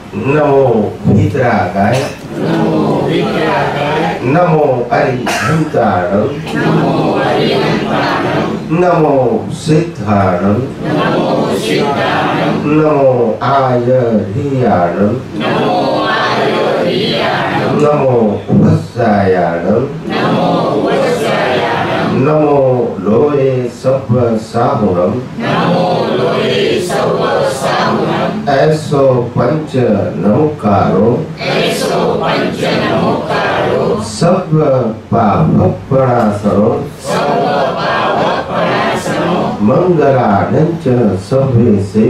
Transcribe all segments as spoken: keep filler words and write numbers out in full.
नमो भीतरागाय नमो अरिहंताणं नमो सिद्धाणं नमो आयर्याणं नमो उपस्सायाणं नमो लोये सप्प साहुरं ऐसो पंच नमोकारो सब पापप्रणासरो मंगलानंच सभ्यसे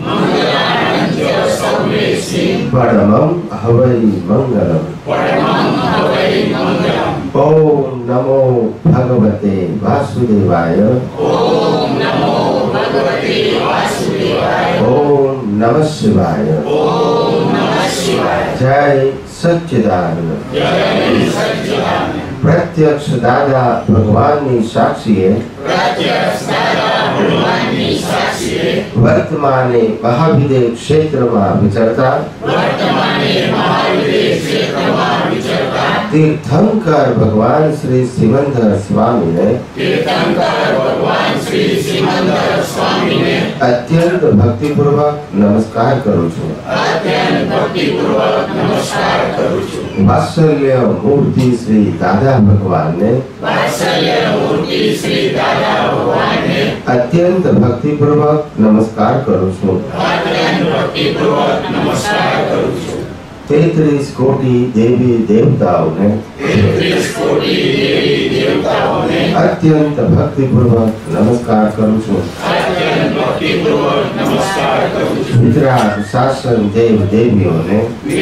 परमं हवै मंगलम्। ओम नमो भगवते वासुदेवाय ओम नमः शिवाय जय सच्चिदानंद। प्रत्यक्ष दादा भगवान की साक्षी है वर्तमाने महाविदे क्षेत्र में विचरता तीर्थंकर भगवान श्री सिमंदर स्वामी ने अत्यंत भक्ति पूर्वक नमस्कार करूँ छू। वात्सल्य मूर्ति श्री दादा भगवान ने अत्यंत भक्ति पूर्वक नमस्कार करूँ छू। तैंतीस कोटि देवी देवताओं ने अत्यंत भक्ति पूर्वक नमस्कार करूँ छू। वितराग शासन देव देवियों ने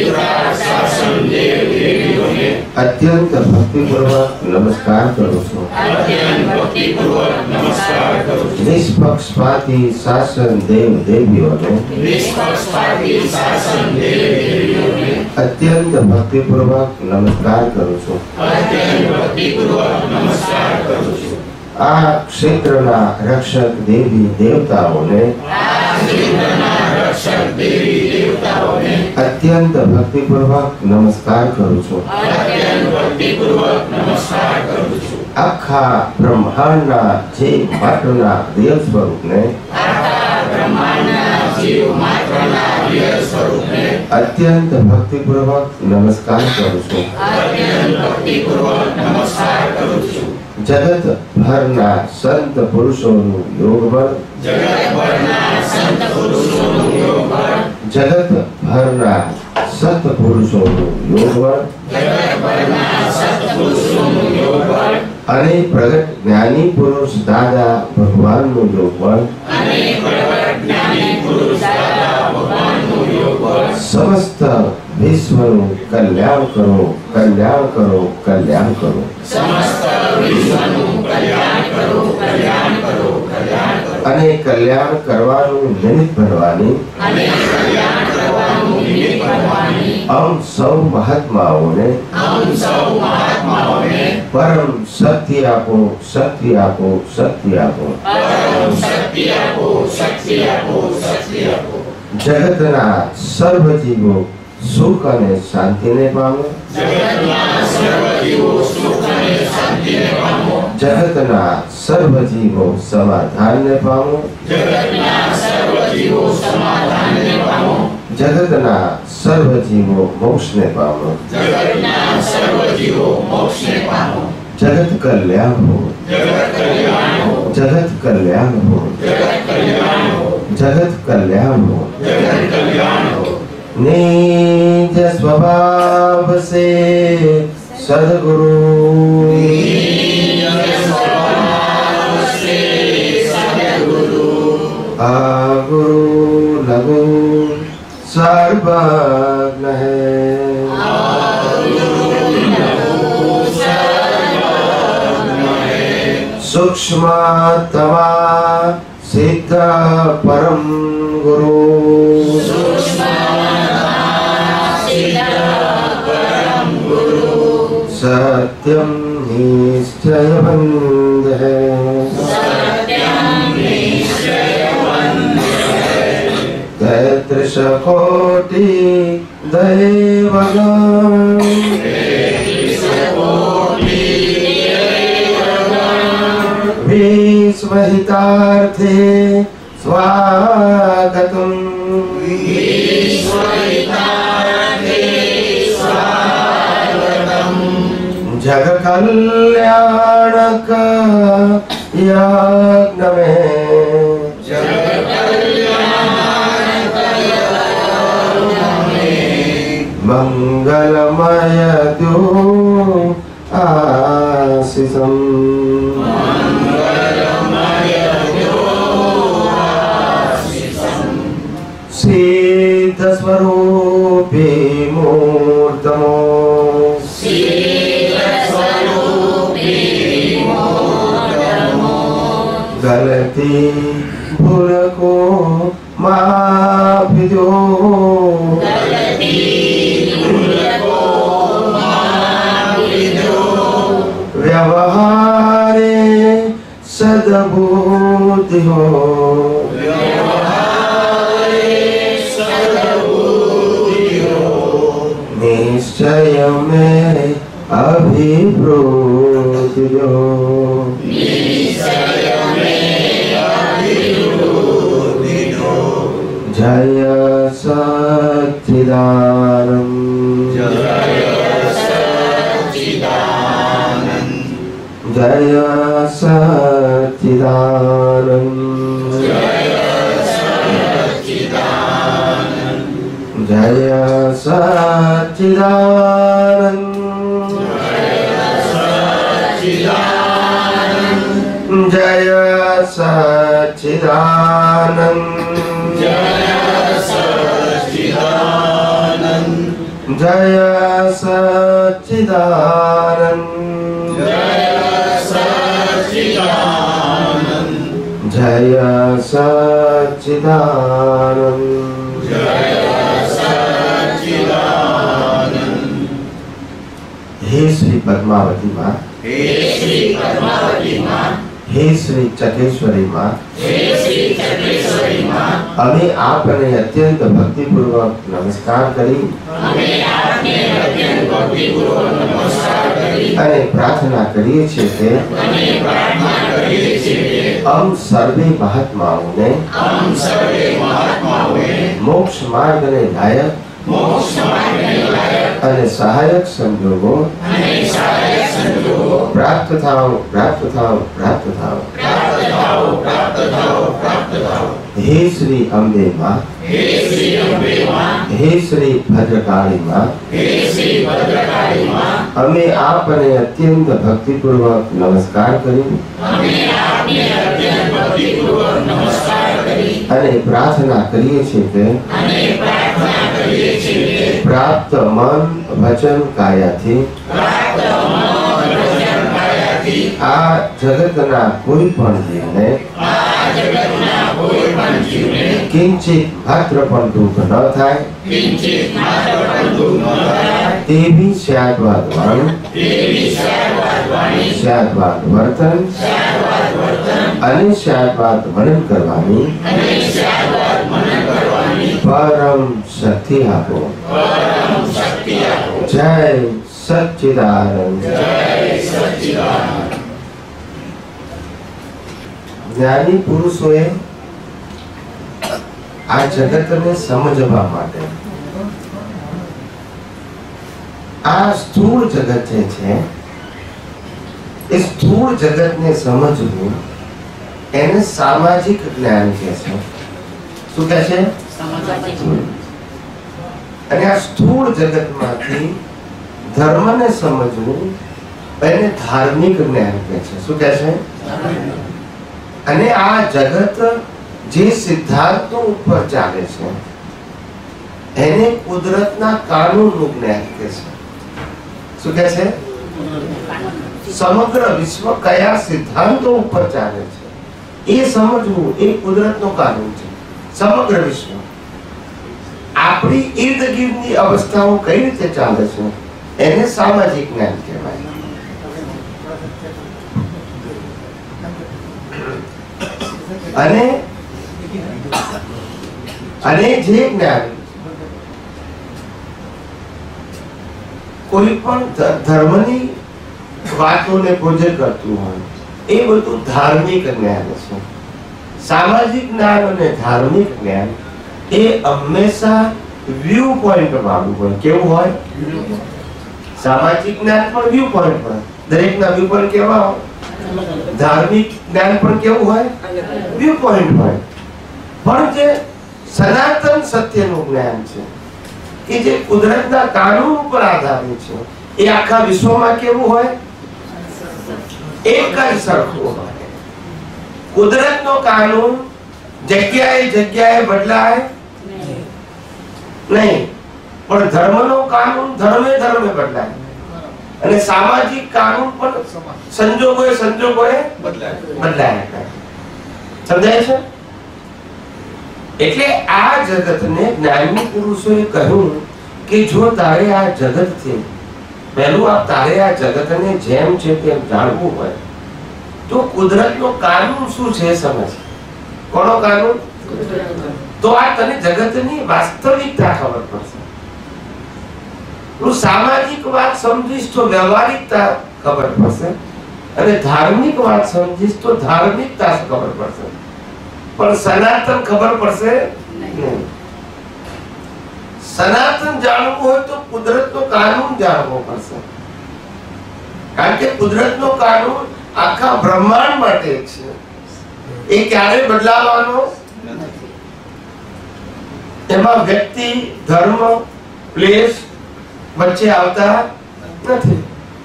अत्यंत भक्ति पूर्वक नमस्कार करूँ छू। निष्पक्षपाती शासन देव देवियों ने अत्यंत भक्ति पूर्वक नमस्कार करूँ छू। आ क्षेत्रना रक्षक देवी देवताओं ने अत्यंत भक्ति पूर्वक नमस्कार करूँ छू। आखा ब्रह्मांडना जे मात्रना रियल स्वरूप ने अत्यंत भक्ति पूर्वक नमस्कार करूँ छू। जगत भरना संत पुरुषों योग बल जगत भरना संत पुरुषों योग बल अने प्रगट ज्ञानी पुरुष दादा भगवान नु योग बल समस्त विश्व नु कल्याण करो कल्याण करो कल्याण करो समस्त विश्व नु कल्याण करो कल्याण करो कल्याण करो अने कल्याण करवानु निमित्त बनवानी अने कल्याण करवानु निमित्त बनवानी हम सौ महात्माओं ने हम सौ महात्माओं ने परम शक्ति आपो शक्ति आपो शक्ति आपो परम शक्ति आपो शक्ति आपो शक्ति आपो जगतना सर्व जीवो सुख અને શાંતિને પામો જગતના સર્વ જીવો સુખ અને શાંતિને પામો જગતના સર્વ જીવો સમાધાનને પામો જગતના સર્વ જીવો સમાધાનને પામો જગતના સર્વ જીવો મોક્ષને પામો જગતના સર્વ જીવો મોક્ષને પામો जगत कल्याण हो जगत कल्याण हो जगत कल्याण हो जगत कल्याण हो जगत कल्याण हो जगत कल्याण हो निज स्वभाव से सद्गुरु निज स्वभाव से सद्गुरु आ गुरु लगो सर्वज्ञ है सूक्ष्मतमा सिद्ध परम गुरु सत्यम निश्चयवंत है तेत्रिश कोटि दैवगण विश्वहितार्थे स्वागतम् जग कल्याणक यज्ञ में मंगलमय दो आशीषम् सिद्ध स्वरूपी मूर्तमो गलती भूल को माफ दो व्यवहारे सद्बुद्धि हो निश्चय में अभिवृद्धि हो जय सच्चिदानंद जय सच्चिदानंद जय सच्चिदानंद जय सच्चिदानंद जय सच्चिदानंद जय सच्चिदानंद हे श्री पद्मावती माँ हे श्री पद्मावती माँ हे श्री चकेश्वरी माँ हे श्री चकेश्वरी माँ અમે આપને અત્યંત ભક્તિપૂર્વક નમસ્કાર કરી અમે આપને અત્યંત ભક્તિપૂર્વક નમસ્કાર કરી અને પ્રાર્થના કરીએ છીએ કે અમે પ્રાર્થના કરીએ છીએ કે અમ સર્વે મહાત્માઓને અમ સર્વે મહાત્માઓને મોક્ષ માર્ગને લાયક મોક્ષ માર્ગને લાયક અને સહાયક સંજોગો અને સહાયક સંજોગો પ્રાપ્ત થાઓ પ્રાપ્ત થાઓ પ્રાપ્ત થાઓ પ્રાપ્ત થાઓ પ્રાપ્ત થાઓ પ્રાપ્ત થાઓ हे श्री अम्बे माँ हे श्री अम्बे माँ हे श्री भद्रकाली माँ हे श्री भद्रकाली माँ અમે આપને અત્યંત ભક્તિપૂર્વક નમસ્કાર કરી અમે આપને અત્યંત ભક્તિપૂર્વક નમસ્કાર કરી અને પ્રાર્થના કરીએ છીએ કે અને પ્રાર્થના કરીએ છીએ કે પ્રાપ્ત મન વચન કાયાથી પ્રાપ્ત મન વચન કાયાથી આ જગતના કોઈ પણ જીવને આ જગતના કોઈ પણ જીવને કિંચિત માત્ર પણ દુઃખ ન થાય કિંચિત માત્ર પણ દુઃખ ન થાય તેવી શાશ્વત વાણી તેવી શાશ્વત વાણી શાશ્વત વર્તન શાશ્વત વર્તન અને શાશ્વત મનન કરવાની અને શાશ્વત મનન કરવાની પરમ શક્તિ આપો પરમ શક્તિ આપો જય સચ્ચિદાનંદ જય સચ્ચિદાનંદ જ્ઞાની પુરુષોએ આ જગતને સમજવા માટે આ સ્થૂળ જગત જે છે એ સ્થૂળ જગતને સમજવું એને સામાજિક જ્ઞાન કહે છે શું કહે છે અને આ સ્થૂળ જગતમાંથી ધર્મને સમજવું એને ધાર્મિક જ્ઞાન કહે છે શું કહે છે અને આ જગત જે સિદ્ધાંતો ઉપર ચાલે છે એને કુદરતના કાનૂનનું જ્ઞાન કહે છે શું કહે છે સમગ્ર વિશ્વ કયા સિદ્ધાંતો ઉપર ચાલે છે એ સમજવું એ કુદરતનો કાનૂન છે સમગ્ર વિશ્વ આપણી ઈર્દ ગિર્દની અવસ્થાઓ કઈ રીતે ચાલે છે એને સામાજિક જ્ઞાન કહેવાય અને અને જે જ્ઞાન કોઈ પણ ધર્મની વાતોને પ્રોજેક્ટ કરતું હોય એ બધું ધાર્મિક જ્ઞાન છે. સામાજિક જ્ઞાન અને ધાર્મિક જ્ઞાન એ હંમેશા વ્યૂ પોઈન્ટ વાળું હોય. કેવું હોય? સામાજિક જ્ઞાન પણ વ્યૂ પોઈન્ટ હોય, દરેકના વ્યૂ પોઈન્ટ કેવા હોય. ધાર્મિક જ્ઞાન પણ કેવું હોય? વ્યૂ પોઈન્ટ હોય. પણ જે સનાતન સત્યનું જ્ઞાન છે કે જે કુદરતના કાનૂન ઉપર આધારિત છે એ આખા વિશ્વમાં કેવું હોય? એક જ સરખું હોય. કુદરતનો કાનૂન જગ્યાએ જગ્યાએ બદલાય નહીં, પણ ધર્મનો કાનૂન ધર્મે ધર્મે બદલાય અને સામાજિક કાનૂન પણ સંજોગોએ સંજોગોએ બદલાય બદલાય. સમજાય છે? એટલે આ જગતને જ્ઞાની પુરુષોએ કહ્યું કે જો તારે આ જગતથી પહેલું આ તારે આ જગતને જેમ છે તેમ જાણવું હોય તો કુદરતનો કાનૂન શું છે સમજ. કોનો કાનૂન? તો આ તને જગતની વાસ્તવિકતા ખબર પડશે. તું સામાજિક વાત સમજીશ તો વ્યવહારિકતા ખબર પડશે અને ધાર્મિક વાત સમજીશ તો ધાર્મિકતા ખબર પડશે, પણ સનાતન ખબર પડશે નહીં. સનાતન જાણવું હોય તો કુદરતનો કાનૂન જાણવો પડશે, કારણ કે કુદરતનો કાનૂન આખા બ્રહ્માંડ માટે છે. એ ક્યારે બદલાવાનો નથી. એમાં વ્યક્તિ, ધર્મ, પ્લેસ વચ્ચે આવતા નથી.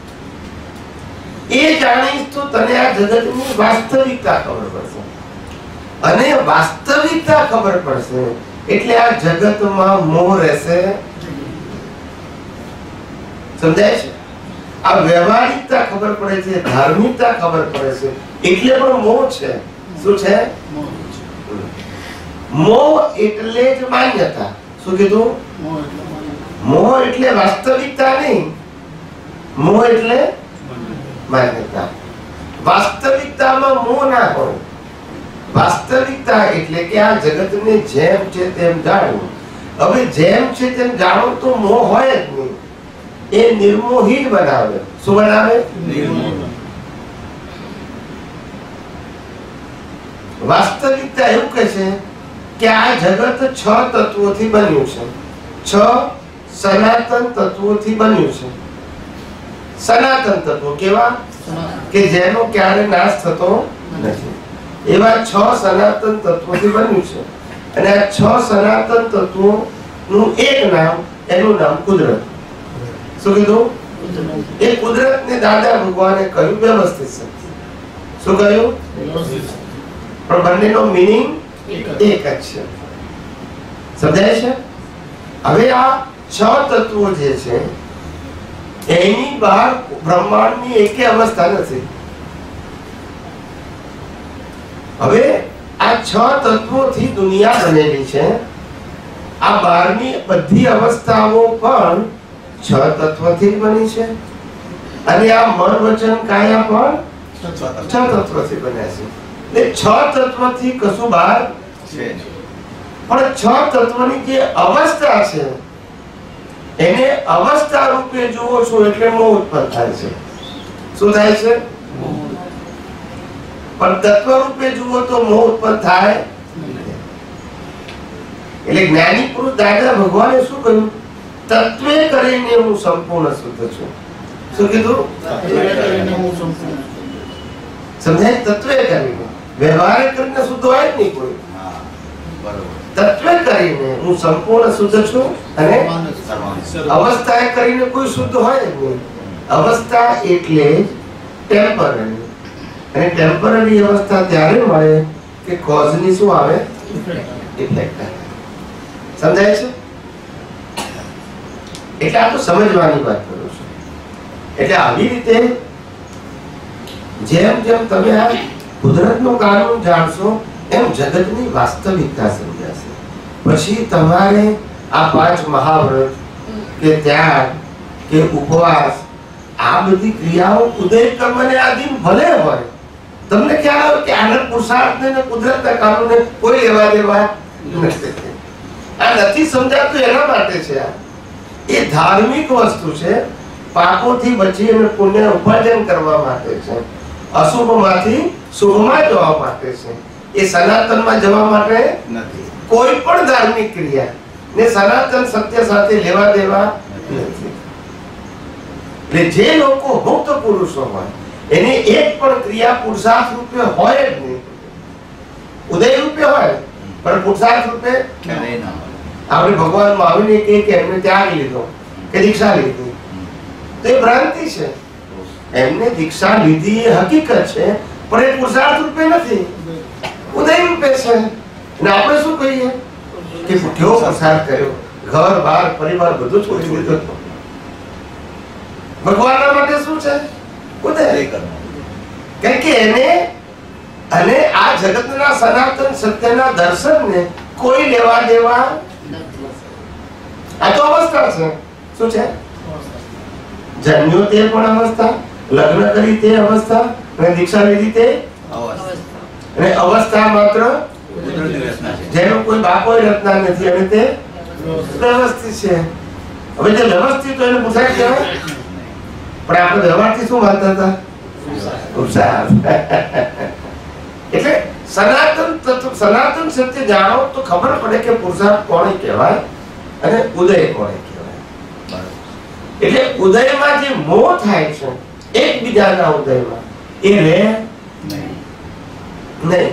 એ જાણીશ તો તને આ જગતની વાસ્તવિકતા ખબર પડશે અને વાસ્તવિકતા ખબર પડશે એટલે આ જગતમાં મોહ રહેશે. સમજાય છે? આ વ્યવહારિકતા ખબર પડે છે, ધાર્મિકતા ખબર પડે છે એટલે પણ મોહ છે. શું છે? મોહ એટલે જ માન્યતા. શું કીધું? મોહ એટલે વાસ્તવિકતા નહીં, મોહ એટલે માન્યતા. વાસ્તવિકતામાં મોહ ના હોય. વાસ્તવિકતા એટલે કે આ જગતને જેમ છે તેમ જાણવું. હવે જેમ છે તેમ જાણો તો મોહ હોય જ નહીં, એ નિર્મોહી બનાવે. શું બનાવે? વાસ્તવિકતા એવું કહે છે કે આ જગત છ તત્વોથી બન્યું છે. છ સનાતન તત્વોથી બન્યું છે. સનાતન તત્વો કેવા? કે જેનો ક્યારે નાશ થતો નથી. એવા છ સનાતન તત્વોથી બન્યું છે અને આ છ સનાતન તત્વોનું એક નામ, એનું નામ કુદરત. શું કીધું? એ કુદરતને દાદા ભગવાને કહ્યું વ્યવસ્થિત શક્તિ. શું કહ્યું? પણ બંનેનો મીનિંગ એક જ છે. સમજાય છે? હવે આ છ તત્વો જે છે એની બહાર બ્રહ્માંડની એકે અવસ્થા નથી. હવે આ છ તત્વોથી દુનિયા બનેલી છે. આ બહારની બધી અવસ્થાઓ પણ છ તત્વથી બની છે અને આ મન વચન કાયા પણ છ તત્વથી બન્યા છે. એટલે છ તત્વથી કશું બહાર છે, પણ છ તત્વની જે અવસ્થા છે એને અવસ્થા રૂપે જુઓ છો એટલે મોહ ઉત્પન્ન થાય છે. શું થાય છે? પણ તત્વ રૂપે જુઓ તો મોહ ઉત્પન્ન થાય. એટલે જ્ઞાની પુરુષ દાદા ભગવાને શું કહ્યું? તત્વે કરીને હું સંપૂર્ણ શુદ્ધ છું. શું કીધું? સમજાય? તત્વે કરીને. વ્યવહાર કરીને શુદ્ધ હોય જ નહીં કોઈ. તત્વે કરીને હું સંપૂર્ણ શુદ્ધ છું અને અવસ્થાએ કરીને કોઈ શુદ્ધ હોય જ નહીં. અવસ્થા એટલે ટેમ્પરરી, અને ટેમ્પરરી અવસ્થા ત્યારે મળે કે કોઝની શું આવે? ઇફેક્ટ આવે. સમજાય છે? એટલે આ તો સમજવાની વાત કરું છું. એટલે આવી રીતે જેમ જેમ તમે આ કુદરતનો કાનૂન જાણશો એમ જગતની વાસ્તવિકતા સમજાશે. પછી તમારે આ પાંચ મહાવ્રત કે ત્યાગ કે ઉપવાસ આ બધી ક્રિયાઓ ઉદય કર્મને આધીન ભલે હોય, તમને ખ્યાલ આવે કે આનંદ પુરુષાર્થને ને કુદરતના કાનૂનને કોઈ લેવા દેવા નથી. આ નથી સમજાતું એના માટે છે. આ એ ધાર્મિક વસ્તુ છે, પાપોથી બચી અને પુણ્ય ઉપાર્જન કરવા માટે છે, અશુભમાંથી શુભમાં જવા માટે છે. એ સનાતનમાં જવા માટે નથી. કોઈ પણ ધાર્મિક ક્રિયા ને સનાતન સત્ય સાથે લેવા દેવા નથી. એટલે જે લોકો મુક્ત પુરુષો હોય એની એક પણ ક્રિયા પુરુષાર્થ રૂપે હોય જ નહીં. ઉદય રૂપે હોય પણ પુરુષાર્થ રૂપે આપણે ભગવાન આવીને કહે કે એમને ત્યાગ લીધો કે દીક્ષા લીધી, તો એ ભ્રાંતિ છે. એમને દીક્ષા લીધી એ હકીકત છે, પણ એ પુરુષાર્થ રૂપે નથી, ઉદય રૂપે છે. અને આપણે શું કહીએ કે કેવો પુરુષાર્થ કર્યો, ઘર બાર પરિવાર બધું છોડી દીધું. ભગવાનના માટે શું છે? ઉદય. કારણ કે એને અને આ જગતના સનાતન સત્યના દર્શનને કોઈ લેવા દેવા નથી. આ તો અવસ્થા છે. શું છે? જન્મ્યો તે પણ અવસ્થા, લગ્ન કરી તે અવસ્થા, અને દીક્ષા લીધી તે અવસ્થા. અને અવસ્થા માત્ર જેનો કોઈ બાપ હોય રત્ના નથી, અને તે વ્યવસ્થિત છે. હવે જે વ્યવસ્થિત હોય એને પુરુષાર્થ કહેવાય, પણ આપણે વ્યવહારથી શું માનતા હતા? પુરુષાર્થ. એટલે સનાતન તત્વ સનાતન સત્ય જાણો તો ખબર પડે કે પુરુષાર્થ કોને કહેવાય અને ઉદય કોને કહેવાય. એટલે ઉદયમાં જે મોહ થાય છે એકબીજાના ઉદયમાં, એ રહે નહીં.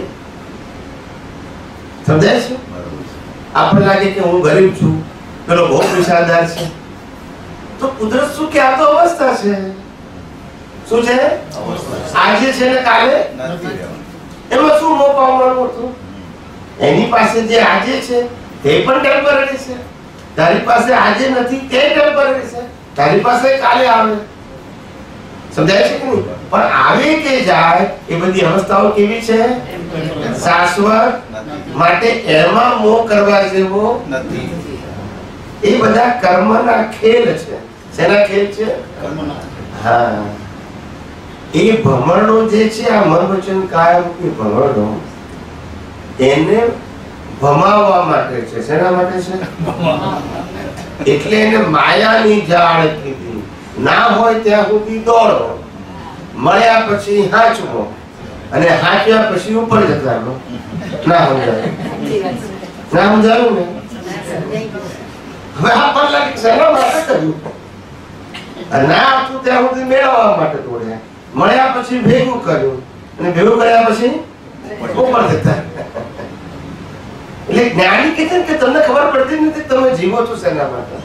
સમજાય છે? આપણે લાગે કે હું ગરીબ છું, પેલો બહુ પૈસાદાર છે, તો કુદરત શું કે આ તો અવસ્થા છે. શું છે? આજે છે ને કાલે નથી. એમાં શું મોહ પામવાનું હતું? એની પાસે જે આજે છે તે પણ ટેમ્પરરી છે, તારી પાસે આજે નથી તે ટેમ્પરરી છે, તારી પાસે કાલે આવે. સમજાય છે કે નહીં? પણ આવે કે જાય એ બધી અવસ્થાઓ કેવી છે? શાશ્વત. માટે એમાં મોહ કરવા જેવો નથી. એ બધા કર્મના ખેલ છે. શેના ખેલ છે? હા. એ ભમરડો જે છે, આ મન વચન કાયા રૂપી ભમરડો, એને ભમાવવા માટે છે. શેના માટે છે? એટલે એને માયાની જાળ કીધી. ના હોય ત્યાં સુધી દોડો, મળ્યા પછી હાંચવો, અને હાંચ્યા પછી ઉપર જતા રહો. ના સમજાય? ના સમજાયું ને? હવે આપણને લાગે શેના માટે કર્યું? ના આવતું ત્યાં સુધી મેળવવા માટે દોડ્યા, મળ્યા પછી ભેગું કર્યું, અને ભેગું કર્યા પછી ઉપર જતા. એટલે જ્ઞાની કહે છે કે તમને ખબર પડતી નથી તમે જીવો છો શેના માટે,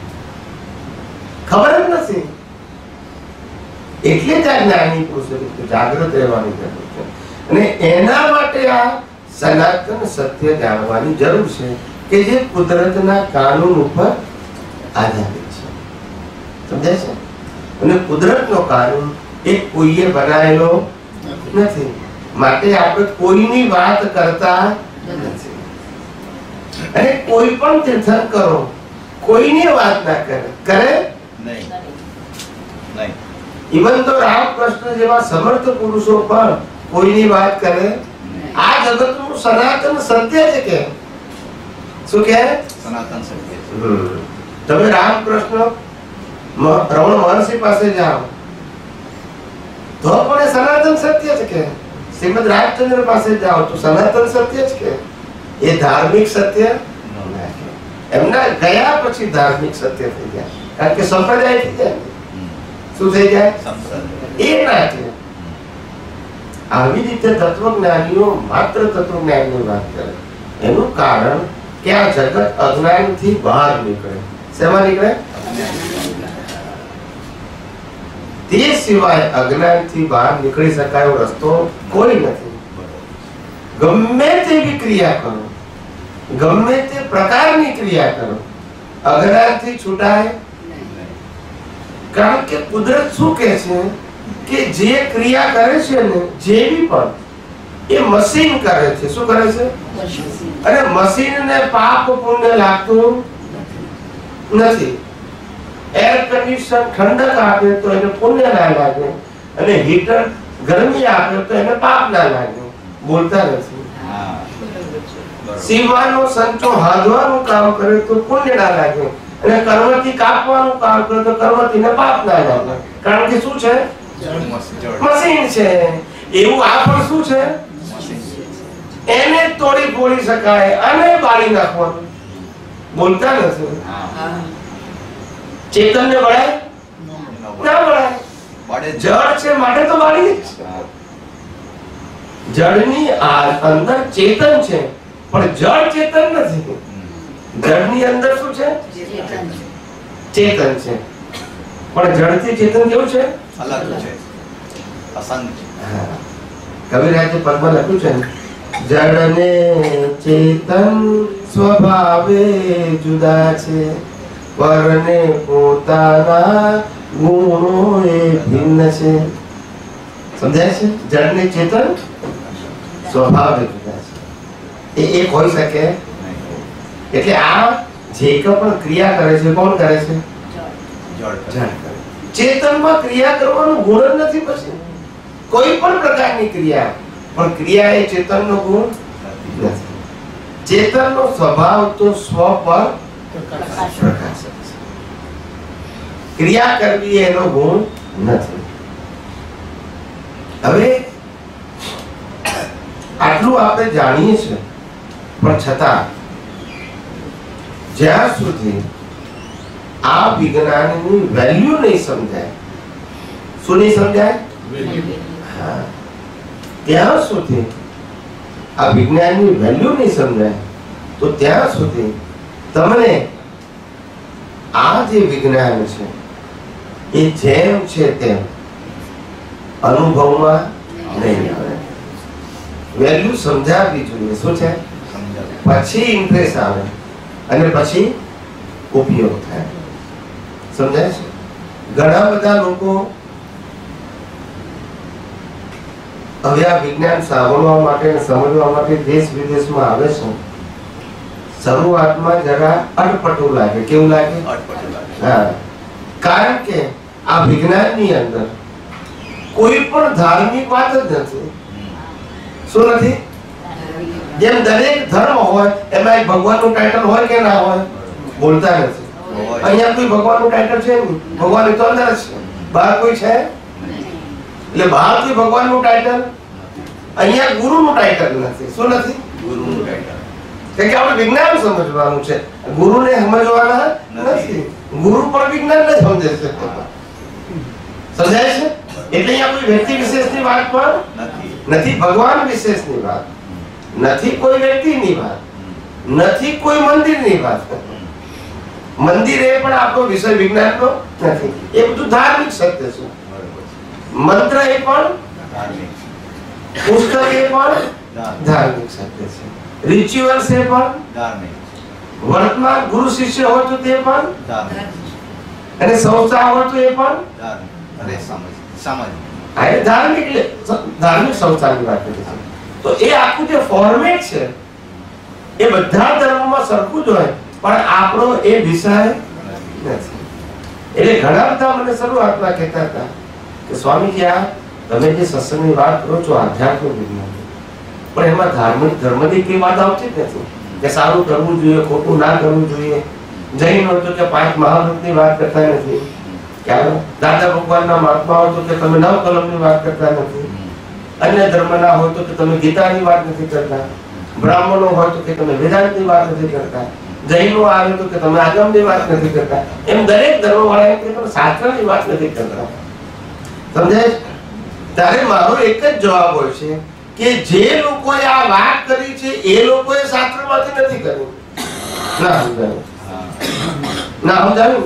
ખબર જ નથી. એટલે ત્યાં જ્ઞાની પુરુષો જાગૃત રહેવાની જરૂર છે. અને એના માટે આ સનાતન સત્ય જાણવાની જરૂર છે કે જે કુદરતના કાનૂન ઉપર આધારિત છે. સમજાય છે? અને કુદરતનો કાનૂન એ કોઈએ બનાવેલો નથી, માટે આપણે કોઈની વાત કરતા નથી. અને કોઈ પણ તીર્થંકરો કોઈની વાત ના કરે કરે નહીં. ઇવન તો રામકૃષ્ણ જેવા સમર્થ પુરુષો પણ કોઈની વાત કરે. આ જગતનું સનાતન સત્ય છે કે શું કે સનાતન સત્ય. તમે રામકૃષ્ણ રમણ મહર્ષિ પાસે જાઓ તો પણ એ સનાતન સત્ય છે કે શ્રીમદ રાજચંદ્ર પાસે જાઓ તો સનાતન સત્ય છે કે એ ધાર્મિક સત્ય એમના ગયા પછી ધાર્મિક સત્ય થઈ ગયા, કારણ કે સંપ્રદાય થઈ જાય. શું થઈ જાય? એ ના છે. આવી રીતે તત્વજ્ઞાનીઓ માત્ર તત્વજ્ઞાનની વાત કરે. એનું કારણ કે આ જગત અજ્ઞાનથી બહાર નીકળે. શેમાં નીકળે? તે સિવાય અજ્ઞાનથી બહાર નીકળી શકાય એવો રસ્તો કોઈ નથી. ગમે તેવી ક્રિયા કરો, ગમે તે પ્રકારની ક્રિયા કરો, અજ્ઞાનથી છૂટાય. કારણ કે કુદરત શું કહે છે કે જે ક્રિયા કરે છે ને જેવી પણ એ મશીન કરે છે. શું કરે છે? અને મશીનને પાપ પુણ્ય લાગતું નથી. એર કન્ડિશન ઠંડક આપે તો એને પુણ્ય ના લાગે, અને હીટર ગરમી આપે તો એને પાપ ના લાગે. બોલતા નથી. સીવવાનો સંચો હાંધવાનું કામ કરે તો પુણ્ય ના લાગે, અને કર્મથી કાપવાનું કામ કરે તો કર્મથી ને પાપ ના લાગે. કારણ કે શું છે? મશીન છે. એવું આ પણ શું છે? એને તોડી ફોડી શકાય અને બાળી નાખવાનું. બોલતા નથી. ચેતનને બળાય ના બળાય. જળ છે માટે તો બાળી છે. જળની અંદર ચેતન છે પણ જળ ચેતન નથી. જળની અંદર શું છે? ચેતન છે. પણ જળથી ચેતન કેવું છે? અલગ છે, અસંગ છે. કવિરાજે પદમાં લખ્યું છે ને, જળ ને ચેતન સ્વભાવે જુદા છે, પરને પોતાના ગુણો એ ભિન્ન છે. સમજાય છે? જળ ને ચેતન સ્વભાવે જુદા છે, એ એક હોઈ શકે. એટલે આ જે પણ ક્રિયા કરે છે કોણ કરે છે? જળ. ચેતનમાં ક્રિયા કરવાનો ગુણ જ નથી. પછી કોઈ પણ પ્રકારની ક્રિયા, પણ ક્રિયા એ ચેતનનો ગુણ નથી. ચેતનનો સ્વભાવ તો સ્વ પર પ્રકાશ છે. ક્રિયા કરવી એનો ગુણ નથી. હવે આટલું આપણે જાણીએ છીએ, પણ છતાં જ્યાં સુધી આ વિજ્ઞાનની વેલ્યુ નહીં સમજાય, શું નહીં સમજાય? ત્યાં સુધી આ વિજ્ઞાનની વેલ્યુ નહીં સમજાય, તો ત્યાં સુધી તમને આ જે વિજ્ઞાન છે એ જેમ છે તેમ અનુભવમાં નહીં આવે. વેલ્યુ સમજાવવી જોઈએ. શું છે? પછી ઇન્ટરેસ્ટ આવે અને પછી ઉપયોગ થાય. સમજાય છે? ઘણા બધા લોકો હવે આ વિજ્ઞાન સાંભળવા માટે અને સમજવા માટે દેશ વિદેશમાં આવે છે. શરૂઆતમાં જરા અટપટું લાગે. કેવું લાગે? હા, કારણ કે આ વિજ્ઞાનની અંદર કોઈ પણ ધાર્મિક વાત જ નથી. શું નથી? જેમ દરેક ધર્મ હોય એમાં એક ભગવાનનું ટાઇટલ હોય કે ના હોય? બોલતા નથી. અહીંયા કોઈ ભગવાનનું ટાઇટલ છે નહીં. ભગવાન તો અંદર જ છે, બહાર કોઈ છે? એટલે બહાર કોઈ ભગવાનનું ટાઇટલ, અહીંયા ગુરુનું ટાઇટલ નથી. શું નથી? ગુરુનું ટાઇટલ. કે આપણે વિજ્ઞાન સમજવાનું છે, ગુરુને સમજવાના નથી. ગુરુ પણ વિજ્ઞાન ને સમજે છે. સમજાય છે? એટલે અહીંયા કોઈ વ્યક્તિ વિશેષની વાત પણ નથી. ભગવાન વિશેષની વાત નથી, કોઈ વ્યક્તિની વાત નથી, કોઈ મંદિરની વાત. મંદિર એ પણ આપણો વિષય વિજ્ઞાનનો નથી. એ બધું ધાર્મિક સત્ય છે. મંત્ર એ પણ ધાર્મિક, પુસ્તક એ પણ ધાર્મિક સત્ય છે. રિચ્યુઅલ્સ એ પણ ધાર્મિક. વર્તમાન ગુરુ શિષ્ય હોય તો તે પણ ધાર્મિક, અને સંસ્થા હોય તો એ પણ ધાર્મિક. અરે સમજ સમજ આ ધાર્મિક ધાર્મિક સંસ્થાની વાત કરી છે. તો એ આખું જે ફોર્મેટ છે એ બધા ધર્મોમાં સરખું જ હોય, પણ આપણો એ વિષય નથી. એટલે ઘણા બધા મને શરૂઆતમાં કહેતા હતા કે સ્વામીજી આ તમે જે સત્સંગની વાત કરો છો આધ્યાત્મિક વિજ્ઞાન, પણ એમાં ધાર્મિક ધર્મની કઈ વાત આવતી જ નથી કે સારું કરવું જોઈએ, ખોટું ના કરવું જોઈએ. જૈન હોય તો કે પાંચ મહાવ્રતની વાત કરતા નથી, દાદા ભગવાનના મહાત્મા હોય તો કે તમે નવ કલમની વાત કરતા નથી, અન્ય ધર્મના હોય તો કે તમે ગીતાની વાત નથી કરતા, બ્રાહ્મણો હોય તો કે તમે વેદાંતની વાત નથી કરતા, જૈનો આવે તો કે તમે આગમની વાત નથી કરતા. એમ દરેક ધર્મ વાળા એમ કે તમે શાસ્ત્રની વાત નથી કરતા. સમજાય? ત્યારે મારો એક જ જવાબ હોય છે કે જે લોકોએ આ વાત કરી છે એ લોકોએ શાસ્ત્રમાંથી નથી કરી. ના સમજાયું? ના સમજાયું?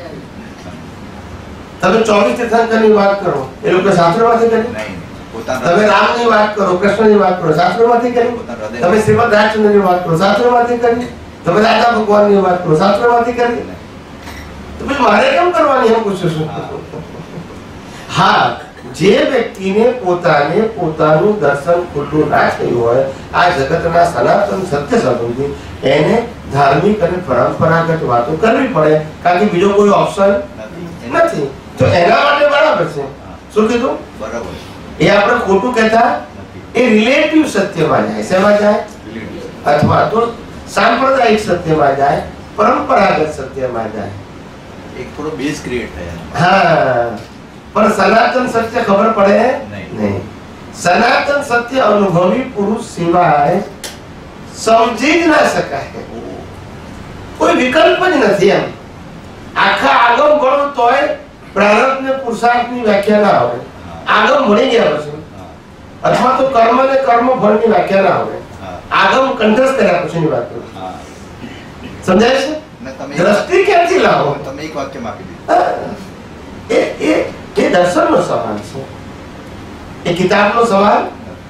તમે ચોવીસ તીર્થંકરની વાત કરો, એ લોકો શાસ્ત્રમાંથી કરી? તમે રામની વાત કરો, કૃષ્ણની વાત કરો, શાસ્ત્રમાંથી કરી? તમે શ્રીમદ રાજચંદ્રની વાત કરો, શાસ્ત્રમાંથી કરી? તમે દાદા ભગવાનની વાત કરો, શાસ્ત્રમાંથી કરી? તો પછી મારે કેમ કરવાની એમ પૂછું છું. હા, જે વ્યક્તિને પોતાને પોતાનું દર્શન ખુલ્લું ના થયું હોય આ જગતના સનાતન સત્ય સંબંધી, એને ધાર્મિક અને પરંપરાગત વાતો કરવી પડે, કારણ કે બીજો કોઈ ઓપ્શન નથી. તો એના માટે બરાબર છે. શું કીધું? બરાબર. એ આપણે ખોટું કહેતા, એ રિલેટિવ સત્યમાં જાય. શેમાં જાય? અથવા તો સાંપ્રદાયિક સત્યમાં જાય, પરંપરાગત સત્યમાં જાય. એક થોડો બેઝ ક્રિએટ થાય. હા, પણ સનાતન સત્ય ખબર પડે નહીં. સનાતન સત્ય અનુભવી પુરુષ સિવાય સમજી જ ના શકાય. કોઈ વિકલ્પ જ નથી. એમ આખા આગમ ભણો તોય પ્રારબ્ધ ને પુરુષાર્થ ની વ્યાખ્યા ના આવે. આગમ ભણી ગયા પછી અથવા તો કર્મ ને કર્મ ફળ ની વ્યાખ્યા ના આવે. આગમ કંઠસ્થ કર્યા પછી ની વાત કરું. સમજાય છે? દ્રષ્ટિ ક્યાંથી લાવો? તમે એક વાક્યમાં આપી દીધું. એ એ એ દર્શનનો સવાલ છે, એ કિતાબનો સવાલ.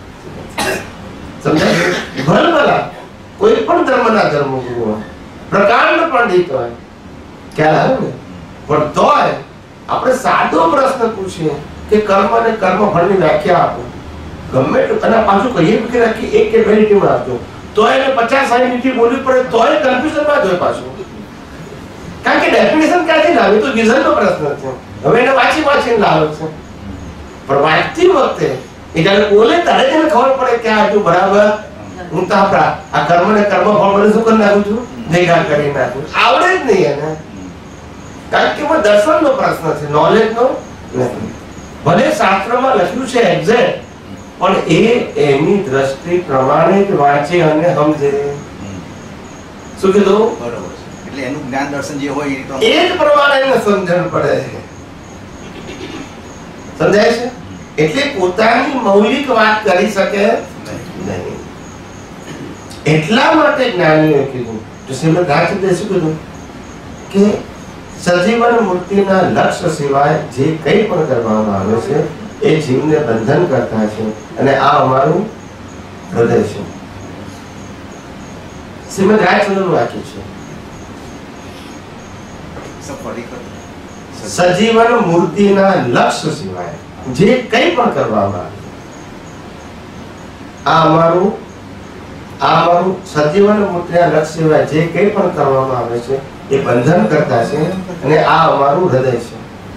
સમજાય? ભલભલા કોઈ પણ ધર્મના ધર્મગુરુ હોય, પ્રકાંડ પંડિત હોય, ખ્યાલ આવે ને? પણ તોય આપણે સાદો પ્રશ્ન પૂછીએ કે કર્મ અને કર્મ ફળની વ્યાખ્યા આપો, ગમે અને પાછું કહીએ કે રાખી એક કે બે લીટીમાં આપજો, તોય એને પચાસ સાઠ લીટી બોલવી પડે તોય કન્ફ્યુઝનમાં જ હોય પાછું. કારણ કે ડેફિનેશન ક્યાંથી લાવે તો વિઝનનો પ્રશ્ન છે. હવે એને વાંચી વાંચીને લાવે છે, પણ વાંચતી વખતે એ જ્યારે બોલે ત્યારે જ એને ખબર પડે કે આ હજુ બરાબર હું તો આપણા આ કર્મ ને કર્મ ફળ બધું શું કરી નાખું છું, ભેગા કરી નાખું. આવડે જ નહીં એને, કારણ કે દર્શનનો પ્રશ્ન છે, નોલેજનો નથી. ભલે શાસ્ત્રમાં લખ્યું છે એક્ઝેક્ટ, પણ એ એની દ્રષ્ટિ પ્રમાણે જ વાંચે અને સમજે. શું કીધું? બરોબર. એટલે એનું જ્ઞાન દર્શન જે હોય એ જ પ્રમાણે એને સમજણ પડે. સમજાય છે? એટલે પોતાની મૌલિક વાત કરી શકે નહીં. એટલા માટે જ્ઞાનીઓએ કીધું, જો શ્રીમદ રાજચંદ્રે શું કીધું કે સજીવન મૂર્તિના લક્ષ્ય સિવાય જે કંઈ પણ કરવામાં આવે છે એ જીવને બંધન કરતા છે, અને આ અમારું હૃદય છે. શ્રીમદ રાજચંદ્રનું વાક્ય છે. સજીવન મૂર્તિના લક્ષ્ય સિવાય જે કંઈ પણ કરવામાં આવે, આ અમારું આ અમારું સજીવન મૂર્તિના લક્ષ્ય સિવાય જે કંઈ પણ કરવામાં આવે છે એ બંધન કરતા છે, અને આ અમારું હૃદય છે.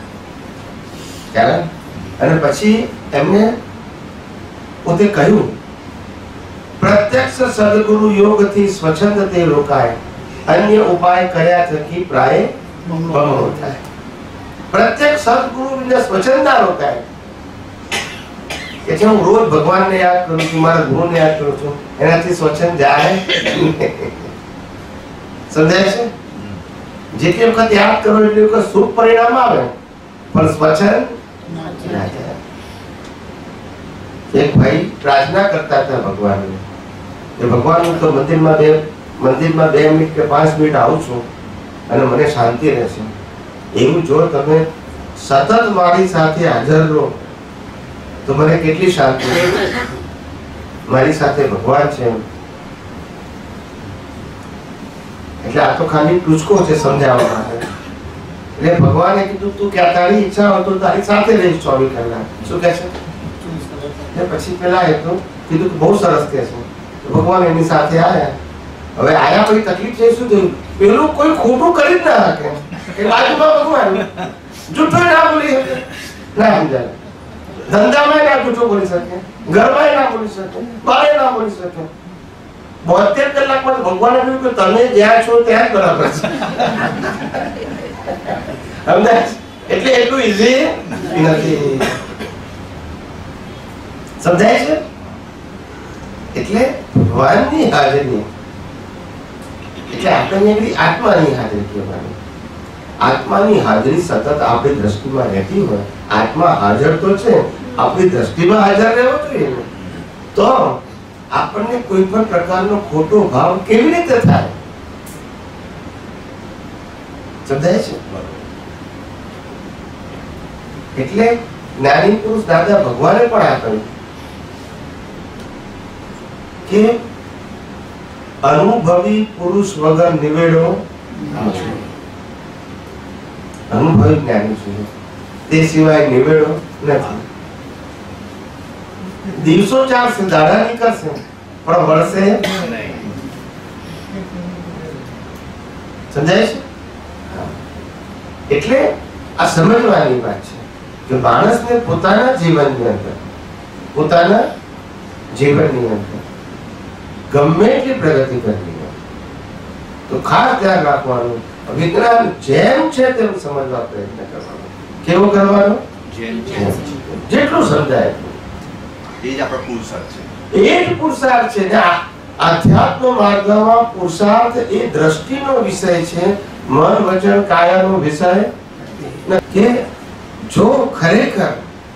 કારણ અને પછી એમને પોતે કહ્યું, પ્રત્યક્ષ સદગુરુ યોગથી સ્વચ્છંદ તે રોકાય, અન્ય ઉપાય કર્યા થકી પ્રાય બમણો થાય. પ્રત્યક્ષ સદગુરુ ને સ્વચ્છંદા રોકાય કે જે હું રોજ ભગવાનને યાદ કરું છું, મારા ગુરુને યાદ કરું છું, એનાથી સ્વચ્છંદ જાય. સમજાય છે? જેટલી વખત યાદ કરો એટલી વખત શુભ પરિણામ આવે, પણ સ્વચ્છંદ ના જાય. એક ભાઈ પ્રાર્થના કરતા હતા ભગવાનને કે ભગવાન હું તો મંદિરમાં બે મંદિરમાં બે મિનિટ કે પાંચ મિનિટ આવું છું અને મને શાંતિ રહેશે. એવું જો તમે સતત મારી સાથે હાજર રહો તો મને કેટલી શાંતિ. મારી સાથે ભગવાન છે. એટલે આ તો ખાલી ટૂચકો છે સમજાવવા માટે. એટલે ભગવાને કીધું તું કે તારી ઈચ્છા હોય તો તારી સાથે રહીશ ચોવીસ કલાક. શું કહે છે? પછી પેલા એટલું કીધું કે બહુ સરસ કે છે. ભગવાન એની સાથે આયા. હવે આયા પછી તકલીફ છે શું થયું? પેલું કોઈ ખોટું કરી જ ના શકે કે બાજુમાં ભગવાન જૂઠું ના બોલી શકે, ના સમજાય. ધંધામાં ના જૂઠું બોલી શકે, ઘરમાં ના બોલી શકે, બહાર ના બોલી શકે. બોતેર કલાકમાં ભગવાને કહ્યું કે તમે જ્યાં છો ત્યાં જ બરાબર છે. સમજાય? એટલે એટલું ઈઝી નથી. સમજાય છે? એટલે ભગવાનની હાજરી એટલે આપણે આત્માની હાજરી કહેવાની. આત્માની હાજરી સતત આપણી દ્રષ્ટિમાં રહેતી હોય. આત્મા હાજર તો છે, આપણી દ્રષ્ટિમાં હાજર રહેવો જોઈએ, તો આપણને કોઈ પણ પ્રકારનો ખોટો ભાવ કેવી રીતે થાય? સમજાય છે? એટલે જ્ઞાની પુરુષ દાદા ભગવાને પણ આ કહ્યું કે અનુભવી પુરુષ વગર નિવેડો અનુભવી જ્ઞાની છે, તે સિવાય નિવેડો નથી. દિવસો ચાલશે, દાડા નીકળશે, પણ વળશે. સમજાય છે? એટલે આ સમજવાની વાત છે કે માણસને પોતાના જીવનની અંદર પોતાના જીવનની અંદર ગમે એટલી પ્રગતિ કરવી હોય તો ખાસ ધ્યાન રાખવાનું, વિજ્ઞાન જેમ છે તેમ સમજવા પ્રયત્ન કરવાનો. કેવો કરવાનો? જેમ જેટલું સમજાય એ જ આપણો પુરુષાર્થ છે. એ જ પુરુષાર્થ છે. આધ્યાત્મ માર્ગમાં પુરુષાર્થ એ દ્રષ્ટિનો વિષય છે, મન વચન કાયાનો વિષય કે જો ખરેખર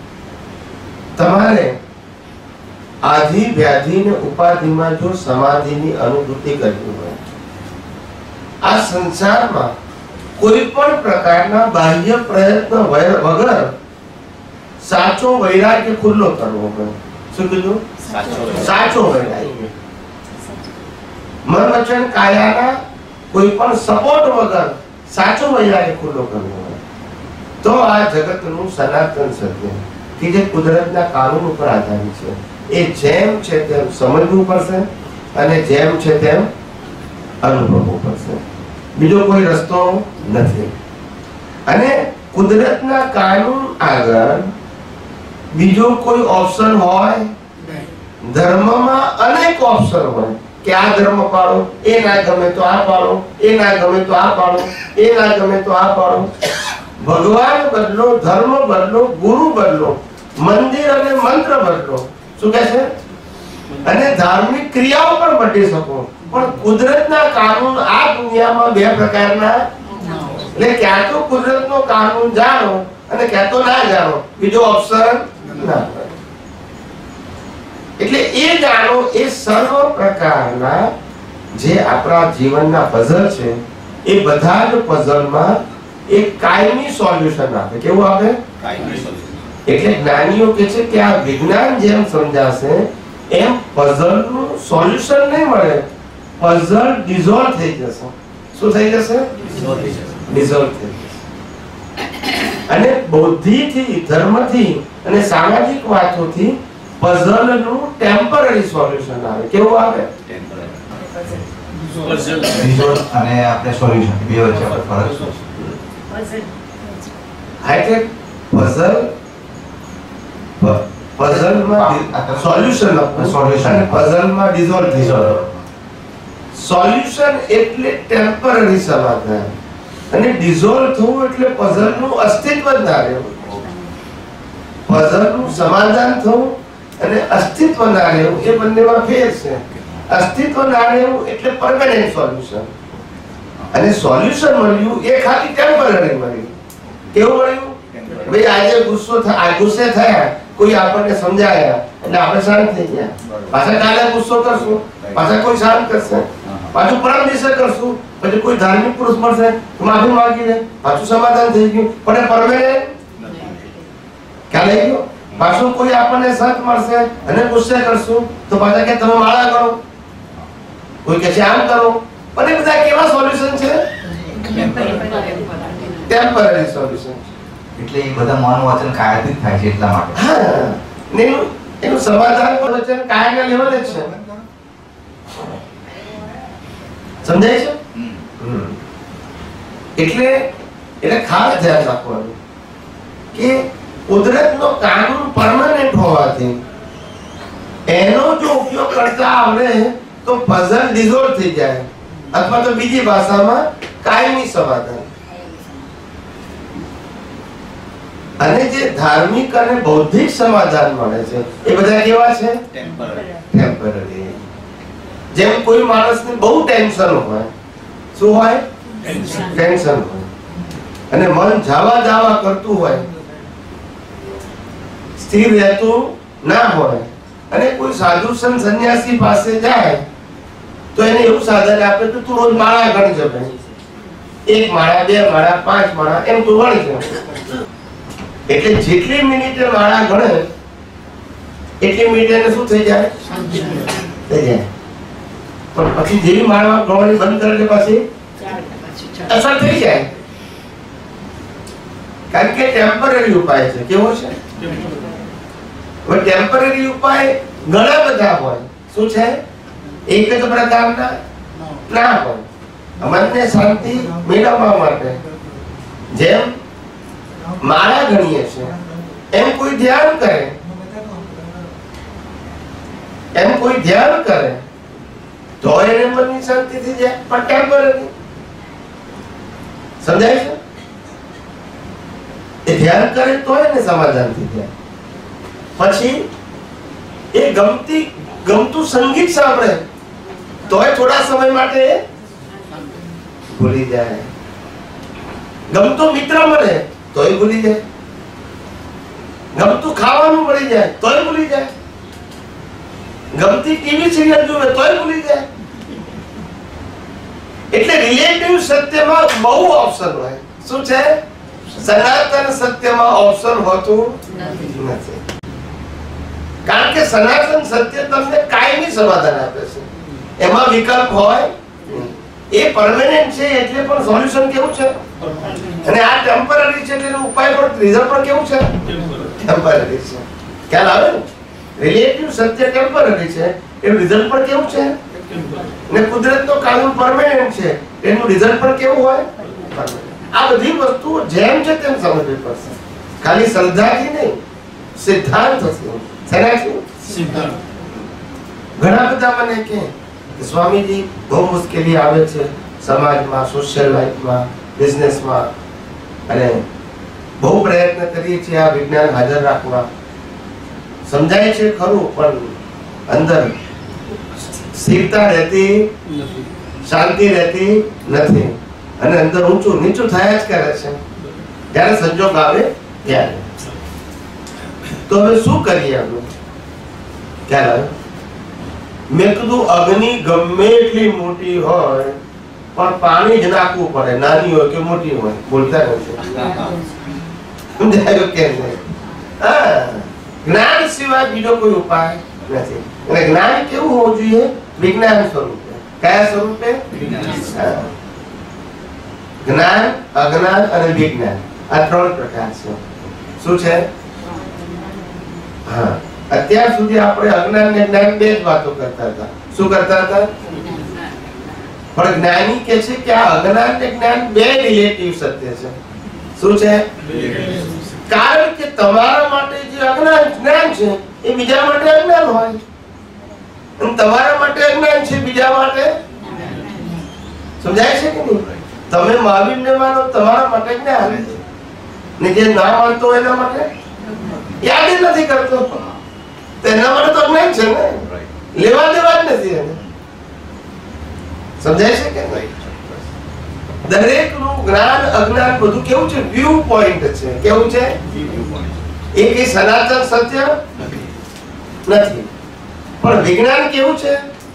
તમારે આધિ વ્યાધિ ને ઉપાધિમાં જો સમાધિની અનુભૂતિ કરવી હોય, આ સંસારમાં કોઈ પણ પ્રકારના બાહ્ય પ્રયત્ન વગર સાચો વૈરાગ્ય ખુલ્લો કરવો હોય. શું કીધું? સાચો વૈરાગ્ય. મન વચન કાયાના કોઈ પણ સપોર્ટ વગર સાચો વૈરાગ્ય ખુલ્લો કરવો હોય તો આ જગતનું સનાતન સત્ય કે જે કુદરતના કાનૂન ઉપર આધારિત છે એ જેમ છે તેમ સમજવું પડશે અને જેમ છે તેમ અનુભવવું પડશે. બીજો કોઈ રસ્તો નથી. અને કુદરતના કાનૂન આગળ બીજો કોઈ ઓપ્શન હોય? ધર્મમાં અનેક ઓપ્શન હોય કે આ ધર્મ પાળો, એ ના ગમે તો આ પાળો, એ ના ગમે તો આ પાળો, એ ના ગમે તો આ પાળો. ભગવાન બદલો, ધર્મ બદલો, ગુરુ બદલો, મંદિર અને મંત્ર બદલો. શું કહે છે? અને ધાર્મિક ક્રિયાઓ પણ બદલી શકો, પણ કુદરતના કાનૂન આ દુનિયામાં બે પ્રકારના. એટલે ક્યાં તો કુદરતનો કાનૂન જાણો અને ક્યાં તો ના જાણો, બીજો ઓપ્શન ના. એટલે એ જાણો એ સર્વ પ્રકારના જે આપણા જીવનના પઝલ છે એ બધા જ પઝલમાં એક કાયમી સોલ્યુશન આપે. કેવું આપે? કાયમી સોલ્યુશન. એટલે જ્ઞાનીઓ કહે છે કે આ વિજ્ઞાન જેમ સમજાશે એમ પઝલનું સોલ્યુશન નહીં મળે, પઝલ ડિઝોલ્વ થઈ જશે. શું થઈ જશે? ડિઝોલ્વ થઈ જશે. અને બૌદ્ધિથી, ધર્મથી અને સામાજિક વાતોથી પઝલનું ટેમ્પરરી સોલ્યુશન આવે. કેવું આવે? ડિઝોલ્વ અને આપણે સોલ્યુશન બે વચ્ચે ફરક શું છે? હાઈટેક પઝલ પઝલમાં સોલ્યુશન સોલ્યુશન અને પઝલમાં ડિઝોલ્વ થઈ જાય. સોલ્યુશન એટલે ટેમ્પરરી સમાધાન અને ડિઝોલ્વ થવું એટલે પઝલનું અસ્તિત્વ જ ના રહેવું. પઝલનું સમાધાન થવું અને અસ્તિત્વ ના રહેવું એ બંનેમાં ફેર છે. અસ્તિત્વ ના રહેવું એટલે પરમેનન્ટ સોલ્યુશન, અને સોલ્યુશન મળ્યું એ ખાલી ટેમ્પરરી મળ્યું. કેવું મળ્યું? ભાઈ આજે ગુસ્સો થાય, ગુસ્સે થયા, કોઈ આપણને સમજાયા એટલે આપણે શાંત થઈ ગયા. પાછા કાલે ગુસ્સો કરશું, પાછા કોઈ શાંત કરશે, પાછું પરમ દિવસે કરશું, પછી કોઈ ધાર્મિક પુરુષ મળશે માફી માંગી લે, પાછું સમાધાન થઈ ગયું. પણ પરમેનન્ટ ખ્યાલ આવી ગયો? પાછું કોઈ આપણને સત મળશે અને ગુસ્સે કરશું તો પાછા કે તમે માળા કરો, કોઈ કહે છે આમ કરો. પણ એ બધા કેવા સોલ્યુશન છે? Temporary solution. એટલે એ બધા મન વચન કાયાથી જ થાય છે એટલા માટે. હા, ને એનું એનું સમાધાન પણ વચન કાયના લેવલે જ છે. સમજાય છે? એટલે એટલે ખાસ ધ્યાન રાખવાનું કે કુદરતનો કાનૂન પરમેનન્ટ હોવાથી એનો જો ઉપયોગ કરતા આવડે તો પઝલ ડિઝોલ્વ થઈ જાય, અથવા તો બીજી ભાષામાં કાયમી સમાધાન. અને જે ધાર્મિક અને બૌદ્ધિક સમાધાન મળે છે એ બધા કેવા છે? ટેમ્પરરી. જેમ કોઈ માણસને બહુ ટેન્શન હોય, શું હોય? ટેન્શન હોય, અને મન જાવા જાવા કરતું હોય, સ્થિર રહેતું ના હોય, અને કોઈ સાધુ સંત સંન્યાસી પાસે જાય તો એને એવું સાધન આપે તો તું રોજ માળા ગણજે ભાઈ, એક માળા, બે માળા, પાંચ માળા, એમ તું ગણજે. એટલે જેટલી મિનિટે માળા ગણે એટલી મિનિટે એને શું થઈ જાય? થઈ જાય. પણ પછી જેવી માળા ગણવાની બંધ કરે પછી અસર થઈ જાય, કારણ કે ટેમ્પરરી ઉપાય છે. કેવો છે? હવે ટેમ્પરરી ઉપાય ઘણા બધા હોય. શું છે? એક જ પ્રકારના ના હોય. મનને શાંતિ મેળવવા માટે જેમ માળા ગણીએ છે એમ કોઈ ધ્યાન કરે, એમ કોઈ ધ્યાન કરે તો એને મનની શાંતિ થઈ જાય, પણ ટેમ્પરરી. સમજાય છે? એ ધ્યાન કરે તો એને સમાધાન થઈ જાય. પછી એ ગમતી ગમતું સંગીત સાંભળે તોય થોડા સમય માટે ભૂલી જાય. ગમતો મિત્ર મળે તોય ભૂલી જાય. ગમતું ખાવાનું મળી જાય તોય ભૂલી જાય. ગમતી ટીવી સિરિયલ જોવે તોય ભૂલી જાય. એટલે રિલેટિવ સત્યમાં બહુ ઓપ્શન હોય. શું છે? સનાતન સત્યમાં ઓપ્શન હોતું નથી. કારણ કે સનાતન સત્ય તમને કાયમી સમાધાન આપે છે, એમાં વિકલ્પ હોય. એ પરમેનન્ટ છે એટલે પણ સોલ્યુશન કેવું છે, અને આ ટેમ્પરરી છે એટલે ઉપાય પણ રિઝલ્ટ પણ કેવું છે, ટેમ્પરરી છે. ખ્યાલ આવે ને? રિલેટિવ સત્ય ટેમ્પરરી છે, એનું રિઝલ્ટ પણ કેવું છે, અને કુદરતનો કાનૂન પરમેનન્ટ છે એનું રિઝલ્ટ પણ કેવું હોય, પરમેનન્ટ. આ બધી વસ્તુઓ જેમ છે તેમ સમજવી પડશે, ખાલી શ્રદ્ધાથી નહીં, સિદ્ધાંતથી. શેનાથી? સિદ્ધાંત. ઘણા બધા મને કહે સ્વામીજી બહુ મુશ્કેલી આવે છે સમાજમાં, સોશિયલ લાઈફમાં, બિઝનેસમાં, અને બહુ પ્રયત્ન કરીએ છીએ આ વિજ્ઞાન હાજર રાખવા. સમજાય છે ખરું, પણ અંદર સ્થિરતા રહેતી નથી, શાંતિ રહેતી નથી, અને અંદર ઊંચું નીચું થયા જ કરે છે ત્યારે સંજોગ આવે ત્યારે. તો હવે શું કરીએ? આપણે ખ્યાલ આવે? મેં કીધું અગ્નિ ગમે એટલી મોટી હોય પણ પાણી જ નાખવું પડે, નાની હોય કે મોટી હોય. બોલતા નથી, સમજાયું કે નહીં? હા, જ્ઞાન સિવાય બીજો કોઈ ઉપાય નથી. અને જ્ઞાન કેવું હોવું જોઈએ? વિજ્ઞાન સ્વરૂપે. કયા સ્વરૂપે? જ્ઞાન, અજ્ઞાન અને વિજ્ઞાન, આ ત્રણ પ્રકાર છે. શું છે? હા, અત્યાર સુધી આપણે અજ્ઞાન ને જ્ઞાન બે જ વાતો કરતા હતા. શું કરતા હતા? પણ જ્ઞાની કે છે કે આ અજ્ઞાન ને જ્ઞાન બે રિલેટિવ સત્ય છે. શું છે? કારણ કે તમારા માટે જે અજ્ઞાન જ્ઞાન છે એ બીજા માટે અજ્ઞાન હોય, અને તમારા માટે અજ્ઞાન છે બીજા માટે. સમજાય છે કે નહીં? તમે મહાવીર ને માનો તમારા માટે જ્ઞાન, ને જે ના માનતો એના માટે યાદ જ નથી કરતો તો એના માટે તો અજ્ઞાન છે ને, લેવા દેવા જ નથી એને. સમજાય છે કે નહીં? દરેક નું જ્ઞાન અજ્ઞાન બધું કેવું છે? વ્યૂ પોઈન્ટ છે. કેવું છે? એ કઈ સનાતન સત્ય નથી, પણ વિજ્ઞાન કેવું છે?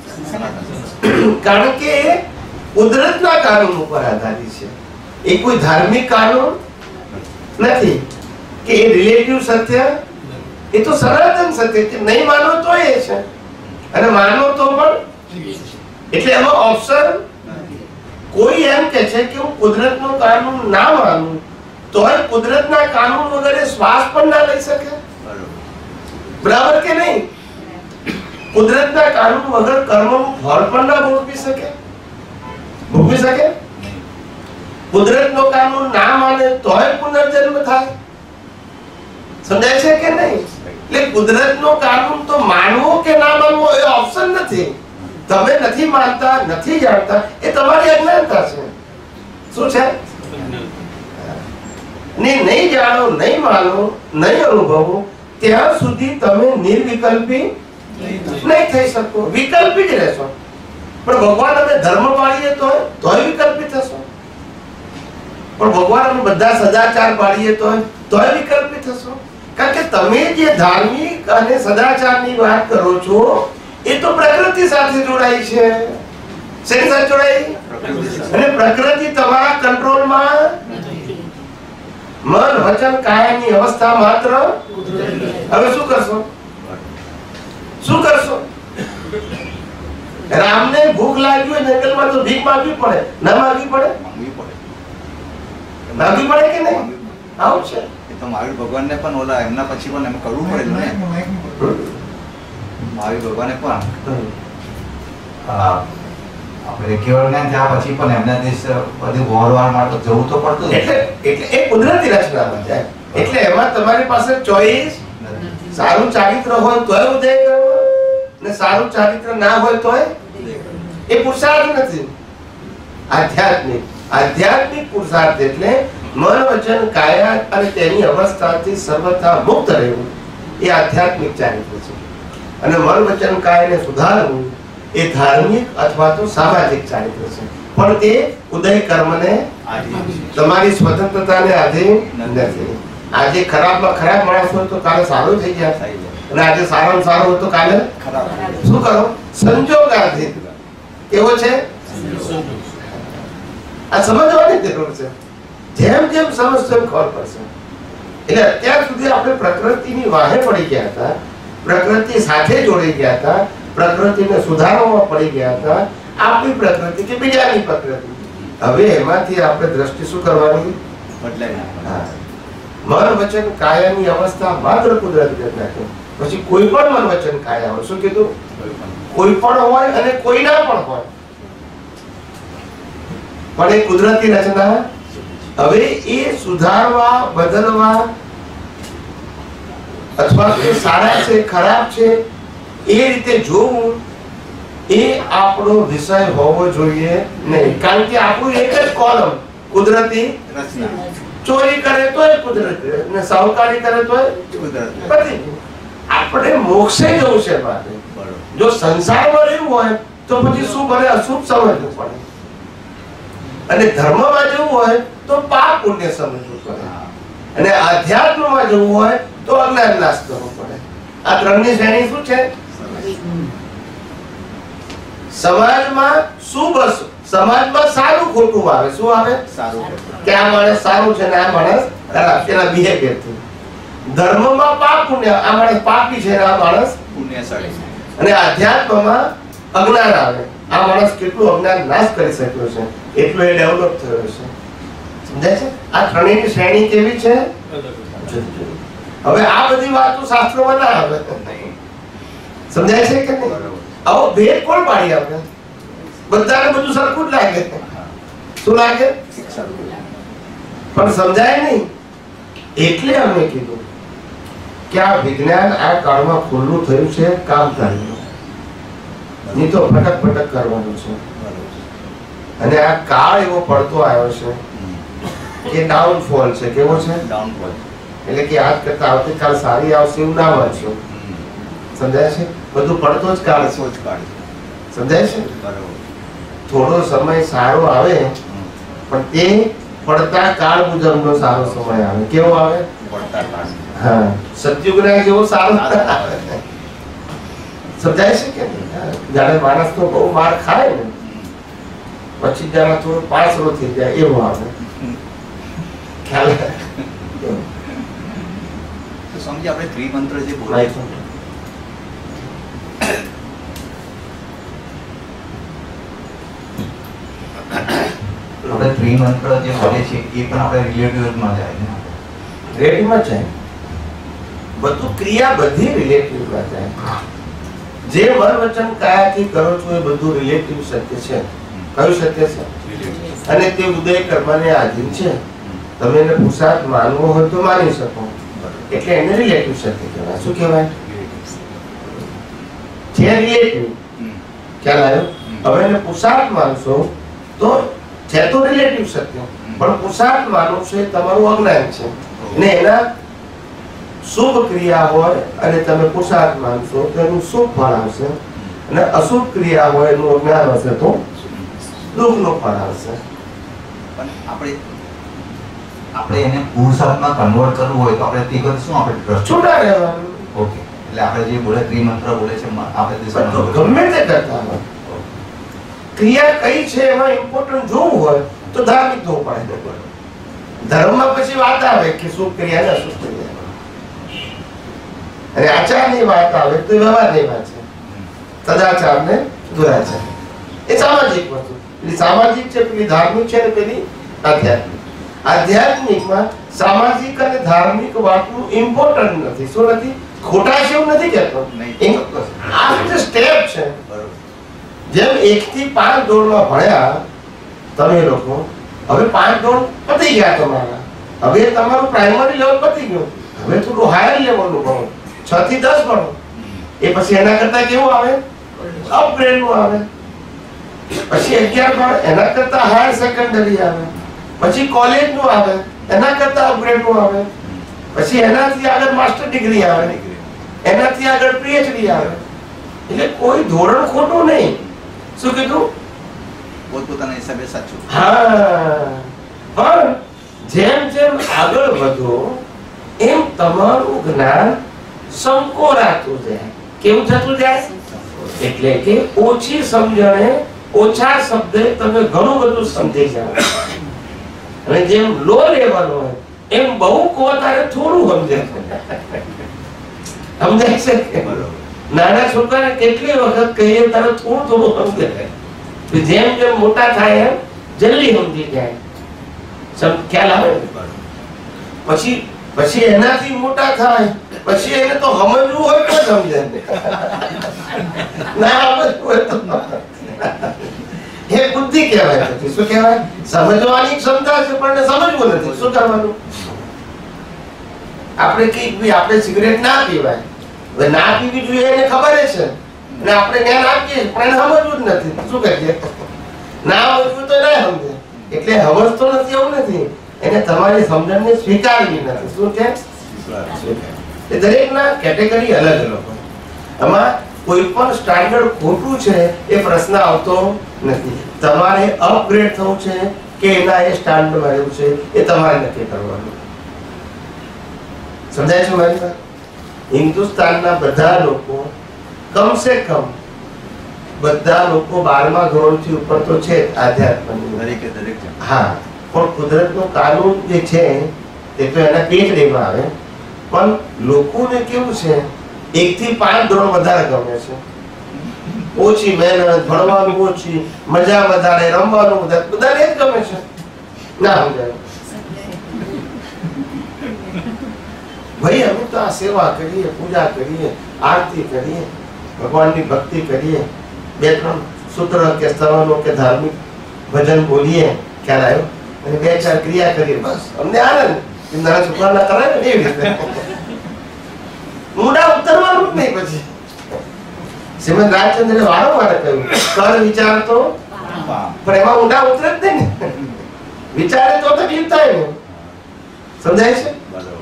કારણ કે કુદરતના કાનૂન ઉપર આધારિત છે. એ કોઈ ધાર્મિક કાનૂન નથી કે એ રિલેટિવ સત્ય. એ તો સનાતન સત્ય છે. નહીં માનો તો એ છે, અને માનો તો પણ. એટલે એમાં ઓપ્શન કોઈ એમ કે છે કે હું કુદરતનું કાનૂન ના માનું તો કુદરતના કાનૂન વગર શ્વાસ પણ ના લઈ શકે. બરાબર કે નહીં? કુદરતના કાનૂન વગર કર્મનું ફળ પણ ના ભોગવી શકે. ભોગવી શકે? કુદરતનો કાનૂન ના માને તોય પુનર્જન્મ થાય. સમજાય છે કે નહીં? એટલે કુદરતનો કાનૂન તો માનવો કે ના માનવો એ ઓપ્શન નથી. તમે નથી માનતા, નથી જાણતા, એ તમારી અજ્ઞાનતા છે. શું છે? નહીં જાણો, નહીં માનો, નહીં અનુભવો ત્યાં સુધી તમે નિર્વિકલ્પી નહીં થઈ શકો. વિકલ્પી જ રહેશો. પણ ભગવાન અમે ધર્મ પાડીએ તો તોય વિકલ્પી થશો. પણ ભગવાન અમે બધા સદાચાર પાડીએ તો તોય વિકલ્પી થશો. કારણ કે તમે જે ધાર્મિક અને સદાચારની વાત કરો છો એ તો પ્રકૃતિ સાથે જોડાઈ છે. શેની સાથે જોડાઈ? અને પ્રકૃતિ તમારા કંટ્રોલમાં નથી. મન, વચન, કાયાની અવસ્થા માત્ર. હવે શું કરશો? શું કરશો? રામને ભૂખ લાગી હોય જંગલમાં તો ભીખ માંગવી પડે, ના માંગવી પડે? માંગવી પડે કે નહીં? આવું છે. એ તો મહાવીર ભગવાનને પણ ઓલા એમના પછી પણ એમ કરવું પડે ને. મહાવીર ભગવાને પણ આપણે કેવળ જ્ઞાન થયા પછી પણ એમના દેશ બધી વહોરવા માટે જવું તો પડતું. એટલે એટલે એ કુદરતી રચનામાં જાય. એટલે એમાં તમારી પાસે ચોઈસ. સારું ચારિત્ર હોય તોય ઉદય કરવો, ને સારું ચારિત્ર ના હોય તોય. એ પુરુષાર્થ નથી. આધ્યાત્મિક આધ્યાત્મિક પુરુષાર્થ એટલે મન વચન કાયા અને તેની અવસ્થાથી સર્વથા મુક્ત રહેવું એ આધ્યાત્મિક ચારિત્ર છે. અને મન વચન કાયાને સુધારવું એ ધાર્મિક અથવા તો સામાજિક ચારિત્ર છે. પણ તે ઉદય કર્મને તમારી સ્વતંત્રતાને આધીન નથી. આજે ખરાબમાં ખરાબ માણસ હોય તો કાલે સારો થઈ ગયા, અને આજે સારામાં સારો હોય તો કાલે ખરાબ. શું કરો? સંજોગ આધીન. કેવો છે આ સમજવાની જરૂર છે. જેમ જેમ સમજશો એમ ખબર પડશે. એટલે અત્યાર સુધી આપણે પ્રકૃતિની વાહે પડી ગયા હતા, પ્રકૃતિ સાથે જોડી ગયા હતા, પ્રકૃતિને સુધારવામાં પડી ગયા હતા. આપણી પ્રકૃતિ કે બીજાની પ્રકૃતિ. હવે એમાંથી આપણે દ્રષ્ટિ શું કરવાની? બદલાઈ નાખવાની. મન વચન કાયાની અવસ્થા માત્ર કુદરત નાખે. પછી કોઈ પણ મન વચન કાયા હોય. શું કીધું? કોઈ પણ હોય અને કોઈના પણ હોય, પણ એ કુદરતી રચના. હવે એ સુધારવા, બદલવા અથવા તો સારા છે ખરાબ છે એ રીતે જોવું એ આપણો વિષય હોવો જોઈએ નહીં. કારણ કે આપણું એક જ કોલમ કુદરતી રચના. ચોરી કરે તો એ કુદરતી ને સાહુકારી કરે તો એ કુદરતી. આપણે મોક્ષે જવું છે માટે. જો સંસારમાં રહેવું હોય તો પછી શું બને? અશુભ સમજવું પડે. અને ધર્મમાં જવું હોય તો પાપ પુણ્ય સમજવું પડે. અને આધ્યાત્મમાં જવું હોય તો અજ્ઞાન નાશ કરવો પડે. આ ત્રણની શ્રેણી શું છે? સમાજમાં શુભ, સમાજમાં સારું ખોટું આવે. શું આવે? સારું. કે આ માણસ સારું છે ને આ માણસ ખરાબ છે, એના બિહેવિયરથી. ધર્મમાં પાપ પુણ્ય, આ માણસ પાપી છે ને આ માણસ પુણ્યશાળી છે. અને આધ્યાત્મમાં અજ્ઞાન આવે, આ માણસ કેટલું અજ્ઞાન નાશ કરી શક્યો છે, એટલું એ ડેવલપ થયો છે. સમજાય છે? આ ત્રણેયની શ્રેણી કેવી છે? હવે આ બધી વાતો શાસ્ત્રોમાં ના આવે. સમજાય છે કે નહીં? આવો ભેદ કોણ પાડી આપે? બધાને બધું સરખું જ લાગે. શું લાગે? પણ સમજાય નહીં. એટલે અમે કીધું કે આ વિજ્ઞાન આ કાળમાં ખુલ્લું થયું છે કામ કરવાનું, નહીં તો ફટક ફટક કરવાનું છે. અને આ કાળ એવો પડતો આવ્યો છે કે ડાઉનફોલ છે. કેવો છે? ડાઉનફોલ. એટલે કે આજ કરતા આવતીકાલ સારી આવશે એવું ના વાંચો. સમજાય છે? બધું પડતો જ કાળ છે. સમજાય છે? થોડો સમય સારો આવે પણ તે પડતા કાળ મુજબનો સારો સમય આવે. કેવો આવે? પડતા કાળ. હા, સતયુગના જેવો સારો આવે. સમજાય છે કે જ્યારે માણસ તો બહુ માર ખાય ને પછી જરા થોડો પાસરો થઈ જાય એવું આવે. ખ્યાલ? સમજી આપણે ત્રિમંત્ર જે બોલાય છે, આપણે ત્રિમંત્ર જે બોલે છે એ પણ આપણે રિલેટિવમાં જાય ને? રિલેટિવમાં જાય. બધું ક્રિયા બધી રિલેટિવમાં જાય. જે મન વચન કાયાથી કરો છો એ બધું રિલેટિવ સત્ય છે. કયું સત્ય છે? અને તે ઉદય કર્મને આધીન છે. તમે એને પુરુષાર્થ માનવો હોય તો માની શકો, એટલે એને રિલેટિવ સત્ય કહેવાય. શું કહેવાય? જે રિલેટિવ. ખ્યાલ આવ્યો? હવે એને પુરુષાર્થ માનશો તો છે તો રિલેટિવ સત્ય, પણ પુરુષાર્થ માનો છો એ તમારું અજ્ઞાન છે. અને એના શુભ ક્રિયા હોય અને તમે પુરુષાર્થ માનશો તો એનું શુભ ફળ આવશે, અને અશુભ ક્રિયા હોય એનું અજ્ઞાન હશે તો દુઃખનું ફળ આવશે. પણ આપણે આપણે એને પુરુષાર્થમાં કન્વર્ટ કરવું હોય તો આપણે તે વખતે શું આપણે છૂટા રહેવાનું. ઓકે, એટલે આપણે જે બોલે ત્રિમંત્ર બોલે છે આપણે ગમે તે કરતા હોય ક્રિયા કઈ છે એમાં ઇમ્પોર્ટન્ટ જોવું હોય તો ધાર્મિક થવું પડે. ધર્મમાં પછી વાત આવે કે શુભ ક્રિયા ને અશુભ ક્રિયા, અને આચારની વાત આવે તો વ્યવહારની વાત છે. સદાચાર ને દુરાચાર એ સામાજિક વસ્તુ. પેલી સામાજિક છે, પેલી ધાર્મિક છે, ને પેલી આધ્યાત્મિક. આધ્યાત્મિકમાં સામાજિક અને ધાર્મિક વાતનું ઇમ્પોર્ટન્ટ નથી. શું નથી? ખોટા છે એવું નથી કહેતો. આ જે સ્ટેપ છે, જેમ એક થી પાંચ ધોરણમાં ભણ્યા તમે લોકો, હવે પાંચ ધોરણ પતી ગયા તમારા, હવે તમારું પ્રાઇમરી લેવલ પતી ગયું, હવે થોડું હાયર લેવલનું ભણો, છ થી દસ ભણો. એ પછી એના કરતા કેવું આવે? અપગ્રેડ નું આવે. પછી અગિયાર બાર એના કરતા હાયર સેકન્ડરી આવે, પછી કોલેજ નું આવે, એના કરતા અપગ્રેડ નું આવે, પછી એનાથી આગળ માસ્ટર ડિગ્રી આવે, એનાથી આગળ પીએચડી આવે. એટલે કોઈ ધોરણ ખોટું નહીં. શું કીધું? પોતપોતાના હિસાબે સાચું. હા, પણ જેમ જેમ આગળ વધો એમ તમારું જ્ઞાન સંકોરાતું જાય. કેવું થતું જાય? એટલે કે ઓછી સમજણે ઓછા શબ્દે તમે ઘણું બધું સમજી જાઓ. અને જેમ લો લેવલ હોય એમ બહુ કહો ત્યારે થોડું સમજે. સમજાય છે? નાના છોકરાને કેટલી વખત કહીએ ત્યારે થોડું થોડું સમજે. જેમ જેમ મોટા થાય એમ જલ્દી સમજી જાય. ખ્યાલ આવે? પછી પછી એનાથી મોટા થાય પછી એને તો સમજવું હોય તો સમજે, ના સમજવું હોય તો એ બુદ્ધિ કહેવાય. શું કહેવાય? સમજવાની ક્ષમતા છે પણ સમજવું નથી. શું કરવાનું? આપણે કઈ આપણે સિગરેટ ના પીવાય, હવે ના પીવી જોઈએ એને ખબર છે અને આપણે જ્ઞાન આપીએ પણ એને સમજવું જ નથી. શું કરીએ? ના સમજવું તો ના સમજે. એટલે સમજતો નથી એવું નથી, એને તમારી સમજણને સ્વીકારવી નથી. શું છે? એ દરેકના કેટેગરી અલગ અલગ હોય. આમાં કોઈ પણ સ્ટાન્ડર્ડ ખોટું છે એ પ્રશ્ન આવતો નથી. તમારે અપગ્રેડ થવું છે કે એના એ સ્ટાન્ડર્ડમાં રહેવું છે એ તમારે નક્કી કરવાનું. સમજાય છે મારી વાત? હિન્દુસ્તાનના બધા લોકો કમસે કમ બધા લોકો બારમા ધોરણથી ઉપર તો છે આધ્યાત્મની દરેકે દરેક. હા, પણ કુદરતનો કાનૂન જે છે તે તો એના પીએચડીમાં આવે. પણ લોકોને કેવું છે એક થી પાંચ ધોરણ વધારે ગમે છે. ઓછી મહેનત, ભણવાનું ઓછી, મજા વધારે, રમવાનું વધારે, બધાને જ ગમે છે. ના સમજાય ભાઈ અમે તો આ સેવા કરીએ, પૂજા કરીએ, આરતી કરીએ, ભગવાનની ભક્તિ કરીએ, બે ત્રણ સૂત્ર કે સ્તવનો કે ધાર્મિક ભજન બોલીએ, ખ્યાલ આવ્યો, અને બે ચાર ક્રિયા કરીએ, બસ અમને આનંદ. નાના છોકરાના કરાય ને એવી રીતે મુડા ઉતરવાનું જ નહીં. પછી શ્રીમદ રાજચંદ્રે વારંવાર કહ્યું કર વિચાર તો, પણ એમાં ઊંડા ઉતરે જ નહીં ને. વિચારે તો તકલીફ થાય ને. સમજાય છે?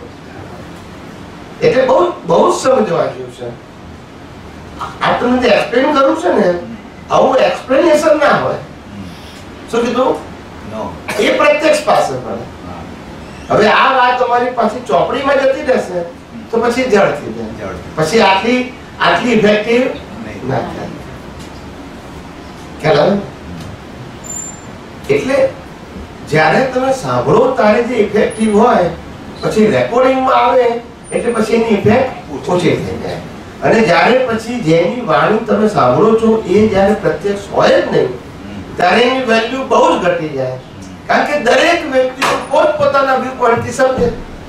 એટલે બહુ બહુ સમજવા જેવું છે. આ તમને જે એક્સપ્લેન કરું છે ને, આવું એક્સપ્લેનેશન ના હોય. શું કીધું? એ પ્રત્યક્ષ પાસે પડે. હવે આ વાત તમારી પાછી ચોપડીમાં જતી રહેશે તો પછી જડ થઈ જાય, પછી આટલી આટલી ઇફેક્ટિવ ના થાય. ખ્યાલ આવે? એટલે જ્યારે તમે સાંભળો ત્યારે જે ઇફેક્ટિવ હોય પછી રેકોર્ડિંગમાં આવે એટલે પછી એની ઇફેક્ટ ઓછી થઈ જાય. અને જ્યારે પછી જેની વાણી તમે સાંભળો છો એ જ્યારે પ્રત્યક્ષ હોય જ નહીં ત્યારે એની વેલ્યુ બહુ જ ઘટી જાય. કારણ કે દરેક વ્યક્તિઓ પોતપોતાના વ્યૂ પોઈન્ટથી સમજે.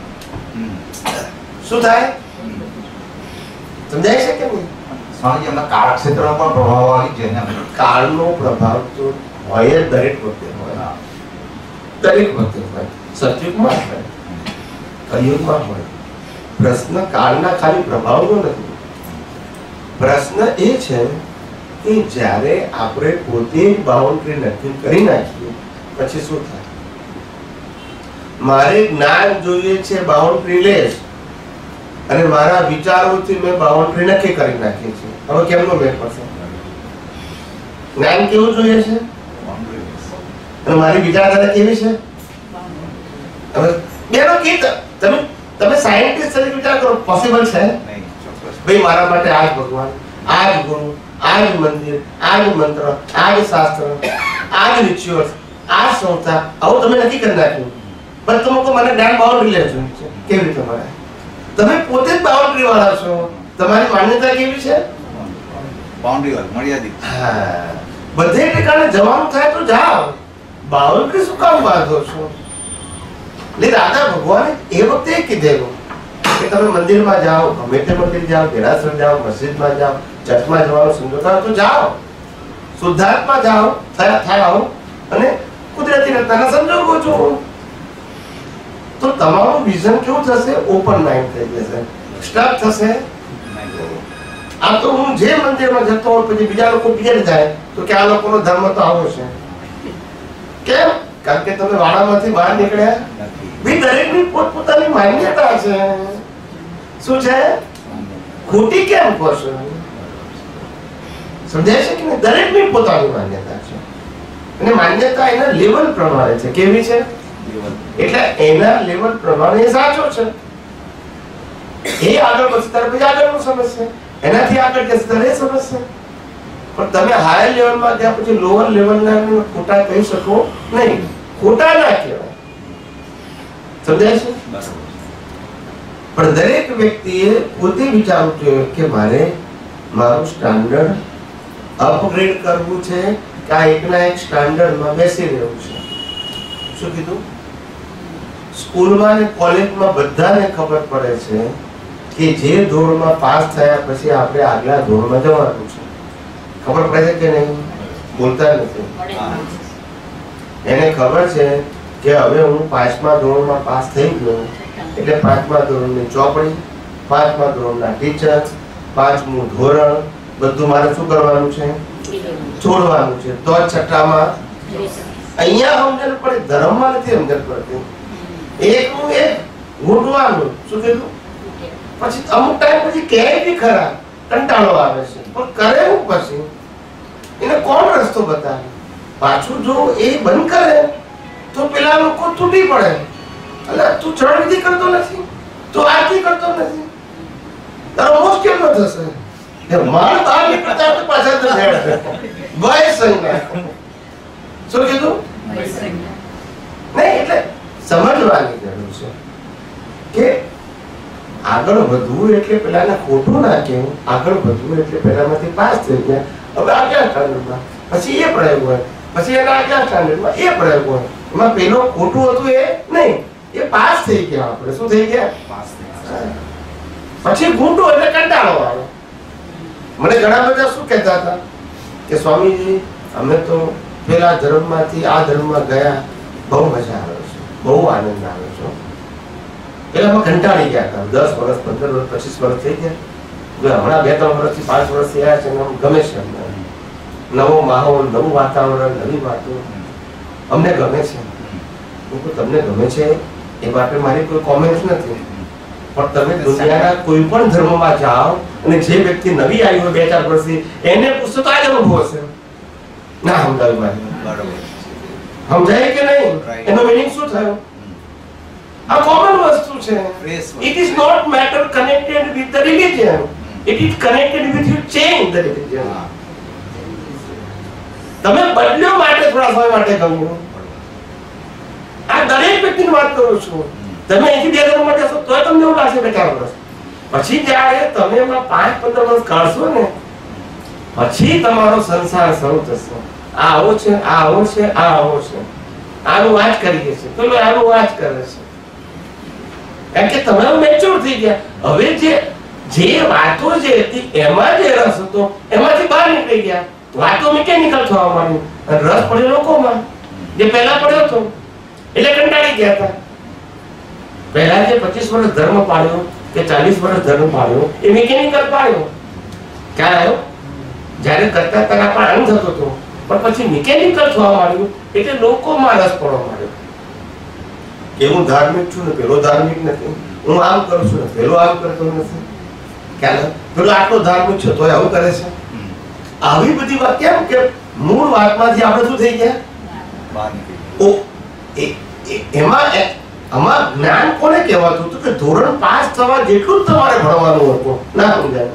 શું થાય? સમજાય છે કે નહીં? સ્વામીજી, એમના કાળ ક્ષેત્રમાં પણ પ્રભાવ આવી છે ને? કાળનો પ્રભાવ તો હોય જ, દરેક વખતે હોય, દરેક વખતે હોય. સતયુગમાં હોય, કળિયુગમાં હોય. પ્રશ્ન કાળના ખાલી પ્રભાવનો નથી. પ્રશ્ન એ છે કે જ્યારે આપણે પોતે જ બાઉન્ડ્રી નક્કી કરી નાખીએ પછી શું થાય? મારે જ્ઞાન જોઈએ છે બાઉન્ડ્રી લેસ, અને મારા વિચારોથી મેં બાઉન્ડ્રી નક્કી કરી નાખી છે. હવે કેમનો મેળ પડશે? જ્ઞાન કેવું જોઈએ છે અને મારી વિચારધારા કેવી છે? હવે બેનો કે તમે તમે સાયન્ટિસ્ટ તરીકે વિચાર કરો, પોસિબલ છે? ભાઈ મારા માટે આ જ ભગવાન, આ જ ગુરુ, આ જ મંદિર, આ જ મંત્ર, આ જ શાસ્ત્ર, આ જ રિચ્યુઅલ્સ, આ સંસ્થા, આવું તમે નક્કી કરી નાખ્યું. પણ તમે કહો મને જ્ઞાન બાઉન્ડ્રી લેજો છે. કેવી રીતે મળે? તમે પોતે જ બાઉન્ડ્રી વાળા છો. તમારી માન્યતા કેવી છે? બાઉન્ડ્રી વાળી, મર્યાદિત. હા, બધે ઠેકાણે જવાનું થાય તો જાઓ. બાઉન્ડ્રી શું કામ બાંધો છો? એટલે રાધા ભગવાને એ વખતે કીધેલું કે તમે મંદિરમાં જાઓ, ગમે તે મંદિર જાઓ, દેરાસર જાઓ, મસ્જિદમાં જાઓ, ચર્ચમાં જવાનું સંજોતા તો જાઓ, શુદ્ધાત્મા જાઓ, થયા થાઓ અને કુદરતી રત્નના સંજોગો છો. તો તમારું વિઝન કેવું થશે? ઓપન માઇન્ડ થઈ જશે. સ્ટક થશે. આ તો હું જે મંદિરમાં જતો હોય પછી બીજા લોકો ઘેર જાય તો કે આ લોકોનો ધર્મ તો આવો છે. કેમ? કારણ કે તમે વાડામાંથી બહાર નીકળ્યા બી. દરેકની પોતપોતાની માન્યતા છે. શું છે? ખોટી કેમ કરશો? સમજાય છે કે નહીં? દરેકની પોતાની માન્યતા છે અને માન્યતા એના લેવલ પ્રમાણે છે. કેવી છે? એટલે એના લેવલ પ્રમાણે સાચો છે. એ આગળ વધશે ત્યારે પછી આગળનું સમજશે, એનાથી આગળ જશે ત્યારે એ સમજશે. પણ તમે હાયર લેવલમાં ગયા પછી લોઅર લેવલના ખોટા કહી શકો નહીં. ખોટા ના કહેવાય. સમજાય છે? પણ દરેક વ્યક્તિએ પોતે વિચારવું જોઈએ કે મારે મારું સ્ટાન્ડર્ડ અપગ્રેડ કરવું છે કે આ એકના એક સ્ટાન્ડર્ડમાં બેસી રહેવું છે. શું કીધું? સ્કૂલમાં અને કોલેજમાં બધાને ખબર પડે છે કે જે ધોરણમાં પાસ થયા પછી આપણે આગલા ધોરણમાં જવાનું છે. ખબર પડે છે કે નહીં? બોલતા નથી. એને ખબર છે કે હવે હું પાંચમા ધોરણમાં પાસ થઈ ગયો એટલે પાંચમા ધોરણની ચોપડી, પાંચમા ધોરણના ટીચર, પાંચમું ધોરણ બધું મારે શું કરવાનું છે? છોડવાનું છે. તો છઠ્ઠામાં અહીંયા સમજણ પડે, ધર્મમાં નથી સમજણ પડતી. એકનું એક ઘૂંટવાનું. શું કીધું? પછી અમુક ટાઈમ પછી કહે બી ખરા, કંટાળો આવે છે, પણ કરે હું પછી એને કોણ રસ્તો બતાવે? પાછું જો એ બંધ કરે તો પેલા લોકો તૂટી પડે. એટલે તું ચરણ વિધિ કરતો નથી, તું આરતી કરતો નથી, તારો મોક્ષ કેમ ન થશે? માળ બહાર નીકળતા તો પાછા તો ભય સંજ્ઞા. શું કીધું? નહીં, એટલે સમજવાની જરૂર છે કે આગળ વધવું એટલે પેલાને ખોટું ના કહેવું. આગળ વધવું એટલે પેલામાંથી પાસ થઈ ગયા, હવે આગલા સ્ટાન્ડર્ડમાં, પછી એ પ્રયોગ હોય, પછી એના આગલા સ્ટાન્ડર્ડમાં એ પ્રયોગ હોય. એમાં પેલો ખોટું હતું એ નહીં, એ પાસ થઈ ગયા. આપણે શું થઈ ગયા? પાસ થઈ ગયા. પછી ઘૂંટો એટલે કંટાળો આવે. મને ઘણા બધા શું કહેતા હતા કે સ્વામીજી અમે તો પેલા ધર્મમાંથી આ ધર્મમાં ગયા, બહુ મજા આવે છે, બહુ આનંદ આવે છે. પેલામાં કંટાળી ગયા હતા. દસ વર્ષ, પંદર વર્ષ, પચીસ વર્ષ થઈ ગયા. હમણાં બે ત્રણ વર્ષથી પાંચ વર્ષ થયા છે, ગમે છે અમને. નવો માહોલ, નવું વાતાવરણ, નવી વાતો અમને ગમે છે. તમને ગમે છે એ માટે મારી કોઈ કોમેન્ટ નથી, પણ તમે દુનિયાના કોઈ પણ ધર્મમાં જાઓ અને જે વ્યક્તિ નવી આવી હોય બે ચાર વર્ષથી એને પૂછો તો આ જ અનુભવ હશે. ના સમજાયું ભાઈ? સમજાય કે નહીં? એનો મિનિંગ શું થયો? આ કોમન વસ્તુ છે. It is not matter connected with the religion. It is connected with you change the religion. તમે બદલ્યો માટે થોડા સમય માટે ગમ્યું. આ દરેક વ્યક્તિની વાત કરું છું. તમે અહીંથી બે ધર્મ માટે હશો તો તમને એવું લાગશે બે ચાર વર્ષ પછી, જ્યારે તમે એમાં પાંચ પંદર વર્ષ કાઢશો ને પછી તમારો સંસાર શરૂ થશે. આ આવો છે, આ આવો છે, આ આવો છે, આનું વાંચ કરીએ છીએ, પેલો આનું વાંચ કરે છે. કારણ કે તમે મેચ્યોર થઈ ગયા. હવે જે જે વાતો જે હતી એમાં જે રસ હતો એમાંથી બહાર નીકળી ગયા. વાતો મિકેનિકલ થવા માંડી અને રસ પડ્યો લોકોમાં, જે પહેલા પડ્યો હતો એટલે કંટાળી ગયા હતા. પહેલા જે પચીસ વર્ષ ધર્મ પાડ્યો કે ચાલીસ વર્ષ ધર્મ પાડ્યો એ મિકેનિકલ પાડ્યો. ક્યાં આવ્યો? જયારે કરતા કરતા પણ આનંદ થતો હતો, પણ પછી મિકેનિકલ થવા માંડ્યું એટલે લોકોમાં રસ પડવા માંડ્યો કે હું ધાર્મિક છું ને પેલો ધાર્મિક નથી, હું આમ કરું છું ને પેલો આમ કરતો નથી. ખ્યાલ? પેલો આટલો ધાર્મિક છે તોય આવું કરે છે. આવી બધી વાત કેમ? કે મૂળ વાતમાંથી આપણે શું થઈ ગયા? ઓ એમાં આમાં જ્ઞાન કોને કહેવાતું હતું? કે ધોરણ પાસ થવા જેટલું જ તમારે ભણવાનું હતું. ના સમજાય?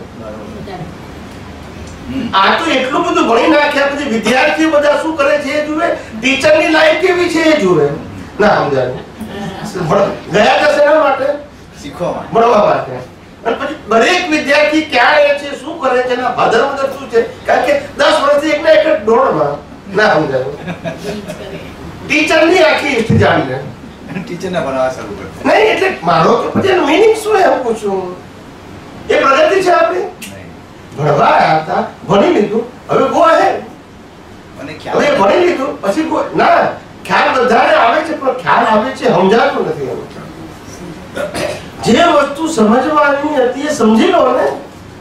આ તો એટલું બધું ભણી નાખ્યા પછી વિદ્યાર્થીઓ બધા શું કરે છે એ જુએ, ટીચરની લાઈફ કેવી છે એ જુએ. ના સમજાય? ગયા હતા શેના માટે? શીખવા માટે, ભણવા માટે. અને પછી દરેક વિદ્યાર્થી ક્યાં રહે છે, શું કરે છે, એના ભાદર ભાદર શું છે? કારણ કે દસ વર્ષથી એકના એક જ દોડમાં. ના સમજાય? ટીચરની આખી હિસ્ટ્રી જાણી લે. ટીચરને ભણાવવા શરૂ કરે. નહીં એટલે મારો તો પછી એનો મીનિંગ શું એમ પૂછું? એ પ્રગતિ છે આપણી. ભણવા આવ્યા હતા, ભણી લીધું, હવે ગો અહેડ. મને ખ્યાલ હવે ભણી લીધું પછી ગો ના ખ્યાલ બધાને આવે છે, પણ ખ્યાલ આવે છે સમજાતું નથી. એમ જે વસ્તુ સમજવાની હતી એ સમજી લો ને.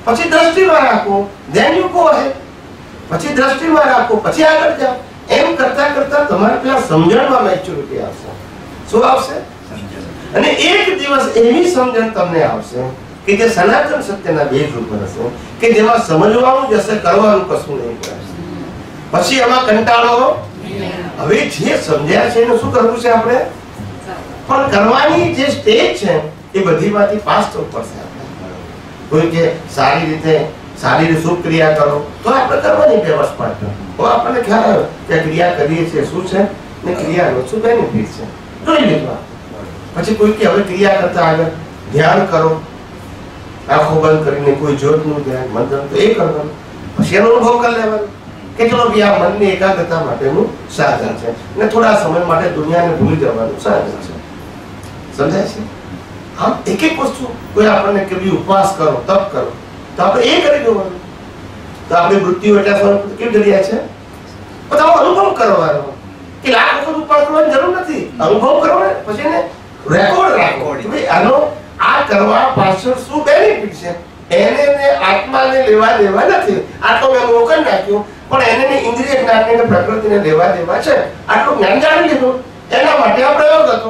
પછી દ્રષ્ટિમાં રાખો, then you go ahead. પછી દ્રષ્ટિમાં રાખો, પછી આગળ જાઓ. એમ કરતા કરતા તમારે પેલા સમજણમાં મેચ્યોરિટી આવશે. શું આવશે? અને એક દિવસ એવી સમજણ તમને આવશે કે જે સનાતન સત્યના બેઝ ઉપર હશે, કે જેમાં સમજવાનું જ હશે, કરવાનું કશું નહીં પડે. પછી એમાં કંટાળો. હવે જે સમજ્યા છે એને શું કરવું છે આપણે? પણ કરવાની જે સ્ટેજ છે એ બધીમાંથી પાસ થવું પડશે આપણે. કોઈ કે સારી રીતે સારી રીતે શુભ ક્રિયા કરો તો આપણે કરવાની વ્યવસ્થા છે. તો આપણને ખ્યાલ આવે કે ક્રિયા કરીએ છીએ શું છે ને ક્રિયાનો શું બેનિફિટ છે, જોઈ લીધું. પછી કોઈ કે હવે ક્રિયા કરતા આગળ ધ્યાન કરો, આંખો બંધ કરીને કોઈ જ્યોતનું ધ્યાન, મંત્ર તો એ કરવાનું. પછી એનો અનુભવ કરી લેવાનો કે ચલો ભઈ આ મનની એકાગ્રતા માટેનું સાધન છે ને થોડા સમય માટે દુનિયાને ભૂલી જવાનું સાધન છે. સમજાય છે? આમ એક એક વસ્તુ કોઈ આપણને કે ભઈ ઉપવાસ કરો, તપ કરો, તો આપણે એ કરી દેવાનું. તો આપણે મૃત્યુ એટલે કેવી જગ્યા છે? પોતાનો અનુભવ કરવાનો કે લાખ વખત ઉપવાસ કરવાની જરૂર નથી. અનુભવ કરવાનો, પછી એને રેકોર્ડ રાખો કે ભઈ આનો આ કરવા પાછળ શું બેનિફિટ છે. એને ને આત્માને લેવા દેવા નથી. આટલો મેં મોકલ નાખ્યું, પણ એને ને ઇન્દ્રિય જ્ઞાનને ને પ્રકૃતિને લેવા દેવા છે. આટલું જ્ઞાન જાણી લીધું, એના માટે આ પ્રયોગ હતો.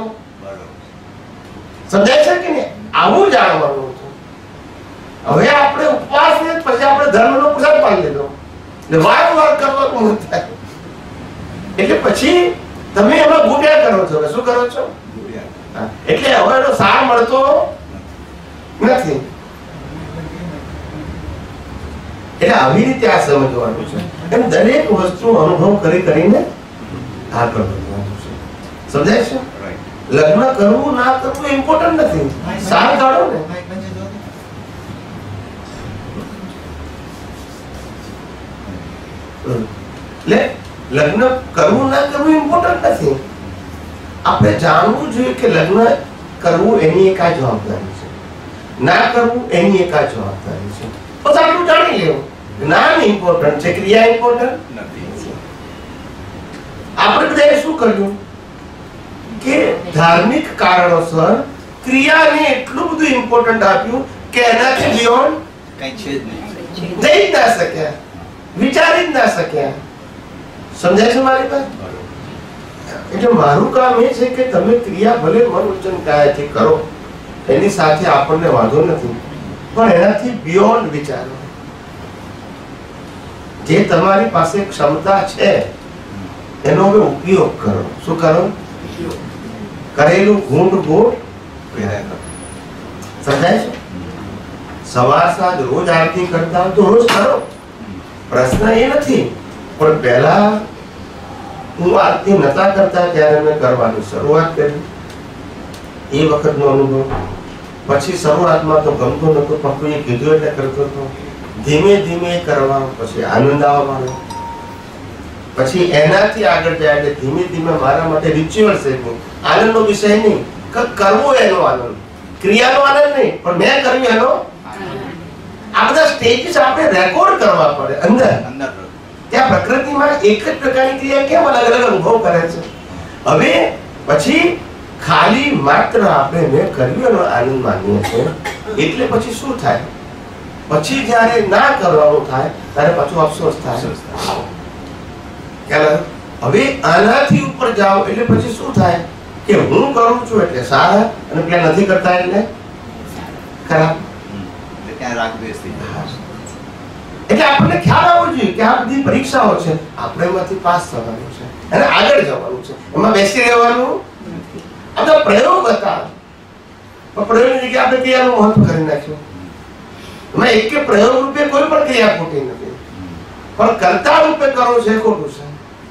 સમજાય છે કે નહીં? આવું જાણવાનું હતું. હવે આપણે ઉપવાસ ને પછી આપણે ધર્મનો પ્રસાદ પાડી લીધો ને વારંવાર કરવાનું થાય. એટલે પછી તમે એમાં ગુટ્યા કરો છો. શું કરો છો? એટલે હવે એનો સાર મળતો નથી. એટલે આવી રીતે આ સમજવાનું છે. એમ દરેક વસ્તુ અનુભવ કરી કરીને આગળ વધવાનું છે. સમજાય છે? લગ્ન કરવું ના કરવું ઇમ્પોર્ટન્ટ નથી. સાર કાઢો ને. એટલે લગ્ન કરવું ના કરવું ઇમ્પોર્ટન્ટ નથી. આપણે જાણવું જોઈએ કે લગ્ન કરવું એની એક આ જવાબદારી છે, ના કરવું એની એક આ જવાબદારી છે. બસ આટલું જાણી લેવું. જ્ઞાન ઇમ્પોર્ટન્ટ છે, ક્રિયા ઇમ્પોર્ટન્ટ નથી. આપણે બધાએ શું કર્યું કે ધાર્મિક કારણોસર ક્રિયાને એટલું બધું ઇમ્પોર્ટન્ટ આપ્યું કે એનાથી બિયોન્ડ કઈ છે જ નહીં. જઈ જ ના શક્યા, વિચારી જ ના શક્યા. સમજાય છે મારી પાસે? એટલે મારું કામ એ છે કે તમે ક્રિયા ભલે મન વચન કાયાથી કરો, એની સાથે આપણને વાંધો નથી, પણ એનાથી બિયોન્ડ વિચારો. જે તમારી પાસે ક્ષમતા છે એનો હવે ઉપયોગ કરો. શું કરો? કરેલું ઘૂંટ ઘૂંટ સમજાય છે? સવાર સાંજ રોજ આરતી કરતા તો રોજ કરો, પ્રશ્ન એ નથી. પણ પહેલા હું આરતી નતા કરતા ત્યારે મેં કરવાની શરૂઆત કરી, એ વખતનો અનુભવ. પછી શરૂઆતમાં તો ગમતો નતો, પણ કોઈએ કીધું એટલે કરતો હતો. ધીમે ધીમે કરવા પછી આનંદ આવવા માંડ્યો. પછી એનાથી આગળ જાય એટલે ધીમે ધીમે મારા માટે રિચ્યુઅલ છે. આનંદનો વિષય નહીં, કરવું એનો આનંદ, ક્રિયાનો આનંદ નહીં, પણ મેં કર્યું એનો. આ બધા સ્ટેજીસ આપણે રેકોર્ડ કરવા પડે અંદર અંદર. ત્યાં પ્રકૃતિમાં એક જ પ્રકારની ક્રિયા કેમ અલગ અલગ અનુભવ કરે છે. હવે પછી ખાલી માત્ર આપણે મેં કર્યું એનો આનંદ માનીએ છીએ. એટલે પછી શું થાય? પછી જ્યારે ના કરવાનું થાય ત્યારે પાછું અફસોસ થાય. હવે આનાથી ઉપર જાઓ એટલે પછી શું થાય કે હું કરું છું એટલે સારા અને પેલા નથી કરતા એટલે ખરાબ. એટલે આપણને ખ્યાલ આવવો જોઈએ કે આ બધી પરીક્ષાઓ છે, આપણે એમાંથી પાસ થવાનું છે અને આગળ જવાનું છે. એમાં બેસી રહેવાનું આ તો પ્રયોગ હતા, પણ પ્રયોગની જગ્યાએ આપણે ક્રિયાનું મહત્વ કરી નાખ્યું. એમાં એક કે પ્રયોગ રૂપે કોઈ પણ ક્રિયા ખોટી નથી, પણ કર્તા રૂપે કરો છે ખોટું છે.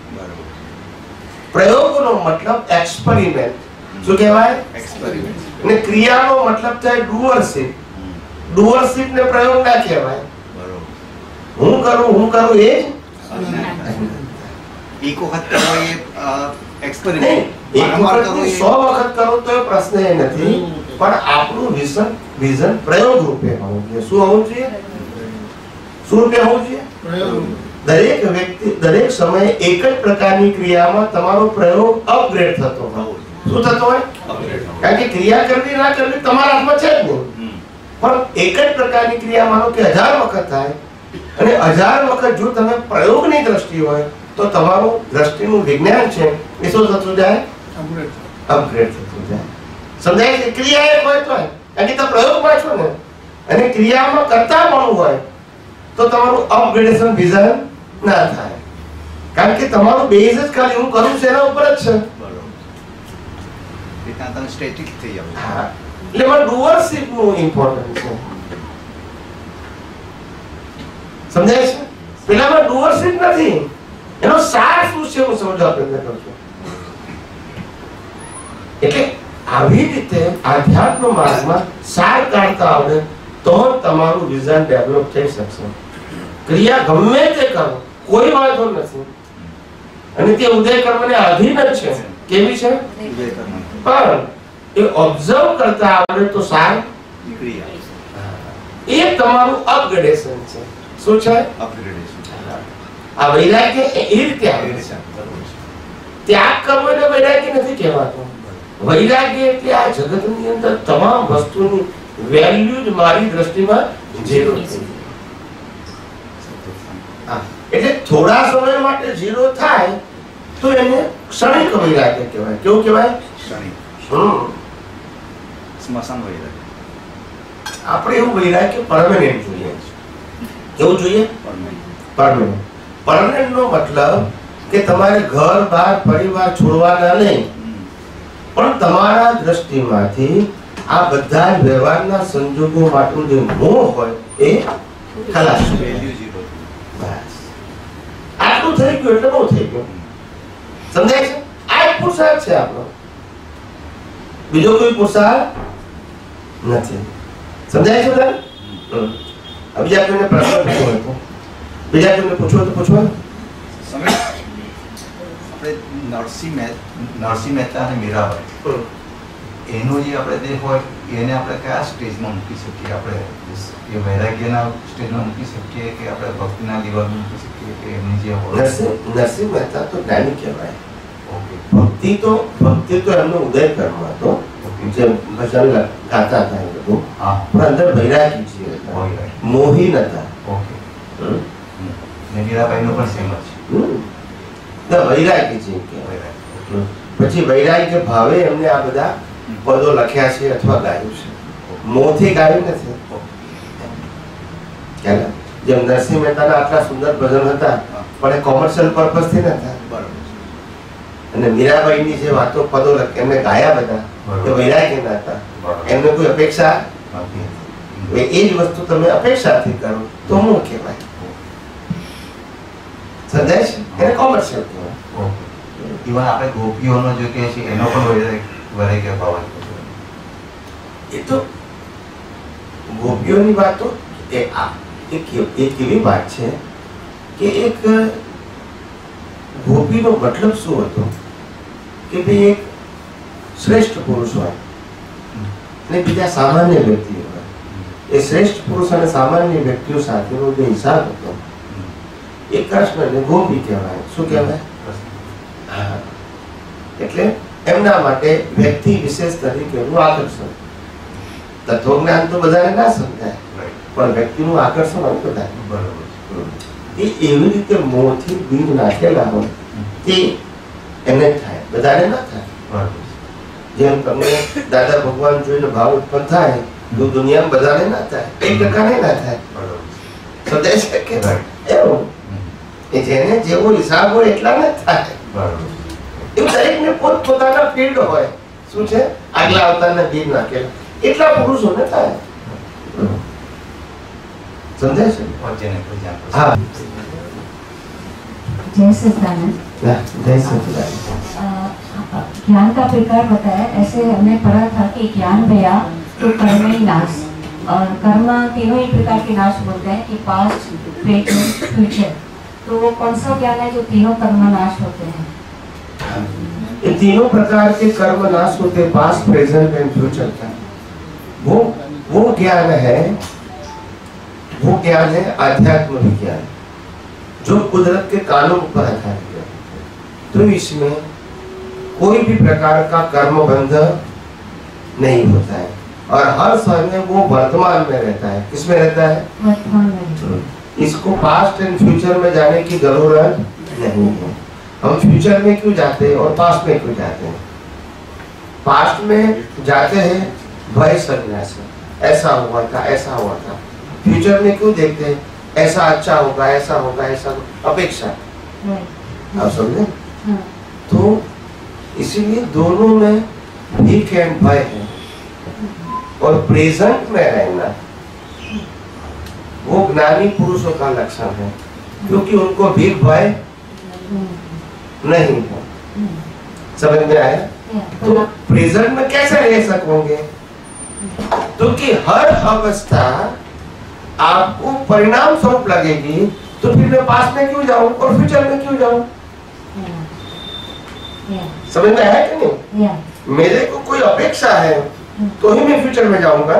પ્રયોગનો મતલબ એક્સપેરિમેન્ટ. શું કહેવાય? એક્સપેરિમેન્ટ. અને ક્રિયાનો મતલબ થાય ડુઅરશિપ. ડુઅરશિપ ને પ્રયોગ ના કહેવાય. હું કરું હું કરું એ જ એક વખત કરો એ એક્સપેરિમેન્ટ, એક વખત સો વખત કરો તો એ પ્રશ્ન એ નથી, પણ આપણું વિઝન વિઝન પ્રયોગ રૂપે હોવું જોઈએ. શું હોવું જોઈએ? શું રૂપે હોવું જોઈએ? પ્રયોગ. દરેક વ્યક્તિ દરેક સમયે એક જ પ્રકારની ક્રિયામાં તમારો પ્રયોગ અપગ્રેડ થતો હોય. શું થતો હોય? કારણ કે ક્રિયા કરવી ના કરવી તમારા હાથમાં છે જ નહીં. પણ એક જ પ્રકારની ક્રિયા માનો કે હજાર વખત થાય અને હજાર વખત જો તમે પ્રયોગની દ્રષ્ટિ હોય તો તમારું દ્રષ્ટિનું વિજ્ઞાન છે એ શું થતું જાય? અપગ્રેડ થતું જાય. સમજાય છે? ક્રિયા એક હોય તો એની તો પ્રયોગમાં છો ને, અને ક્રિયામાં કરતા પણ હોય તો તમારું અપગ્રેડેશન વિઝન ના થાય, કારણ કે તમારું બેઝ જ ખાલી હું કરું છું એના ઉપર જ છે. બરોબર. એટલે તમે સ્ટેટિક થઈ જાવ. હા, એટલે એમાં ડુઅરશિપ નું ઇમ્પોર્ટન્ટ છે. સમજાય છે? પેલામાં ડુઅરશિપ નથી, એનો સાર શું છે હું સમજવા પ્રયત્ન કરું છું. એટલે આવી રીતે આધ્યાત્મ માર્ગમાં સાર કાઢતા આવડે તો તમારું વિઝન ડેવલપ થઈ શકશે. ક્રિયા ગમે તે કરો કોઈ વાંધો નથી, અને તે ઉદય કર્મને આધીન જ છે. કેવી છે? પણ એ ઓબ્ઝર્વ કરતા આવડે તો સાર એ તમારું અપગ્રેડેશન છે. શું છે? અપગ્રેડેશન. આ વૈરાગ્ય એ રીતે આવે છે. ત્યાગ કરવો એટલે વૈરાગ્ય નથી કહેવાતો. વૈરાગ્ય એટલે આ જગતની અંદર તમામ વસ્તુની વેલ્યુ જ મારી દ્રષ્ટિમાં ઝીરો થઈ. એટલે થોડા સમય માટે ઝીરો થાય તો એને ક્ષણિક વૈરાગ્ય કહેવાય. કેવું કહેવાય? ક્ષણિક. હમ સ્મશાન વૈરાગ્ય. આપણે એવું વૈરાગ્ય પરમેનન્ટ જોઈએ. કેવું જોઈએ? પરમેનન્ટ. પરમેનન્ટ. પરમેનન્ટ નો મતલબ કે તમારે ઘર બાર પરિવાર છોડવાના નહીં, પણ તમારા દ્રષ્ટિમાંથી આ બધા વ્યવહારના સંજોગો માટેનું જે મોહ હોય એ ખલાસ થઈ ગયો. બસ આટલું થઈ ગયું એટલે બહુ થઈ ગયું. સમજાય છે? આ એક પુરુષાર્થ છે આપણો, બીજો કોઈ પુરુષાર્થ નથી. સમજાય છે બેન? બીજા કોઈને પ્રશ્ન પૂછવો હોય તો બીજા કોઈને પૂછવો તો પૂછવો. આપણે નરસિંહ મહેતા નરસિંહ મહેતા અને મીરાબાઈ એનો જે આપણે દેહ હોય એને આપણે કયા સ્ટેજમાં મૂકી શકીએ? આપણે એ વૈરાગ્યના સ્ટેજમાં મૂકી શકીએ કે આપણે ભક્તિના લેવલમાં મૂકી શકીએ કે એમની જે હોય? નરસિંહ નરસિંહ મહેતા તો જ્ઞાની કહેવાય. ઓકે. ભક્તિ તો ભક્તિ તો એમનો ઉદય કર્મ હતો, જે ભજન ગાતા હતા એ બધું. હા. પણ અંદર વૈરાગી છે, વૈરાગી. મોહી નતા. ઓકે. ને મીરાબાઈનો પણ સેમ જ હમ. ના, વૈરાગી છે છે. કહેવાય. વૈરાગ્ય. પછી વૈરાગ્ય ભાવે એમને આ બધા પદો લખ્યા છે અથવા ગાયું છે. મોંથી ગાયું નથી. ખ્યાલ? જેમ નરસિંહ મહેતાના આટલા સુંદર ભજન હતા પણ એ કોમર્શિયલ પર્પઝ થી નતા. બરાબર. અને મીરાબાઈની જે વાતો પદો લખ એમને ગાયા બધા એ વૈરાગ્ય ના હતા. એમને કોઈ અપેક્ષા એ જ વસ્તુ તમે અપેક્ષાથી કરો તો હું કહેવાય. સમજાય છે? એને કોમર્શિયલ કહેવાય. ઇવન આપણે ગોપીઓનો જે કહે છે એનો પણ વૈરાગ્ય ભાવ એ તો ગોપીઓની વાતો એ આ એક એક એવી વાત છે કે એક ગોપીનો મતલબ શું હતો કે ભાઈ એક શ્રેષ્ઠ પુરુષ હોય અને બીજા સામાન્ય વ્યક્તિ હોય. એ શ્રેષ્ઠ પુરુષ અને સામાન્ય વ્યક્તિઓ સાથેનો જે હિસાબ હતો એ કૃષ્ણને ગોપી કહેવાય. શું કહેવાય? હા. એટલે એમના માટે વ્યક્તિ વિશેષ તરીકેનું આકર્ષણ. તત્વજ્ઞાન તો બધાને ના સમજાય, પણ વ્યક્તિનું આકર્ષણ હોય બધા. બરાબર. એ એવી રીતે મોંથી બીજ નાખેલા હોય તે એને થાય, બધાને ના થાય. બરાબર. જેમ તમને દાદા ભગવાન જોઈને ભાવ ઉત્પન્ન થાય તો દુનિયામાં બધાને ના થાય, એક ટકાને ના થાય. બરાબર. સમજાય છે કે એવું એ જેને જેવો હિસાબ હોય એટલા ને થાય. બરાબર. એવું દરેકને પોત પોતાના ફીલ્ડ હોય. શું છે? આગલા અવતારના બીજ નાખેલા એટલા પુરુષોને થાય. समझे से वचन है प्रजा हाँ जय सच्चिदानंद। जय सच्चिदानंद। ज्ञान का प्रकार बताया, ऐसे हमने पढ़ा था कि ज्ञान भया तो कर्म ही नाश, और कर्म तीनों ही प्रकार के नाश बोलते हैं कि पास्ट प्रेजेंट फ्यूचर। तो वो कौन सा ज्ञान है जो तीनों कर्म नाश होते हैं? ये तीनों प्रकार के कर्म नाश होते, पास्ट प्रेजेंट एंड फ्यूचर का, वो वो ज्ञान है, वो ज्ञान है आध्यात्म विज्ञान जो कुदरत के कानून पर आधारित है। तो इसमें कोई भी प्रकार का कर्म बंध नहीं होता है और हर समय वो वर्तमान में रहता है। किसमें रहता है? वर्तमान में। इसको पास्ट एंड फ्यूचर में जाने की जरूरत नहीं है। हम फ्यूचर में क्यों जाते हैं और पास्ट में क्यों जाते हैं? पास्ट में जाते हैं भय संन्यास, ऐसा हुआ था, ऐसा हुआ था। फ्यूचर में क्यों देखते हैं? ऐसा अच्छा होगा, ऐसा होगा, ऐसा होगा, अपेक्षा। आप समझे? तो इसीलिए दोनों में भीख एंड भय है। और प्रेजेंट में रहना वो ज्ञानी पुरुषों का लक्षण है, क्योंकि उनको भीख भय नहीं है। समझ में आया? तो प्रेजेंट में कैसे रह सकोगे? क्योंकि हर अवस्था आपको परिणाम स्वरूप लगेगी, तो फिर मैं पास्ट में क्यों जाऊं और फ्यूचर में क्यों जाऊं? समझ में आया कि नहीं? मेरे को कोई अपेक्षा है तो ही मैं फ्यूचर में जाऊंगा।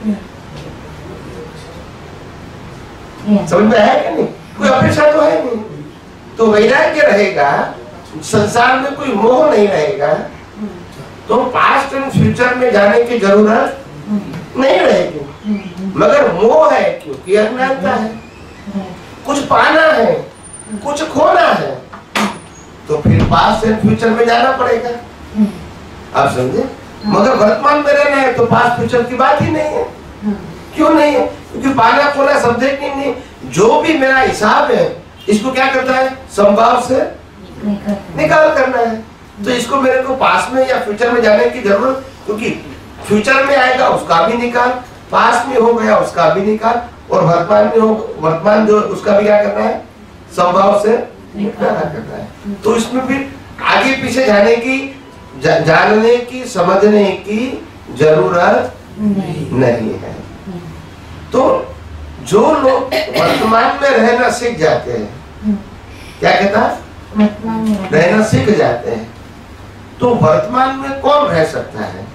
समझ में आया कि नहीं? कोई अपेक्षा तो है नहीं, तो वैराग्य रहेगा, संसार में कोई मोह नहीं रहेगा, तो पास्ट एंड फ्यूचर में जाने की जरूरत नहीं रहेगी। मगर मोह है, क्योंकि अज्ञानता है, कुछ पाना है, कुछ खोना है, तो फिर पास्ट एंड फ्यूचर में जाना पड़ेगा। आप समझे? मगर वर्तमान में रहना है तो पास्ट फ्यूचर की बात ही नहीं है। क्यों नहीं है? क्योंकि पाना खोना सब्जेक्ट ही नहीं। जो भी मेरा हिसाब है इसको क्या करता है? संभाव से निकाल करना है। तो इसको मेरे को पास्ट में या फ्यूचर में जाने की जरूरत, क्योंकि फ्यूचर में आएगा उसका भी निकाल, पास्ट में हो गया उसका भी निकाल, और वर्तमान में हो वर्तमान जो उसका भी क्या करना है? संभाव से निकाला करना है। तो इसमें फिर आगे पीछे जाने की, जा, जानने की, समझने की जरूरत नहीं, नहीं है। तो जो लोग वर्तमान में रहना सीख जाते हैं, क्या कहता है? रहना सीख जाते हैं, तो वर्तमान में कौन रह सकता है?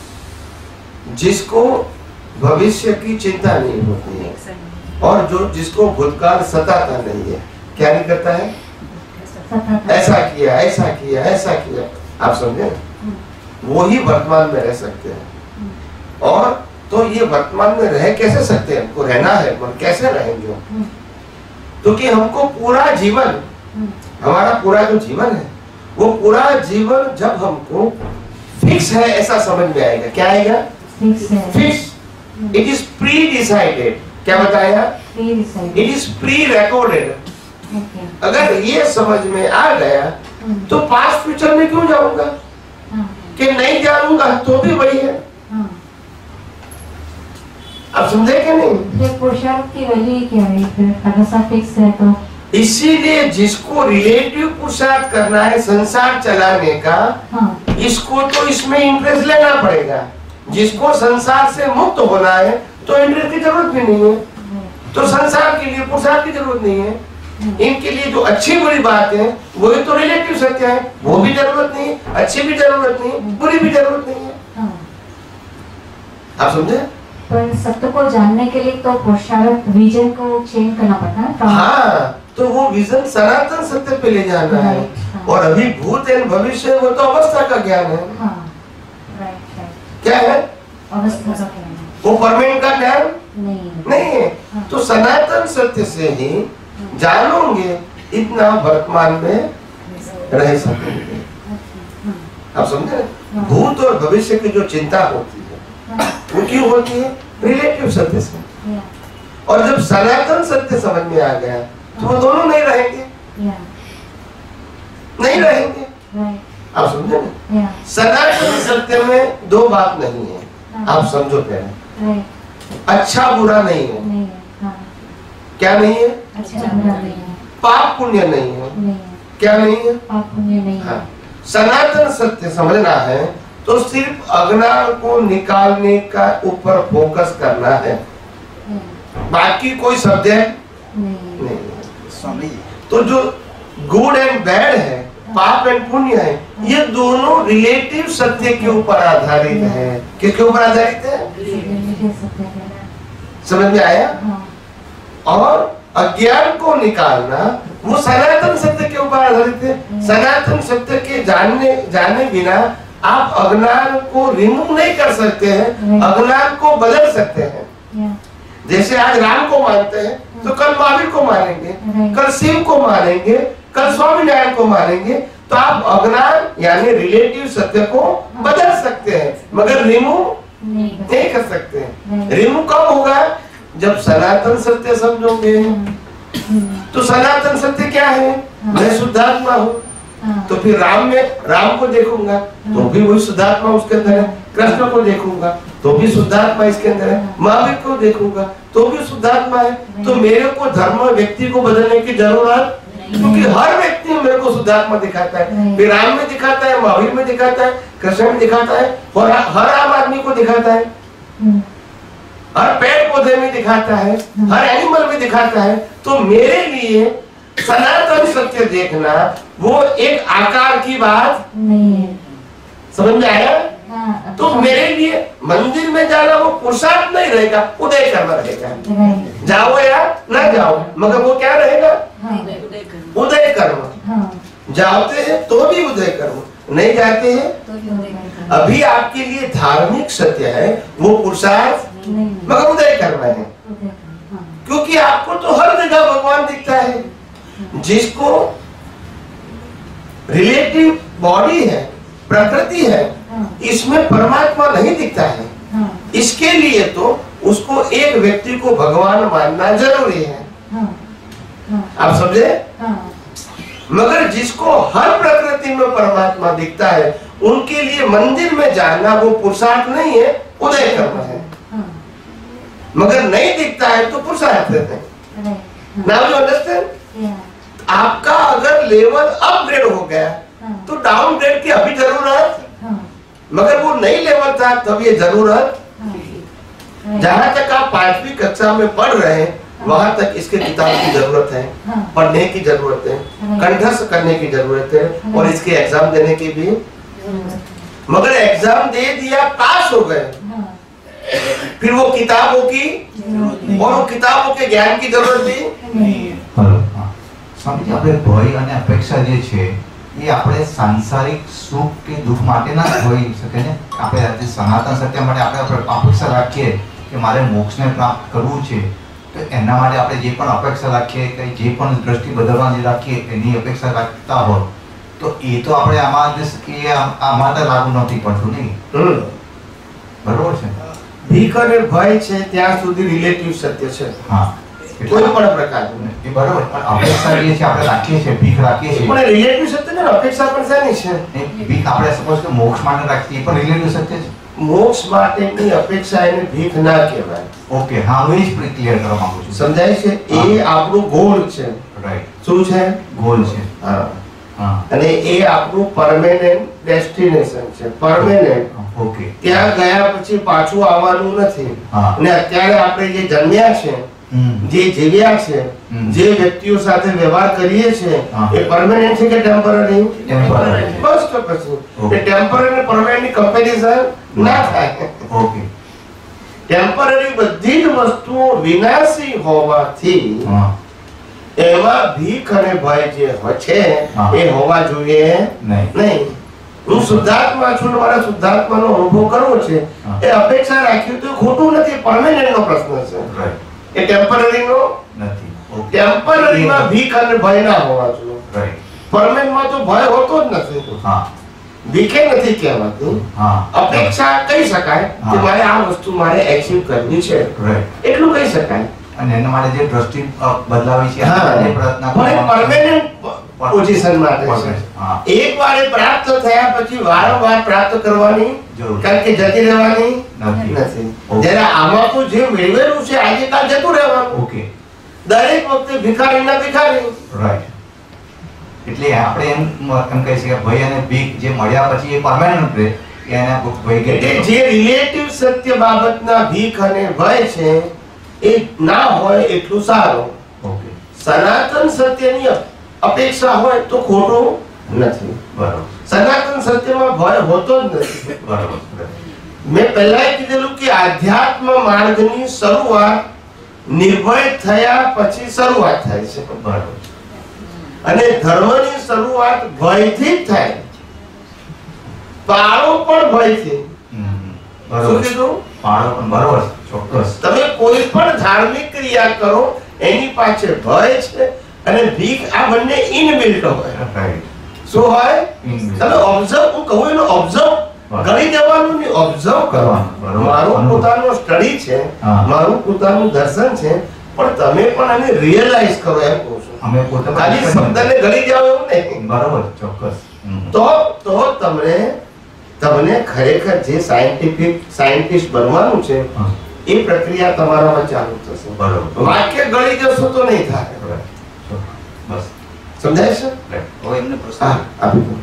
जिसको भविष्य की चिंता नहीं होती है, और जो जिसको भूतकाल सताता नहीं है। क्या नहीं करता है? ऐसा किया, ऐसा किया, ऐसा किया। आप समझे? वो ही वर्तमान में रह सकते हैं। और तो ये वर्तमान में रह कैसे सकते हैं? हमको रहना है, पर कैसे रहेंगे? क्योंकि तो हमको पूरा जीवन, हमारा पूरा जो जीवन है, वो पूरा जीवन जब हमको फिक्स है ऐसा समझ में आएगा। क्या आएगा? Fix. It is predecided. क्या बताया? It is prerecorded. अगर ये समझ में आ गया तो पास्ट फ्यूचर में क्यों जाऊंगा? कि नहीं जानूंगा तो भी वही है। आप समझे कि नहीं? पुरुषार्थ की वैल्यू क्या है? अगर सब फिक्स है तो इसीलिए जिसको रिलेटिव पुरुषार्थ करना है संसार चलाने का, हाँ। इसको तो इसमें इंटरेस्ट लेना पड़ेगा। जिसको संसार से मुक्त होना है तो इंटरेस्ट की जरूरत भी नहीं है, तो संसार के लिए पुरुषार्थ की जरूरत नहीं है। इनके लिए जो अच्छी बुरी बात है वही तो रिलेटिव सत्य है, वो भी जरूरत नहीं, अच्छी भी जरूरत नहीं, बुरी भी जरूरत नहीं है। हाँ। आप समझे? पर सत्य को जानने के लिए तो पुरुषार्थ विजन को चेंज करना पड़ता है। हाँ, तो वो विजन सनातन सत्य पे ले जाना है। हाँ। और अभी भूत एवं भविष्य वो तो अवस्था का ज्ञान है। हाँ। Right, right. क्या है? अवस्था का ज्ञान। वो परमानेंट का ज्ञान नहीं, नहीं है। हाँ। तो सनातन सत्य से ही जानोगे, इतना वर्तमान में रह सकेंगे। आप समझे? भूत और भविष्य की जो चिंता होती है वो क्यों होती है? रिलेटिव सत्य से। और जब सनातन सत्य समझ में आ गया तो वो दोनों नहीं रहेंगे, नहीं रहेंगे। आप समझे ना? सनातन सत्य में दो बात नहीं है। आप समझो पहले, अच्छा बुरा नहीं है। क्या नहीं है? अच्छा बुरा नहीं है। पाप पुण्य नहीं है। नहीं। क्या नहीं है? पाप पुण्य नहीं है। हाँ। सनातन सत्य समझना है तो सिर्फ अज्ञान को निकालने का ऊपर फोकस करना है, बाकी कोई सब्जेक्ट नहीं, नहीं। तो जो गुड एंड बैड है, पाप एंड पुण्य है, ये दोनों रिलेटिव सत्य के ऊपर आधारित है। किसके ऊपर आधारित है? समझ में आया? और अज्ञान को निकालना वो सनातन सत्य के ऊपर आधारित है। सनातन सत्य के जानने जाने बिना आप अज्ञान को रिमूव नहीं कर सकते हैं, अज्ञान को बदल सकते हैं। जैसे आज राम को मानते हैं तो कल महावीर को मानेंगे, कल शिव को मानेंगे, कल स्वामीनारायण को मानेंगे। तो आप अज्ञान यानी रिलेटिव सत्य को बदल सकते हैं, मगर रिमूव नहीं कर सकते हैं। रिमूव कब होगा? जब सनातन सत्य समझोगे। तो सनातन सत्य क्या है? मैं शुद्धात्मा हूँ, तो फिर राम में राम को देखूंगा तो भी वही शुद्धात्मा उसके अंदर है, कृष्ण को देखूंगा तो भी शुद्धात्मा इसके अंदर है, महावीर को देखूंगा तो भी शुद्धात्मा है। तो मेरे को धर्म व्यक्ति को बदलने की जरूरत, क्योंकि हर व्यक्ति मेरे को शुद्धात्मा दिखाता है, फिर राम में दिखाता है, महावीर में दिखाता है, कृष्ण में दिखाता है, और हर आम आदमी को दिखाता है, हर पेड़ पौधे में दिखाता है, हर एनिमल में दिखाता है। तो मेरे लिए सनातन सत्य देखना वो एक आकार की बात नहीं है। समझ में आया? हाँ, तो मेरे लिए मंदिर में जाना वो पुरुषार्थ नहीं रहेगा, उदय करना रहेगा। जाओ या ना जाओ, मगर वो क्या रहेगा? हाँ, उदय कर्म। हाँ, जाते हैं तो भी उदय कर्म, नहीं जाते हैं तो भी उदय कर्म। अभी आपके लिए धार्मिक सत्य है वो पुरुषार्थ मगर उदय कर्म है, क्योंकि आपको तो हर जगह भगवान दिखता है। जिसको रिलेटिव बॉडी है, प्रकृति है, इसमें परमात्मा नहीं दिखता है, इसके लिए तो उसको एक व्यक्ति को भगवान मानना जरूरी है। आप समझे? मगर जिसको हर प्रकृति में परमात्मा दिखता है उनके लिए मंदिर में जाना वो पुरुषार्थ नहीं है, उदय कर्म है। मगर नहीं दिखता है तो पुरुषार्थ है। Now you understand? आपका अगर लेवल अपग्रेड हो गया तो डाउनग्रेड की अभी जरूरत, मगर वो नहीं लेवल था तब ये जरूरत। जहां तक आप पांचवी कक्षा में पढ़ रहे हैं वहां तक इसके किताब की जरूरत है, पढ़ने की जरूरत है, कंठस्थ करने की जरूरत है, और इसके एग्जाम देने की भी। मगर एग्जाम दे दिया, पास हो गए, फिर वो किताबों की और वो किताबों के ज्ञान की जरूरत भी नहीं है। સ્વામીજી આપણે ભય અને અપેક્ષા જે છે એ આપણે સાંસારિક સુખ કે દુઃખ માટે ના હોઈ શકે ને, આપણે આજે સનાતન સત્ય માટે આપણે અપેક્ષા રાખીએ કે મારે મોક્ષને પ્રાપ્ત કરવું છે, તો એના માટે આપણે જે પણ અપેક્ષા રાખીએ કે જે પણ દ્રષ્ટિ બદલવાની રાખીએ એની અપેક્ષા રાખતા હોય તો એ તો આપણે આમાં એ આમાં તો લાગુ નથી પડતું નહીં, બરોબર છે? ભીખ અને ભય છે ત્યાં સુધી રિલેટિવ સત્ય છે। હા, કોઈ પણ પ્રકારનું એ બરોબર, પણ અપેક્ષા જે છે આપણે રાખીએ છીએ, ભીખ રાખીએ છીએ, પણ રિલેટિવ સત્ય ને અપેક્ષા પણ શાની છે? ભીખ આપણે સપોઝ કે મોક્ષ માટે રાખીએ પણ રિલેટિવ સત્ય છે। મોક્ષ માટેની અપેક્ષા એને ભીખ ના કહેવાય। ઓકે, હા, હું એ જ ક્લિયર કરવા માંગુ છું। સમજાય છે? એ આપણું ગોલ છે। રાઈટ, શું છે? ગોલ છે। હા, હા, અને એ આપણું પરમેનન્ટ ડેસ્ટિનેશન છે, પરમેનન્ટ। ઓકે, ત્યાં ગયા પછી પાછું આવવાનું નથી। અને અત્યારે આપણે જે જન્મ્યા છે, જે જીવ્યા છે, જે વ્યક્તિઓ સાથે વ્યવહાર કરીએ છીએ એ પરમેનન્ટ છે કે ટેમ્પરરી? ટેમ્પરરી। બસ તો પછી એ ટેમ્પરરી અને પરમેનન્ટ ની કમ્પેરિઝન ના થાય। ઓકે, ટેમ્પરરી બધી જ વસ્તુઓ વિનાશી હોવાથી એમાં ભીખ અને ભય જે છે એ હોવા જોઈએ નહીં। હું શુદ્ધાત્મા છું, મારા શુદ્ધાત્માનો અનુભવ કરવો છે, એ અપેક્ષા રાખ્યું તો ખોટું નથી, પરમેનન્ટ નો પ્રશ્ન છે, એ ટેમ્પરરી નો નથી। ટેમ્પરરી માં ભીખ અને ભય ના હોવા જોઈએ, પરમેનન્ટ માં તો ભય હોતો જ નથી, ભીખે નથી કહેવાતું। અપેક્ષા કહી શકાય કે મારે આ વસ્તુ મારે એચીવ કરવી છે, એટલું કહી શકાય। અને એના માટે જે દ્રષ્ટિ બદલાવી છે એ પ્રયત્ન પણ પરમેનન્ટ પોઝિશન માટે છે। એકવાર એ પ્રાપ્ત થયા પછી વારંવાર પ્રાપ્ત કરવાની જરૂર, કારણ કે જતી રહેવાની નથી। જ્યારે આમાં તો જે મેળવેલું છે આજે કાલ જતું રહેવાનું। ઓકે, દરેક વખતે ભિખારી ના ભિખારી। રાઈટ, એટલે આપણે એમ એમ કહી શકીએ ભય અને ભીખ જે મળ્યા પછી એ પરમેનન્ટ રહે, એના ભય કે જે રિલેટિવ સત્ય બાબતના ભીખ અને ભય છે એ ના હોય એટલું સારું। ઓકે, સનાતન સત્યની અપેક્ષા હોય તો ખોટું નથી, બરાબર। સનાતન સત્યમાં ભય હોતો જ નથી, બરાબર। મેં પહેલા કીધેલું કે આધ્યાત્મ માર્ગની શરૂઆત નિર્ભય થયા પછી શરૂઆત થાય છે, બરાબર। અને ધર્મની શરૂઆત ભયથી જ થાય, પાળો પણ ભય છે. બરોબર. શું કીધું? પાળો પણ બરોબર ચોક્કસ. તમે કોઈ પણ ધાર્મિક ક્રિયા કરો એની પાછળ ભય છે અને ભીખ, આ બંને ઇનબિલ્ટ હોય. રાઈટ. શું હોય? Inbuilt. તમે ઓબ્ઝર્વ, હું કહું એનો ઓબ્ઝર્વ કરી દેવાનું નહીં, ઓબ્ઝર્વ કરવાનું. બરોબર. મારું પોતાનું સ્ટડી છે, હા. મારું પોતાનું દર્શન છે, પણ તમે પણ આને રિયલાઇઝ કરો એમ કહું છું. અમે પોતે ખાલી શબ્દને ગળી જાવ એવું નહીં. બરોબર ચોક્કસ. હમ. તો તો તમને તમને ખરેખર જે સાયન્ટિફિક સાયન્ટિસ્ટ બનવાનું છે હા. એ પ્રક્રિયા તમારામાં ચાલુ થશે. બરોબર. વાક્ય ગળી જશો તો નહીં થાય. Right. ચોક્કસ. બસ. સમજાય છે? રાઈટ. હવે એમને પ્રશ્ન. હા, આપી દો.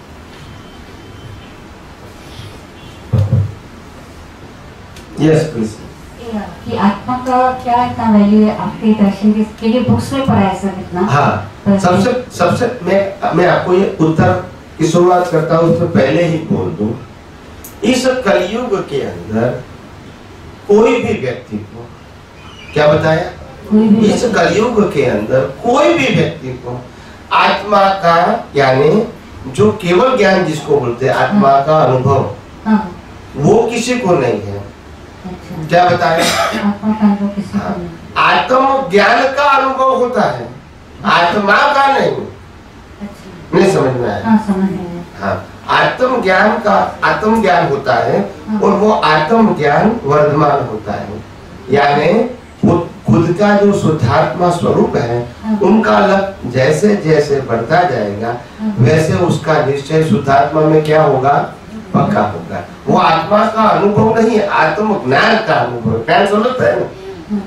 Yes please. कि आत्मा का क्या इतना वैल्यू है आपके दर्शन के के लिए बुक्स में पढ़ा है सब इतना. हाँ, सबसे सबसे मैं मैं आपको ये उत्तर की शुरुआत करता हूँ, उससे पहले ही बोल दूं, इस कलयुग के अंदर कोई भी व्यक्ति को, क्या बताया, कोई भी इस कलयुग के अंदर कोई भी व्यक्ति को आत्मा का, यानी जो केवल ज्ञान जिसको बोलते हैं आत्मा का अनुभव, हाँ, वो किसी को नहीं है. अच्छा. क्या बताया? आत्मा का अनुभव किसी को नहीं. आत्म ज्ञान का अनुभव होता है, आत्मा का नहीं. अच्छा. नहीं समझ में आया? हाँ, समझ गए. हाँ, आत्म ज्ञान का आत्म ज्ञान होता है हाँ. और वो आत्म ज्ञान वर्धमान होता है, यानी खुद खुद का जो शुद्धात्मा स्वरूप है हाँ. उनका लग जैसे जैसे बढ़ता जाएगा हाँ. वैसे उसका निश्चय शुद्धात्मा में क्या होगा, पक्का होगा. वो आत्मा का अनुभव नहीं है, आत्म ज्ञान का अनुभव. ज्ञान समझते हैं ना? हाँ.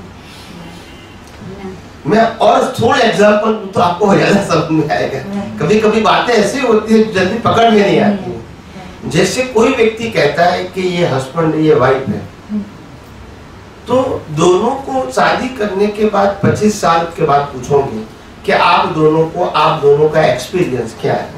मैं और थोड़ा एग्जांपल दूं तो आपको ज्यादा समझ में आएगा. कभी कभी बातें ऐसी होती है जल्दी पकड़ में नहीं आती. जैसे कोई व्यक्ति कहता है कि ये हस्बैंड ये वाइफ है, तो दोनों को शादी करने के बाद पच्चीस साल के बाद पूछोगे कि आप दोनों को आप दोनों का एक्सपीरियंस क्या है,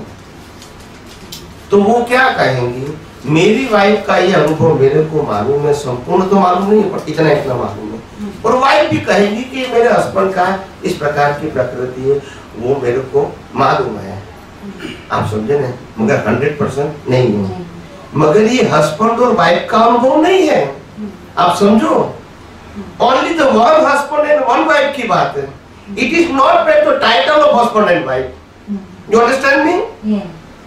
तो वो क्या कहेंगी, मेरी वाइफ का ये अनुभव मेरे को मालूम है, संपूर्ण तो मालूम नहीं पर इतना इतना मालूम है. और वाइफ भी कहेगी कि मेरे हस्बैंड का इस प्रकार की प्रकृति है, वो मेरे को मालूम है. आप समझे ना? मगर हंड्रेड परसेंट नहीं है. मगर ये हस्बैंड और वाइफ का अनुभव नहीं है. आप समझो, only the one husband and one wife की बात है. It is not the title of husband and wife. You understand me? Yeah.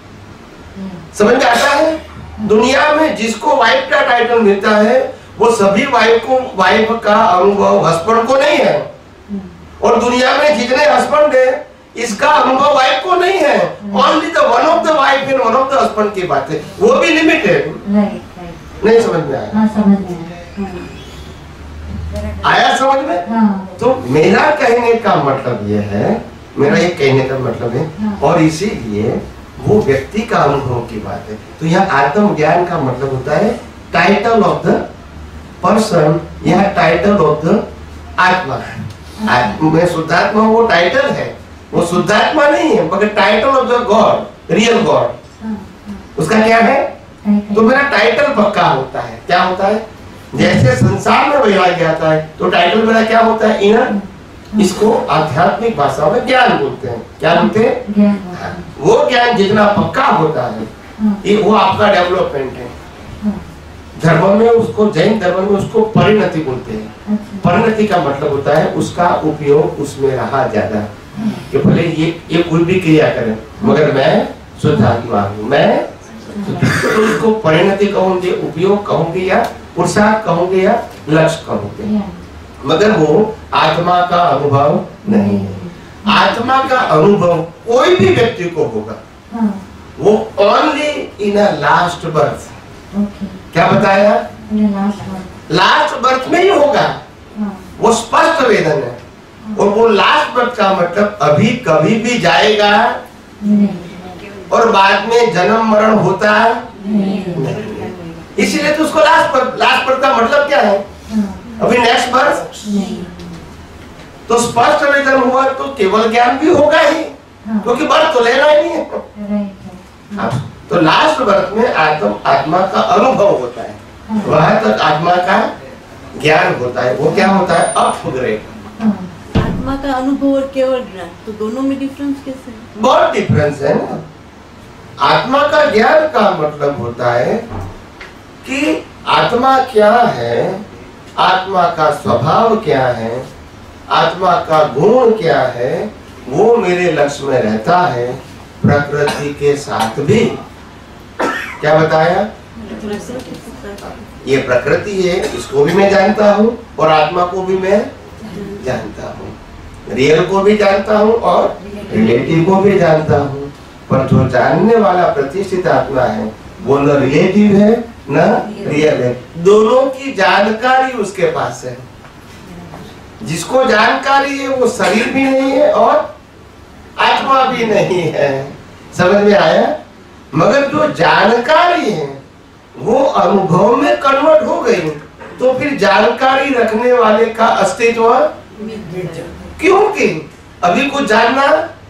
समझ में आता है? दुनिया में जिसको वाइफ का टाइटल मिलता है वो सभी वाइफ को वाइफ का अनुभव हस्बैंड को नहीं है. और दुनिया में जितने हस्बैंड है इसका अनुभव वाइफ को नहीं है. Only the one of the wife and one of the husband की बात है, वो भी लिमिटेड. Right, right. नहीं समझ में आया? हाँ, समझ गए. हाँ. आया समझ में? हाँ. तो मेरा कहने का मतलब ये है, मेरा ये कहने का मतलब है, हाँ. और इसीलिए वो व्यक्ति का अनुभव की बात है. तो यहाँ आत्म ज्ञान का मतलब होता है टाइटल ऑफ द पर्सन, यह टाइटल ऑफ द आत्मा. मैं शुद्धात्मा वो टाइटल है, वो शुद्धात्मा नहीं है मगर title of the God, real God. हाँ. उसका क्या है? तो मेरा टाइटल पक्का होता है. क्या होता है? जैसे संसार में वैराग्य आता है तो टाइटल मेरा क्या होता है? इनर. इसको आध्यात्मिक भाषा में ज्ञान बोलते हैं. क्या बोलते हैं? ज्ञान. हाँ, वो ज्ञान जितना पक्का होता है हाँ. ये वो आपका डेवलपमेंट है. हाँ. धर्म में उसको, जैन धर्म में उसको परिणति बोलते हैं. अच्छा. परिणति का मतलब होता है उसका उपयोग उसमें रहा ज्यादा, कि भले ये ये कोई भी क्रिया करे मगर मैं शुद्धात्मा हूँ, मैं तो उसको परिणति कहूंगे, उपयोग कहूंगे या पुरुषार्थ कहूंगे या लक्ष्य कहूंगे. Yeah. मगर वो आत्मा का अनुभव नहीं है. आत्मा का अनुभव कोई भी व्यक्ति को होगा, हाँ. वो only in a last birth. Okay. क्या बताया? In the last one. Last birth में ही होगा. हाँ. वो स्पष्ट वेदन है. और वो लास्ट बर्थ का मतलब अभी कभी भी जाएगा नहीं. और बाद में जन्म मरण होता नहीं. नहीं. इसीलिए तो उसको लास्ट बर्थ, लास्ट बर्थ का मतलब क्या है? हाँ. अभी नेक्स्ट बर्थ. नहीं. तो स्पष्ट वेदन हुआ तो केवल ज्ञान भी होगा ही, हाँ. क्योंकि बर्थ तो लेना ही नहीं है. Right, right. हाँ, तो लास्ट बर्थ में आत्म आत्मा का अनुभव होता है, हाँ. वहां तक आत्मा का ज्ञान होता है. वो क्या होता है? अपग्रेड. हाँ. आत्मा का अनुभव और केवल ज्ञान, तो दोनों में डिफरेंस कैसे है? बहुत डिफरेंस है ना. आत्मा का ज्ञान का मतलब होता है कि आत्मा क्या है, आत्मा का स्वभाव क्या है, आत्मा का गुण क्या है, वो मेरे लक्ष्य में रहता है। प्रकृति के साथ भी क्या बताया, ये प्रकृति है, इसको भी मैं जानता हूँ और आत्मा को भी मैं जानता हूँ, रियल को भी जानता हूँ और रिलेटिव को भी जानता हूँ। पर जो जानने वाला प्रतिष्ठित आत्मा है वो न रिलेटिव है न रियल है, दोनों की जानकारी उसके पास है। जिसको जानकारी है वो शरीर भी नहीं है और आत्मा भी नहीं है, समझ में आया। मगर जो जानकारी है वो अनुभव में कन्वर्ट हो गई, तो फिर जानकारी रखने वाले का अस्तित्व, क्योंकि अभी कुछ जानना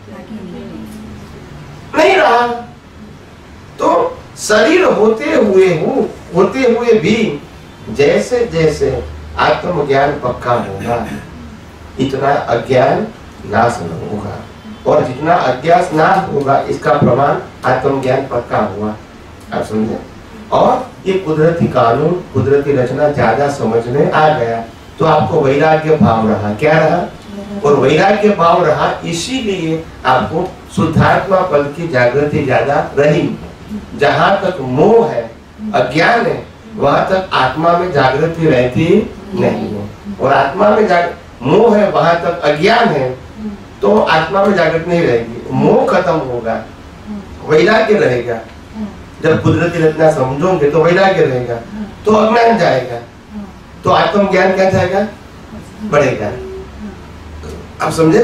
नहीं रहा। तो शरीर होते हुए हो होते हुए भी जैसे जैसे आत्मज्ञान पक्का होगा इतना अज्ञान नाश न होगा, और जितना अज्ञान नाश होगा इसका प्रमाण आत्मज्ञान पक्का हुआ। आप समझे। और ये कुदरती कानून, कुदरती रचना ज्यादा समझ में आ गया तो आपको वैराग्य भाव रहा, क्या रहा, और वैराग्य भाव रहा, इसीलिए आपको शुद्धात्मा पल की जागृति ज्यादा रही। जहां तक मोह है, अज्ञान है, वहां तक आत्मा में जागृति रहती नहीं है, और आत्मा में जाग मोह है वहां तक अज्ञान है, तो आत्मा में जागृति नहीं रहेगी। मोह खत्म होगा, वैराग्य रहेगा। जब कुदरती रचना समझोगे तो वैराग्य रहेगा, तो अज्ञान जाएगा, तो आत्मज्ञान क्या जाएगा, बढ़ेगा। आप समझे।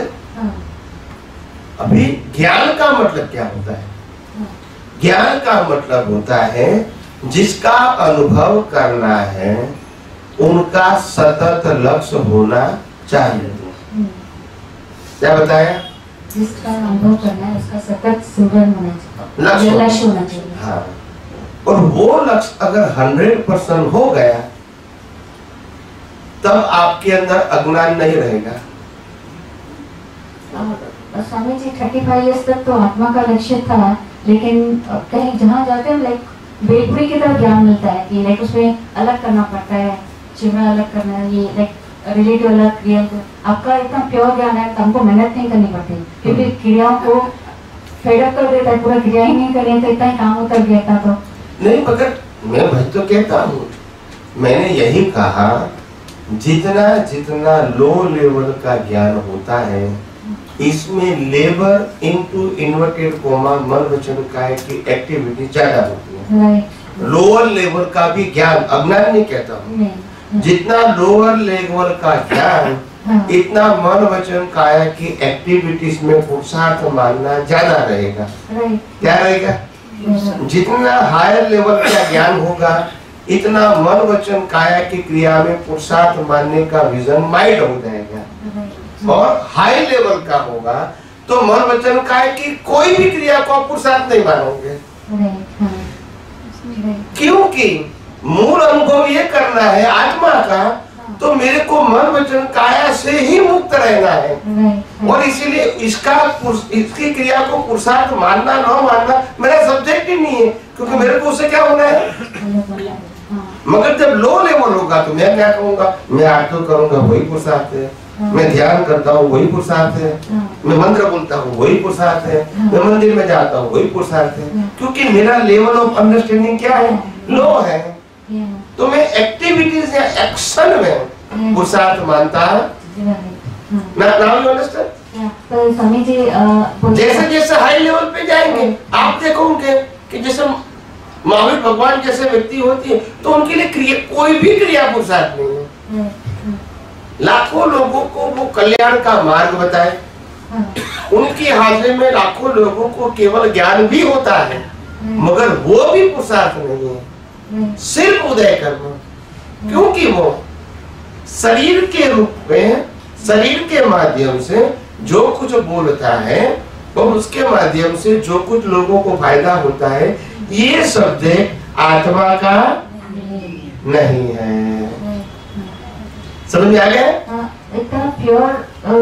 अभी ज्ञान का मतलब क्या होता है, ज्ञान का मतलब होता है जिसका अनुभव करना है उनका सतत लक्ष्य होना चाहिए। क्या बताया, जिसका अनुभव करना है उसका सतत सिमरन होना चाहिए, लक्ष्य होना चाहिए। हाँ, और वो लक्ष्य अगर हंड्रेड परसेंट हो गया तब आपके अंदर अज्ञान नहीं रहेगा। Swami ji thirty five years तक तो आत्मा का लक्ष्य था, लेकिन कहीं जहाँ जाते हैं लाइक बेटरी की तरह ज्ञान मिलता है कि लाइक उसमें अलग करना पड़ता है, चिमड़ा अलग करना है, ये लाइक रिलेटिव अलग, रियल। आपका इतना प्योर ज्ञान है तो हमको मेहनत नहीं करनी पड़ती, क्योंकि क्रियाओं को फेडअप कर देता है, पूरा क्रिया ही नहीं करें तो इतना ही काम उतर गया था। तो नहीं, मगर मैं भाई तो कहता हूँ, मैंने यही कहा जितना जितना लो लेवल का ज्ञान होता है इसमें लेबर इनटू इन्वर्टेड कोमा मन वचन काय की एक्टिविटी ज्यादा होती है। लोअर लेवल का भी ज्ञान, अज्ञान नहीं कहता हूँ, जितना लोअर लेवल का ज्ञान इतना मन वचन काया की एक्टिविटीज में पुरुषार्थ मानना ज्यादा रहेगा। क्या रहेगा, जितना हायर लेवल का ज्ञान होगा इतना मन वचन काया की क्रिया में पुरुषार्थ मानने का विजन माइंड हो जाएगा, और हाई लेवल का होगा तो मन वचन काया की कोई भी क्रिया को आप पुरुषार्थ नहीं मानोगे, क्योंकि मूल अनुभव ये करना है आत्मा का, तो मेरे को मन वचन काया से ही मुक्त रहना है, और इसीलिए इसका इसकी क्रिया को पुरुषार्थ मानना न मानना मेरा सब्जेक्ट ही नहीं है, क्योंकि मेरे को उससे क्या होना है। मगर जब लो लेवल होगा तो मैं क्या कहूँगा, मैं आरती करूंगा वही पुरुषार्थ है, मैं ध्यान करता हूँ वही पुरुषार्थ है, मैं मंत्र बोलता हूँ वही पुरुषार्थ है, मैं मंदिर में जाता हूँ वही पुरुषार्थ है, क्योंकि मेरा लेवल ऑफ अंडरस्टैंडिंग क्या है, लो है। तो मैं एक्टिविटीज या एक्शन में पुरुषार्थ मानता तो स्वामी जी जैसे जैसे हाई लेवल पे जाएंगे आप देखोगे कि जैसे महावीर भगवान जैसे व्यक्ति होती है तो उनके लिए क्रिया कोई भी क्रिया पुरुषार्थ नहीं है। लाखों लोगों को वो कल्याण का मार्ग बताए, उनकी हाजिरी में लाखों लोगों को केवल ज्ञान भी होता है, मगर वो भी पुरुषार्थ नहीं है, सिर्फ उदय कर्म, क्योंकि वो शरीर के रूप में शरीर के माध्यम से जो कुछ बोलता है और उसके माध्यम से जो कुछ लोगों को फायदा होता है, ये सब्जेक्ट आत्मा का नहीं है। समझ में आ गया? इतना प्योर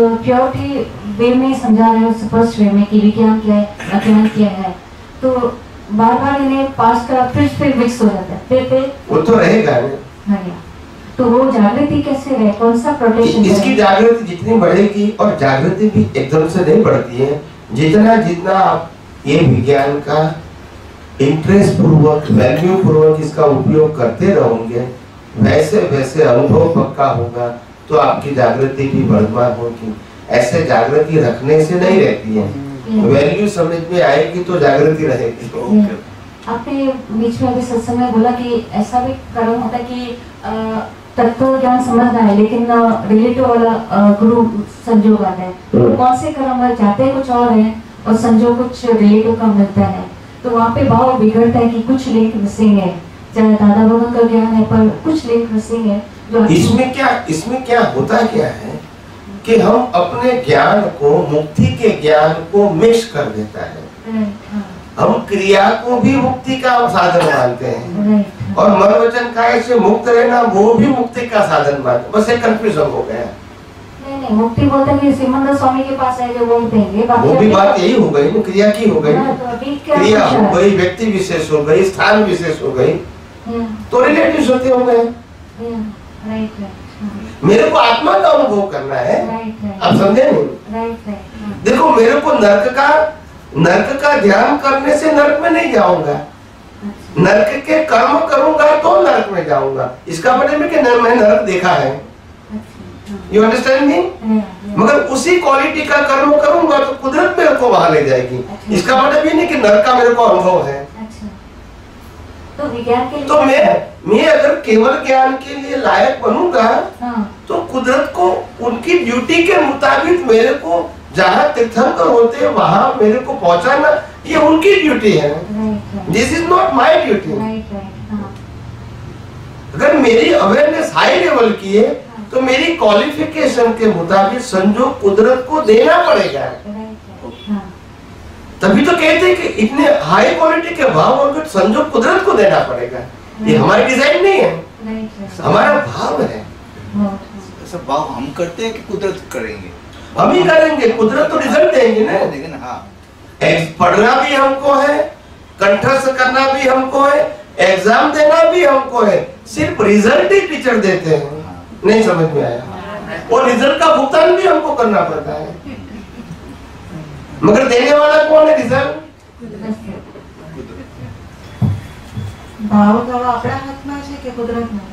प्योरिटी वे में समझा रहे हो, स्पष्ट वे में कि विज्ञान क्या है, अज्ञान क्या है। तो बार बार इन्हें पास का फिर फिर मिक्स हो जाता है, फिर फिर वो तो रहेगा ना। हाँ, तो वो जागृति कैसे रहे, कौन सा प्रोटेक्शन? इसकी जागृति जितनी बढ़ेगी, और जागृति भी एकदम से नहीं बढ़ती है, जितना जितना आप ये विज्ञान का इंटरेस्ट पूर्वक, वैल्यू पूर्वक इसका उपयोग करते रहोगे, वैसे वैसे अनुभव पक्का होगा, तो आपकी जागृति भी बढ़ती होगी। ऐसे जागृति रखने से नहीं रहती है, वैल्यू समझ में आएगी तो जागृति रहेगी। आपने बीच में अभी सत्संग में बोला कि ऐसा भी कर्म होता है कि तत्व ज्ञान समझना है, लेकिन रिलेटिव वाला गुरु संजोग आता है, तो कौन से कर्म में जाते कुछ और है और संजोग कुछ रिलेटिव का मिलता है, तो वहाँ पे भाव बिगड़ता है कि कुछ लिंक मिसिंग है, चाहे दादा भगवान का ज्ञान है पर कुछ लिंक मिसिंग है। जो इसमें क्या इसमें क्या होता क्या है कि हम अपने ज्ञान को, मुक्ति के ज्ञान को मिक्स कर देता है। हम क्रिया को भी मुक्ति का साधन मानते हैं, और मन वचन काया से मुक्त रहना वो भी मुक्ति का साधन मानते, बस एक कंफ्यूजन हो गया। नहीं नहीं, मुक्ति बोलते हैं कि सिमंदर स्वामी के पास है जो वो देंगे, वो भी बात यही हो गई, क्रिया की हो गई, क्रिया हो गई, व्यक्ति विशेष हो गई, स्थान विशेष हो गई, तो रिलेटिव्स होते हो गए। मेरे को आत्मा का अनुभव करना है, आप समझे नहीं? देखो, मेरे को नर्क का नर्क का ध्यान करने से नर्क में नहीं जाऊंगा, नर्क के कर्म करूंगा तो नर्क में जाऊंगा। इसका मतलब है कि मैं नर्क देखा है, यू अंडरस्टैंड मी? मगर उसी क्वालिटी का कर्म करूंगा तो कुदरत मेरे को वहां ले जाएगी। इसका मतलब ये नहीं कि नर्क का मेरे को अनुभव है। तो विज्ञान के तो मैं मैं अगर केवल ज्ञान के लिए लायक बनूंगा, तो कुदरत को उनकी ड्यूटी के मुताबिक मेरे को जहाँ तीर्थंकर होते हैं वहां मेरे को पहुंचाना, ये उनकी ड्यूटी है। This is not my duty. अगर मेरी अवेयरनेस हाई लेवल की है तो मेरी क्वालिफिकेशन के मुताबिक संजोग कुदरत को देना पड़ेगा। तभी तो कहते हैं कि इतने हाई क्वालिटी के भाव और संजोग कुदरत को देना पड़ेगा। ये हमारी डिजाइन नहीं है, हमारा भाव है। ऐसा भाव हम करते हैं कि कुदरत करेंगे? हम ही करेंगे, कुदरत तो रिजल्ट देंगे ना। लेकिन हाँ, पढ़ना भी हमको है, कंठस्थ करना भी हमको है, एग्जाम देना भी हमको है, सिर्फ रिजल्ट ही टीचर देते हैं। नहीं समझ में आया? और रिजल्ट का भुगतान भी हमको करना पड़ता है, मगर देने वाला कौन है? रिजल्ट भाव का अपना हाथ में है कि कुदरत में?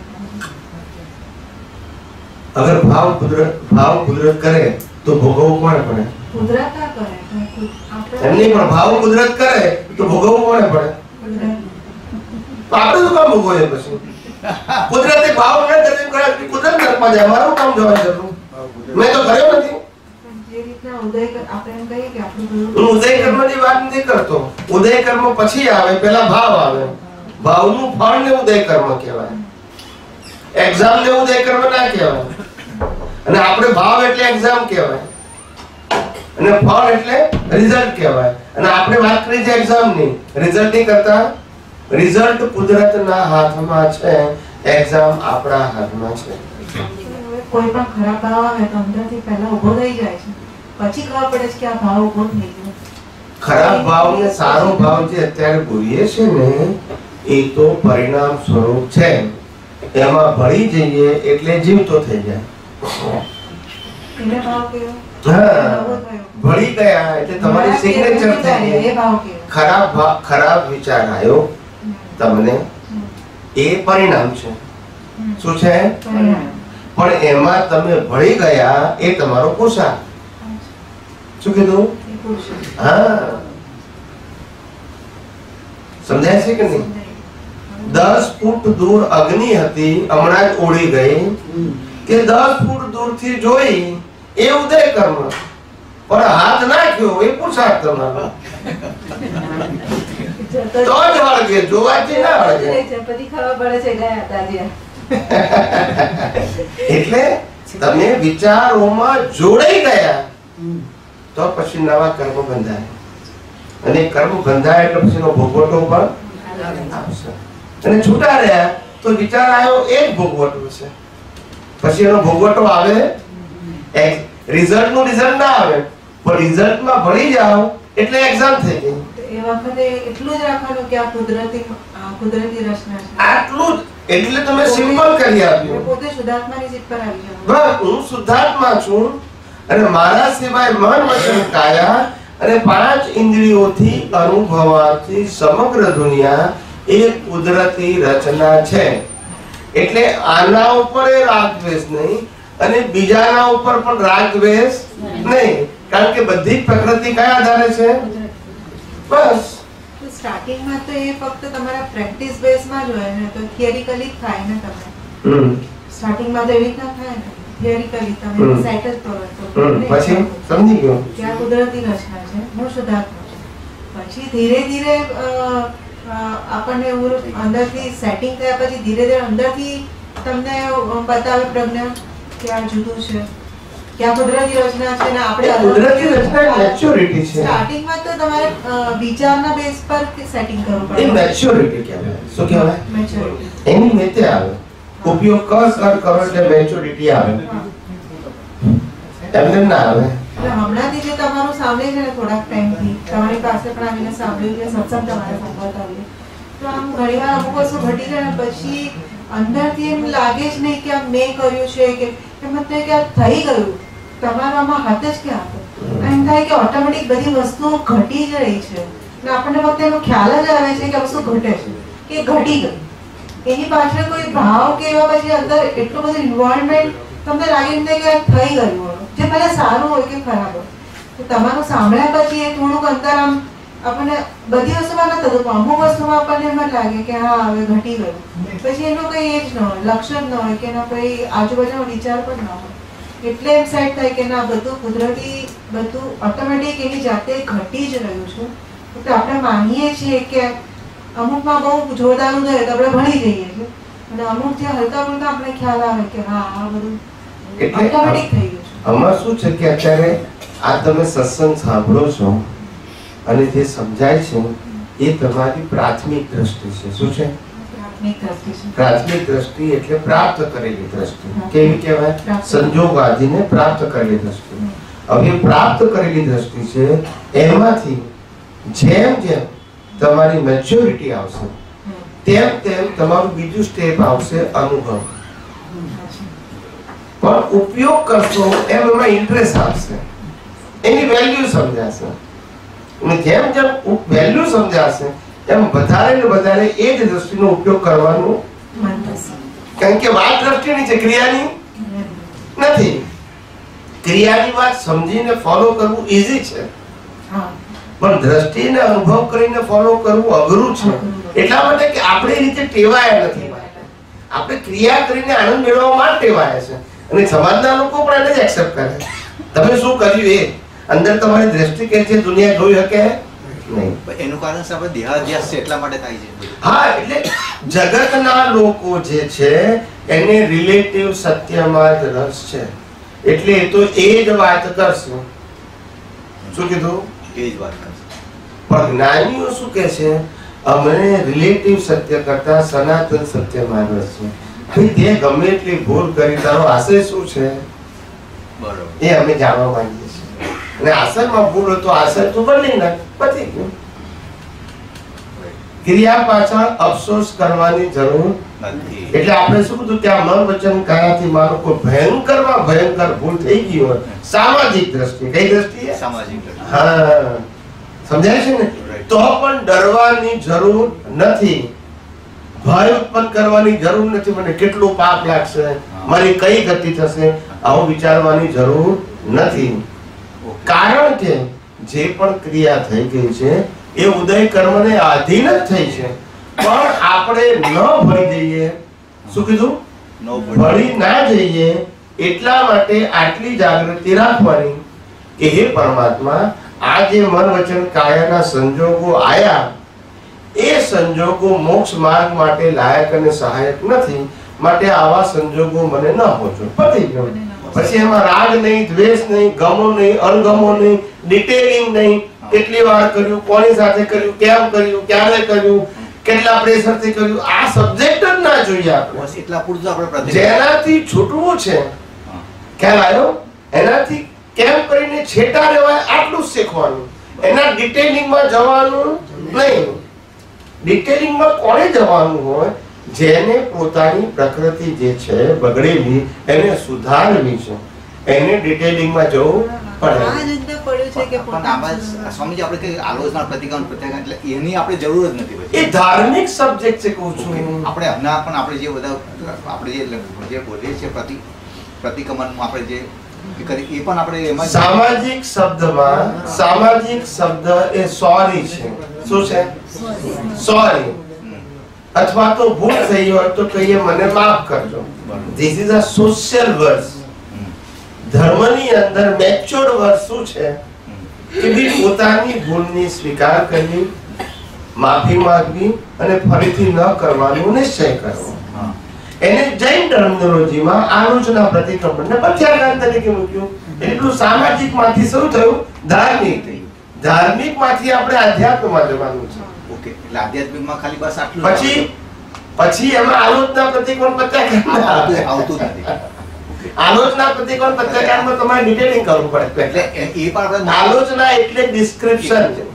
अगर भाव कुदरत भाव कुदरत करे तो भोगव कौन पड़े? कुदरत का करे। नहीं, पर भाव कुदरत करे तो भोगव कौन पड़े? तो आपने तो काम भोगो है। પછી કુદરતી ભાવ ન કરે કરે કુદરત નરકમાં જાય, મારું કામ જવાય જરૂર મેં તો કર્યો નથી। જે રીતના ઉદય આપણે એમ કહીએ કે આપણું ઉદય કર્મની વાત નથી કરતો, ઉદય કર્મ પછી આવે, પહેલા ભાવ આવે, ભાવનું ફળ ને ઉદય કર્મ કહેવાય, એક્ઝામ ને ઉદય કર્મ ના કહેવાય। અને આપણે ભાવ એટલે એક્ઝામ કહેવાય અને ફળ એટલે રિઝલ્ટ કહેવાય। અને આપણે વાત કરી છે એક્ઝામ ની, રિઝલ્ટ ની કરતા रिजल्ट कुदरत ना हाथ में छे, एग्जाम आपड़ा हाथ में छे। कोई पण खराब भाव आवे तो अंदर थी पहला उभो થઈ જાય છે, પછી ખબર પડે છે કે આ ભાવ ઉભો થઈ ગયો। खराब भाव ने सारो भाव जे અત્યારે બોલીએ છે ને એ તો પરિણામ સ્વરૂપ છે, એમાં ભળી જઈએ એટલે જીવતો થઈ જાય। એને ભાવ કેવો? હા, ભળી ગયા એટલે તમારી સિગ્નેચર થઈ ગઈ। એ ભાવ કેવો? ખરાબ ખરાબ વિચાર આવ્યો તમને, એ પરિણામ છે। શું છે? પણ એમાં તમે ભળી ગયા એ તમારો પુરુષાર્થ। શું કીધું? હા, સમજાય છે કે નહીં? દસ ફૂટ દૂર અગ્નિ હતી, હમણાં જ ઉડી ગઈ, કે દસ ફૂટ દૂર થી જોઈ એ ઉદય કર્મ, પણ હાથ નાખ્યો એ પુરુષાર્થ તમારો। તો જ વળગે, જોવાથી ના વળગે। પછી ખબર પડે છે ગયા હતા જ્યાં। એટલે તમે વિચારોમાં જોડાઈ ગયા તો પછી નવા કર્મ બંધાય, અને કર્મ બંધાય એટલે પછીનો ભોગવટો પણ આવશે। અને છૂટા રહ્યા તો વિચાર આવ્યો એ જ ભોગવટો છે, પછી એનો ભોગવટો આવે, રિઝલ્ટ નું રિઝલ્ટ ના આવે, પણ રિઝલ્ટ માં ભળી જાઓ એટલે એક્ઝામ થઈ ગઈ। એ એ વખતે એટલું જ રાખવાનું કે આ કુદરતી આ કુદરતી રચના છે, આટલું જ. એટલે તમે સિમ્પલ કરી આપ્યું. પોતે શુદ્ધાત્માની જીત પર આવી જવાનું. બસ હું શુદ્ધાત્મા છું અને મારા સિવાય મન વચન કાયા અને પાંચ ઇન્દ્રિયોથી અનુભવાતી સમગ્ર દુનિયા એ કુદરતી રચના છે. એટલે આના ઉપર રાગ દ્વેષ નહીં અને બીજાના ઉપર પણ રાગ દ્વેષ નહીં, કારણ કે બધી પ્રકૃતિ કયા આધારે છે? બસ સ્ટાર્ટિંગમાં તો એ ફક્ત તમારા પ્રેક્ટિસ બેઝમાં જ હોય ને, તો થિયરિકલી જ થાય ને. તમે સ્ટાર્ટિંગમાં તો એવી રીતના થાય ને, થિયરિકલી તમે સેટ જ કરો તો પછી સમજી ગયો કે આ કુદરતી રચના છે, હું શુદ્ધાત્મા છું. પછી ધીરે ધીરે આપણને એવું અંદરથી સેટિંગ થયા પછી ધીરે ધીરે અંદરથી તમને બતાવે પ્રજ્ઞા કે આ જુદું છે, કે આ કુદરતી રચના છે ને આપણે કુદરતી રચના મેચ્યોરિટી છે. સ્ટાર્ટિંગમાં તો તમારે વિચારના બેઝ પર સેટિંગ કરવું પડે. એ મેચ્યોરિટી કહેવાય. શું કહેવાય? મેચ્યોરિટી. એની મેતે આવે, ઉપયોગ કર કર કરો એટલે મેચ્યોરિટી આવે, એમને ના આવે. એટલે હમણાંથી જે તમારું સાંભળે છે ને થોડાક ટાઈમથી તમારી પાસે પણ આવીને સાંભળ્યું કે સત્સંગ તમારે સંભળાતા આવીએ તો આમ ઘણીવાર અમુક વસ્તુ ઘટી જાય ને પછી અંદરથી એમ લાગે જ નહીં કે આ મેં કર્યું છે કે એમ થાય કે આ થઈ ગયું, તમારો આમાં હાથ જ ક્યાં હતો. એમ થાય કે ઓટોમેટિક બધી વસ્તુઓ ઘટી જ રહી છે અને આપણને વખતે એનો ખ્યાલ જ આવે છે કે વસ્તુ ઘટે છે કે ઘટી ગઈ. એની પાછળ કોઈ ભાવ કે એવા પછી અંદર એટલું બધું ઇન્વોલ્વમેન્ટ તમને લાગે એમ થાય કે થઈ ગયું હોય, જે ભલે સારું હોય કે ખરાબ હોય. તો તમારું સાંભળ્યા પછી એ થોડુંક અંદર આમ આપણને બધી વસ્તુમાં ન થતું, અમુક વસ્તુમાં આપણને એમ જ લાગે કે હા હવે ઘટી ગયું. પછી એનું કઈ એ જ ન હોય, લક્ષણ ન હોય કે એના કોઈ આજુબાજુનો વિચાર પણ ન હોય. એટલે એમ સાઈડ થાય કે ના બધું કુદરતી બધું ઓટોમેટિક એની જાતે ઘટી જ રહ્યું છે. તો આપણે માનીએ છીએ કે અમુકમાં બહુ જોરદાર હોય તો આપણે ભણી જઈએ છીએ અને અમુક જે હલકા ફુલકા આપણે ખ્યાલ આવે કે હા આ બધું ઓટોમેટિક થઈ ગયું છે. આમાં શું છે કે અત્યારે આ તમે સત્સંગ સાંભળો છો અને જે સમજાય છે એ તમારી પ્રાથમિક દ્રષ્ટિ છે. શું છે? પ્રાથમિક દ્રષ્ટિ એટલે પ્રાપ્ત કરેલી દ્રષ્ટિ. કેવી કહેવાય? સંજોગ આદિને પ્રાપ્ત કરેલી દ્રષ્ટિ. હવે પ્રાપ્ત કરેલી દ્રષ્ટિ છે એમાંથી જેમ જેમ તમારી મેચ્યોરિટી આવશે તેમ તેમ તમારું બીજું સ્ટેપ આવશે અનુભવ. પણ ઉપયોગ કરશો એમ એમાં ઇન્ટરેસ્ટ આવશે, એની વેલ્યુ સમજાશે અને જેમ જેમ વેલ્યુ સમજાશે એમ વધારે ને વધારે એ જ દ્રષ્ટિનો ઉપયોગ કરવાનું. કારણ કે વાત દ્રષ્ટિની છે, ક્રિયાની નથી. ક્રિયાની વાત સમજીને ફોલો કરવું ઈઝી છે પણ દ્રષ્ટિને અનુભવ કરીને ફોલો કરવું અઘરું છે. એટલા માટે કે આપણે રીતે ટેવાયા નથી. આપણે ક્રિયા કરીને આનંદ મેળવવા માટે ટેવાયા છે અને સમાજના લોકો પણ એને જ એક્સેપ્ટ કરે. તમે શું કર્યું એ અંદર તમારી દ્રષ્ટિ કે છે દુનિયા જોઈ શકે નહીં. એનું કારણ આપણે દેહાધ્યાસ છે એટલા માટે થાય છે. હા, એટલે જગતના લોકો જે છે એને રિલેટિવ સત્યમાં જ રસ છે એટલે એ તો એ જ વાત કરશે. શું કીધું? એ જ વાત કરશે. પણ જ્ઞાનીઓ શું કે છે? અમને રિલેટિવ સત્ય કરતા સનાતન સત્યમાં રસ છે. ભાઈ તે ગમે એટલી ભૂલ કરી તારો આશય શું છે બરોબર એ અમે જાણવા માંગીએ છીએ. અને આશયમાં ભૂલ હોય તો આશય તો બદલી નાખ, પતી ગયું. ક્રિયા પાછળ અફસોસ કરવાની જરૂર નથી. એટલે આપણે શું કીધું કે આ મન વચન કાયાથી મારો કોઈ ભયંકરમાં ભયંકર ભૂલ થઈ ગઈ હોય સામાજિક દ્રષ્ટિ. કઈ દ્રષ્ટિએ? સામાજિક દ્રષ્ટિ. હા, સમજાય છે ને? તો પણ ડરવાની જરૂર નથી, ભય ઉત્પન્ન કરવાની જરૂર નથી. મને કેટલું પાપ લાગશે, મારી કઈ ગતિ થશે, આવું વિચારવાની જરૂર નથી. કારણ કે જે પણ ક્રિયા થઈ ગઈ છે એ ઉદય કર્મને આધીન જ થઈ છે. પણ આપણે ન ભળી જઈએ. શું કીધું? ભળી ના જઈએ એટલા માટે આટલી જાગૃતિ રાખવાની કે હે પરમાત્મા, આ જે મન વચન કાયાના સંજોગો આયા એ સંજોગો મોક્ષ માર્ગ માટે લાયક અને સહાયક નથી, માટે આવા સંજોગો મને ન પહોંચો. પતી ગયો. પછી એમાં રાગ નહીં, દ્વેષ નહીં, ગમો નહીં, અણગમો નહીં, ડિટેલિંગ નહીં, કેટલી વાર કર્યું, કોની સાથે કર્યું, કેમ કર્યું, ક્યારે કર્યું, કેટલા પ્રેશરથી કર્યું, આ સબ્જેક્ટ જ ના જોઈએ આપણે. બસ એટલા પૂરતું આપણે જેનાથી છૂટવું છે, ખ્યાલ આવ્યો? એનાથી કેમ કરીને છેટા રહેવાય આટલું જ શીખવાનું. એના ડિટેલિંગમાં જવાનું નહીં. ડિટેલિંગમાં કોણે જવાનું હોય? જેને પોતાની પ્રકૃતિ જે છે બગડેલી એને સુધારવી છે, એને ડિટેલિંગમાં જવું પડે. આ જ અંદર પડ્યું છે કે પણ આમાં સ્વામીજી આપણે કે આલોચના પ્રતિક્રમણ પ્રત્યાઘાત એટલે એની આપણે જરૂર જ નથી પછી. એ ધાર્મિક સબ્જેક્ટ છે કહું છું. આપણે હમણાં પણ આપણે જે બધા આપણે જે જે બોલીએ છીએ પ્રતિ પ્રતિક્રમણમાં આપણે જે કરી એ પણ આપણે એમાં સામાજિક શબ્દમાં સામાજિક શબ્દ એ સોરી છે. શું છે? સોરી. અથવા તો ભૂલ થઈ હોય તો કહીએ મને માફ કરજો. This is a social word. ધર્મની અંદર મેચ્યોર વર્ડ શું છે કે ભઈ પોતાની ભૂલની સ્વીકાર કરવી, માફી માંગવી અને ફરીથી ન કરવાનો નિશ્ચય કરવો. એને જૈન ટર્મિનોલોજીમાં આલોચના પ્રતિક્રમણને પ્રત્યાઘાત તરીકે મૂક્યું. એટલું સામાજિક માંથી શું થયું? ધાર્મિક. ધાર્મિક માંથી આપણે આધ્યાત્મમાં જવાનું છે. ઓકે, એટલે આધ્યાત્મિકમાં ખાલી બસ આટલું પછી પછી એમાં આલોચના પ્રતિક્રમણ પ્રત્યાઘાત આવતું નથી. આલોચના પ્રતિક્રમણ પ્રત્યાઘાતમાં તમારે ડિટેલિંગ કરવું પડે. એટલે એ એ પણ આપણે આલોચના એટલે ડિસ્ક્રિપ્શન છે.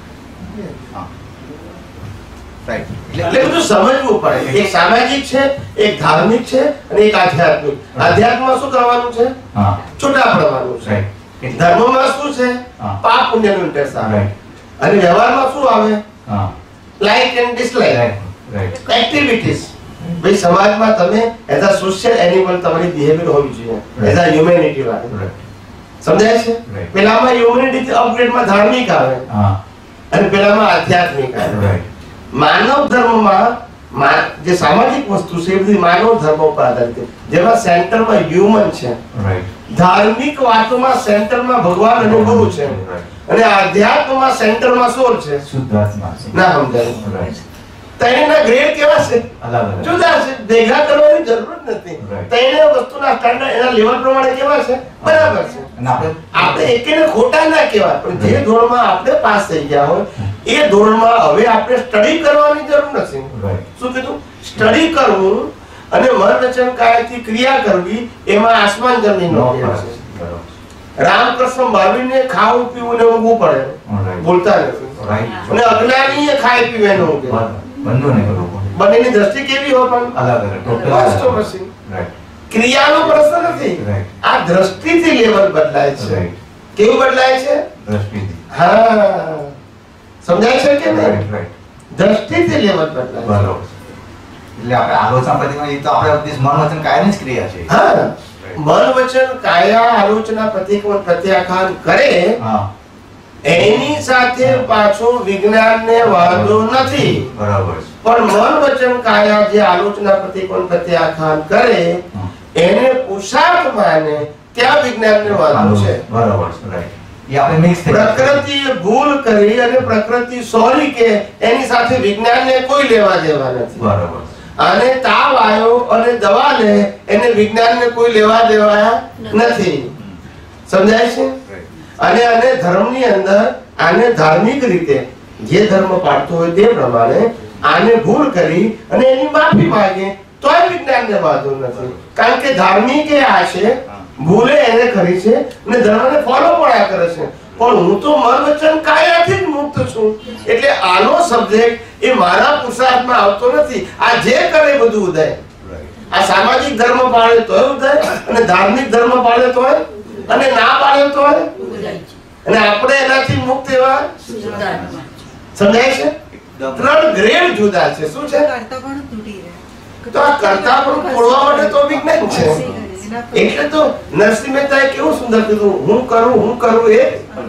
રાઈટ. એટલે બધું સમજવું પડે. એક સામાજિક છે, એક ધાર્મિક છે અને એક આધ્યાત્મિક. આધ્યાત્મમાં શું કરવાનું છે? હા, છૂટા પડવાનું છે. રાઈટ. ધર્મમાં શું છે? પાપ પુણ્યનું ઇન્ટરેસ્ટ આવે. અને વ્યવહારમાં શું આવે? હા, like and dislike right. Activities. ભાઈ સમાજમાં તમે એઝ અ સોશિયલ એનિમલ તમારી બિહેવિયર હોવી જોઈએ, એઝ અ હ્યુમેનિટી વાળી. સમજાય છે? પેલામાં હ્યુમેનિટી અપગ્રેડમાં ધાર્મિક આવે અને પેલામાં આધ્યાત્મિક આવે. માનવ ધર્મમાં જે સામાજિક વસ્તુ છે એ બધી માનવ ધર્મ ઉપર આધારિત છે, જેમાં સેન્ટરમાં હ્યુમન છે. ધાર્મિક વાતોમાં સેન્ટરમાં ભગવાન અને ગુરુ છે અને આધ્યાત્મમાં સેન્ટરમાં સોલ છે. શુદ્ધાત્મા ના સમજાય? ત્રણેયના ગ્રેડ કેવા છે? જુદા છે. ભેગા કરવાની જરૂર જ નથી. ત્રણેય વસ્તુના સ્ટાન્ડર્ડ એના લેવલ પ્રમાણે કેવા છે? બરાબર છે. આપણે એકેને ખોટા ના કહેવાય, પણ જે ધોરણમાં આપણે પાસ થઈ ગયા હોય એ ધોરણમાં હવે આપણે સ્ટડી કરવાની જરૂર નથી. શું કીધું? સ્ટડી કરવું અને મન વચન કાયથી ક્રિયા કરવી એમાં આસમાન જમીનનો ફેર છે. રામકૃષ્ણ ભાવીને ખાવું પીવું ને ઊંઘવું પડે, બોલતા નથી. અને અજ્ઞાનીએ ખાઈ પીવે ને ઊંઘે. બંનેની દ્રષ્ટિ કેવી હોય? પણ અલગ અલગ. ક્રિયાનો પ્રશ્ન નથી, આ દ્રષ્ટિથી લેવલ બદલાય છે. કેવું બદલાય છે? હા, સમજાય છે કે નહીં? દ્રષ્ટિથી લેવલ બદલાય. બરાબર. એટલે આપણે આલોચના પ્રતિક્રમણ એ તો આપણે મન વચન કાયની જ ક્રિયા છે. હા, મન વચન કાયા આલોચના પ્રતિક્રમણ પ્રત્યાખ્યાન કરે એની સાથે પાછો વિજ્ઞાનને વાંધો નથી. બરાબર. પણ મન વચન કાયા જે આલોચના પ્રતિક્રમણ પ્રત્યાખ્યાન કરે એને પુરુષાર્થ માને ત્યાં વિજ્ઞાનને વાંધો છે. બરાબર. રાઈટ. એ આપણે મિક્સ થઈ પ્રકૃતિએ ભૂલ કરી અને પ્રકૃતિ સોરી કે એની સાથે વિજ્ઞાનને કોઈ લેવા દેવા નથી. બરાબર. અને તાવ આવ્યો અને દવા લે એને વિજ્ઞાનને કોઈ લેવા દેવા નથી. સમજાય છે? અને અને ધર્મની અંદર આને ધાર્મિક રીતે જે ધર્મ પાળતો હોય તે પ્રમાણે આને ભૂલ કરી અને એની માફી માંગે તોય વિજ્ઞાનને વાંધો નથી. કારણ કે ધાર્મિક એ આ છે, ભૂલે એને કરી છે અને ધર્મને ફોલો પણ આ કરે છે. પણ હું તો મન વચન કાયાથી જ મુક્ત છું. એટલે આનો સબ્જેક્ટ એ મારા પુરુષાર્થમાં આવતો નથી. આ જે કરે બધું ઉદય. આ સામાજિક ધર્મ પાળે તોય ઉદય અને ધાર્મિક ધર્મ પાળે તોય અને ના પાળે તોય. અને આપણે એનાથી મુક્ત એવા. સમજાય છે? ત્રણ ગ્રેડ જુદા છે. શું છે? કર્તાપણું તૂટી રહે. તો આ કર્તાપણું તોડવા માટે તો વિજ્ઞાન છે. એટલે તો નરસિંહ મહેતાએ કેવું સુંદર કીધું, હું કરું હું કરું એ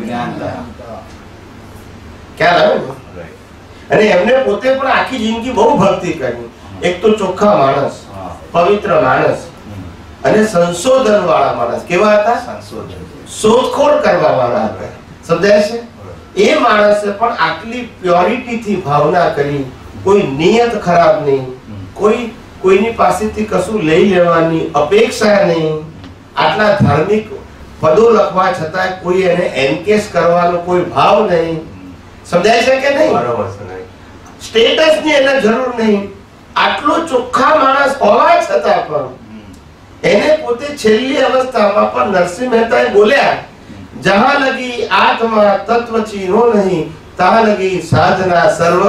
ખ્યાલ આવે ને? અને એમને પોતે પણ આખી જિંદગી બહુ ભક્તિ કરી. એક તો ચોખ્ખા માણસ, પવિત્ર માણસ અને સંશોધન વાળા માણસ. કેવા હતા? સંશોધન, શોધખોળ કરવા વાળા હતા. સમજાય છે? એ માણસે પણ આટલી પ્યોરિટી થી ભાવના કરી, કોઈ નિયત ખરાબ નહીં, કોઈ કોઈની પાસેથી કશું લઈ લેવાની અપેક્ષા નહીં, આટલા ધાર્મિક પદો લખવા છતાં કોઈ એને એન્કેસ કરવાનો કોઈ ભાવ નહીં. સમજાય છે કે નહીં? બરાબર છે. સ્ટેટસ ની એને જરૂર નહીં. આટલો ચોખ્ખા માણસ હોવા છતાં પણ એને પોતે છેલ્લી અવસ્થામાં પણ નરસિંહ મહેતાએ બોલ્યા, જહાં લગી આત્મા તત્વ ચીનો નહીં તા લગી સાધના સર્વ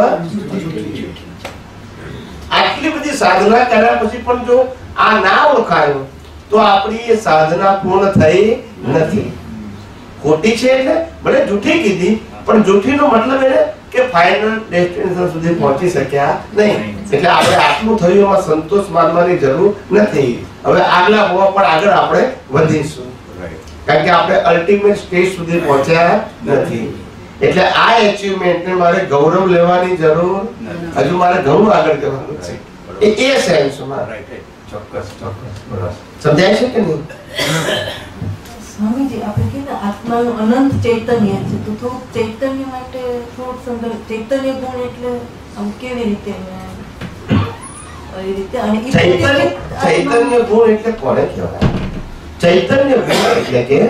આટલી બધી સાધના કર્યા પછી પણ જો આ ના ઓળખાયું તો આપણી એ સાધના પૂર્ણ થઈ નથી. ખોટી છે એટલે ભલે જૂઠી કીધી પણ જૂઠીનો મતલબ એ કે ફાઇનલ ડેસ્ટિનેશન સુધી પહોંચી શક્યા નહીં. એટલે આપણે આટલું થયું એમાં સંતોષ માનવાની જરૂર નથી. હવે આગલા હોવા પણ આગળ આપણે વધીશું કારણ કે આપણે અલ્ટિમેટ સ્ટેજ સુધી પહોંચ્યા નથી. એટલે આ એચિવમેન્ટને મારે ગૌરવ લેવાની જરૂર હજુ મારે ઘણું આગળ જવાનું છે. એ એ સેન્સમાં ચોક્કસ ચોક્કસ બરાબર સમજાય છે કે નહીં? સ્વામીજી આપણે કીધું આત્માનું અનંત ચૈતન્ય છે તો થોડુંક ચૈતન્ય માટે થોડુંક સંદર્ભ ચૈતન્ય ગુણ એટલે આમ કેવી રીતે એ રીતે અને ઈ ચૈતન્ય ચૈતન્ય ગુણ એટલે કોને કહેવાય? ચૈતન્ય ગુણ એટલે કે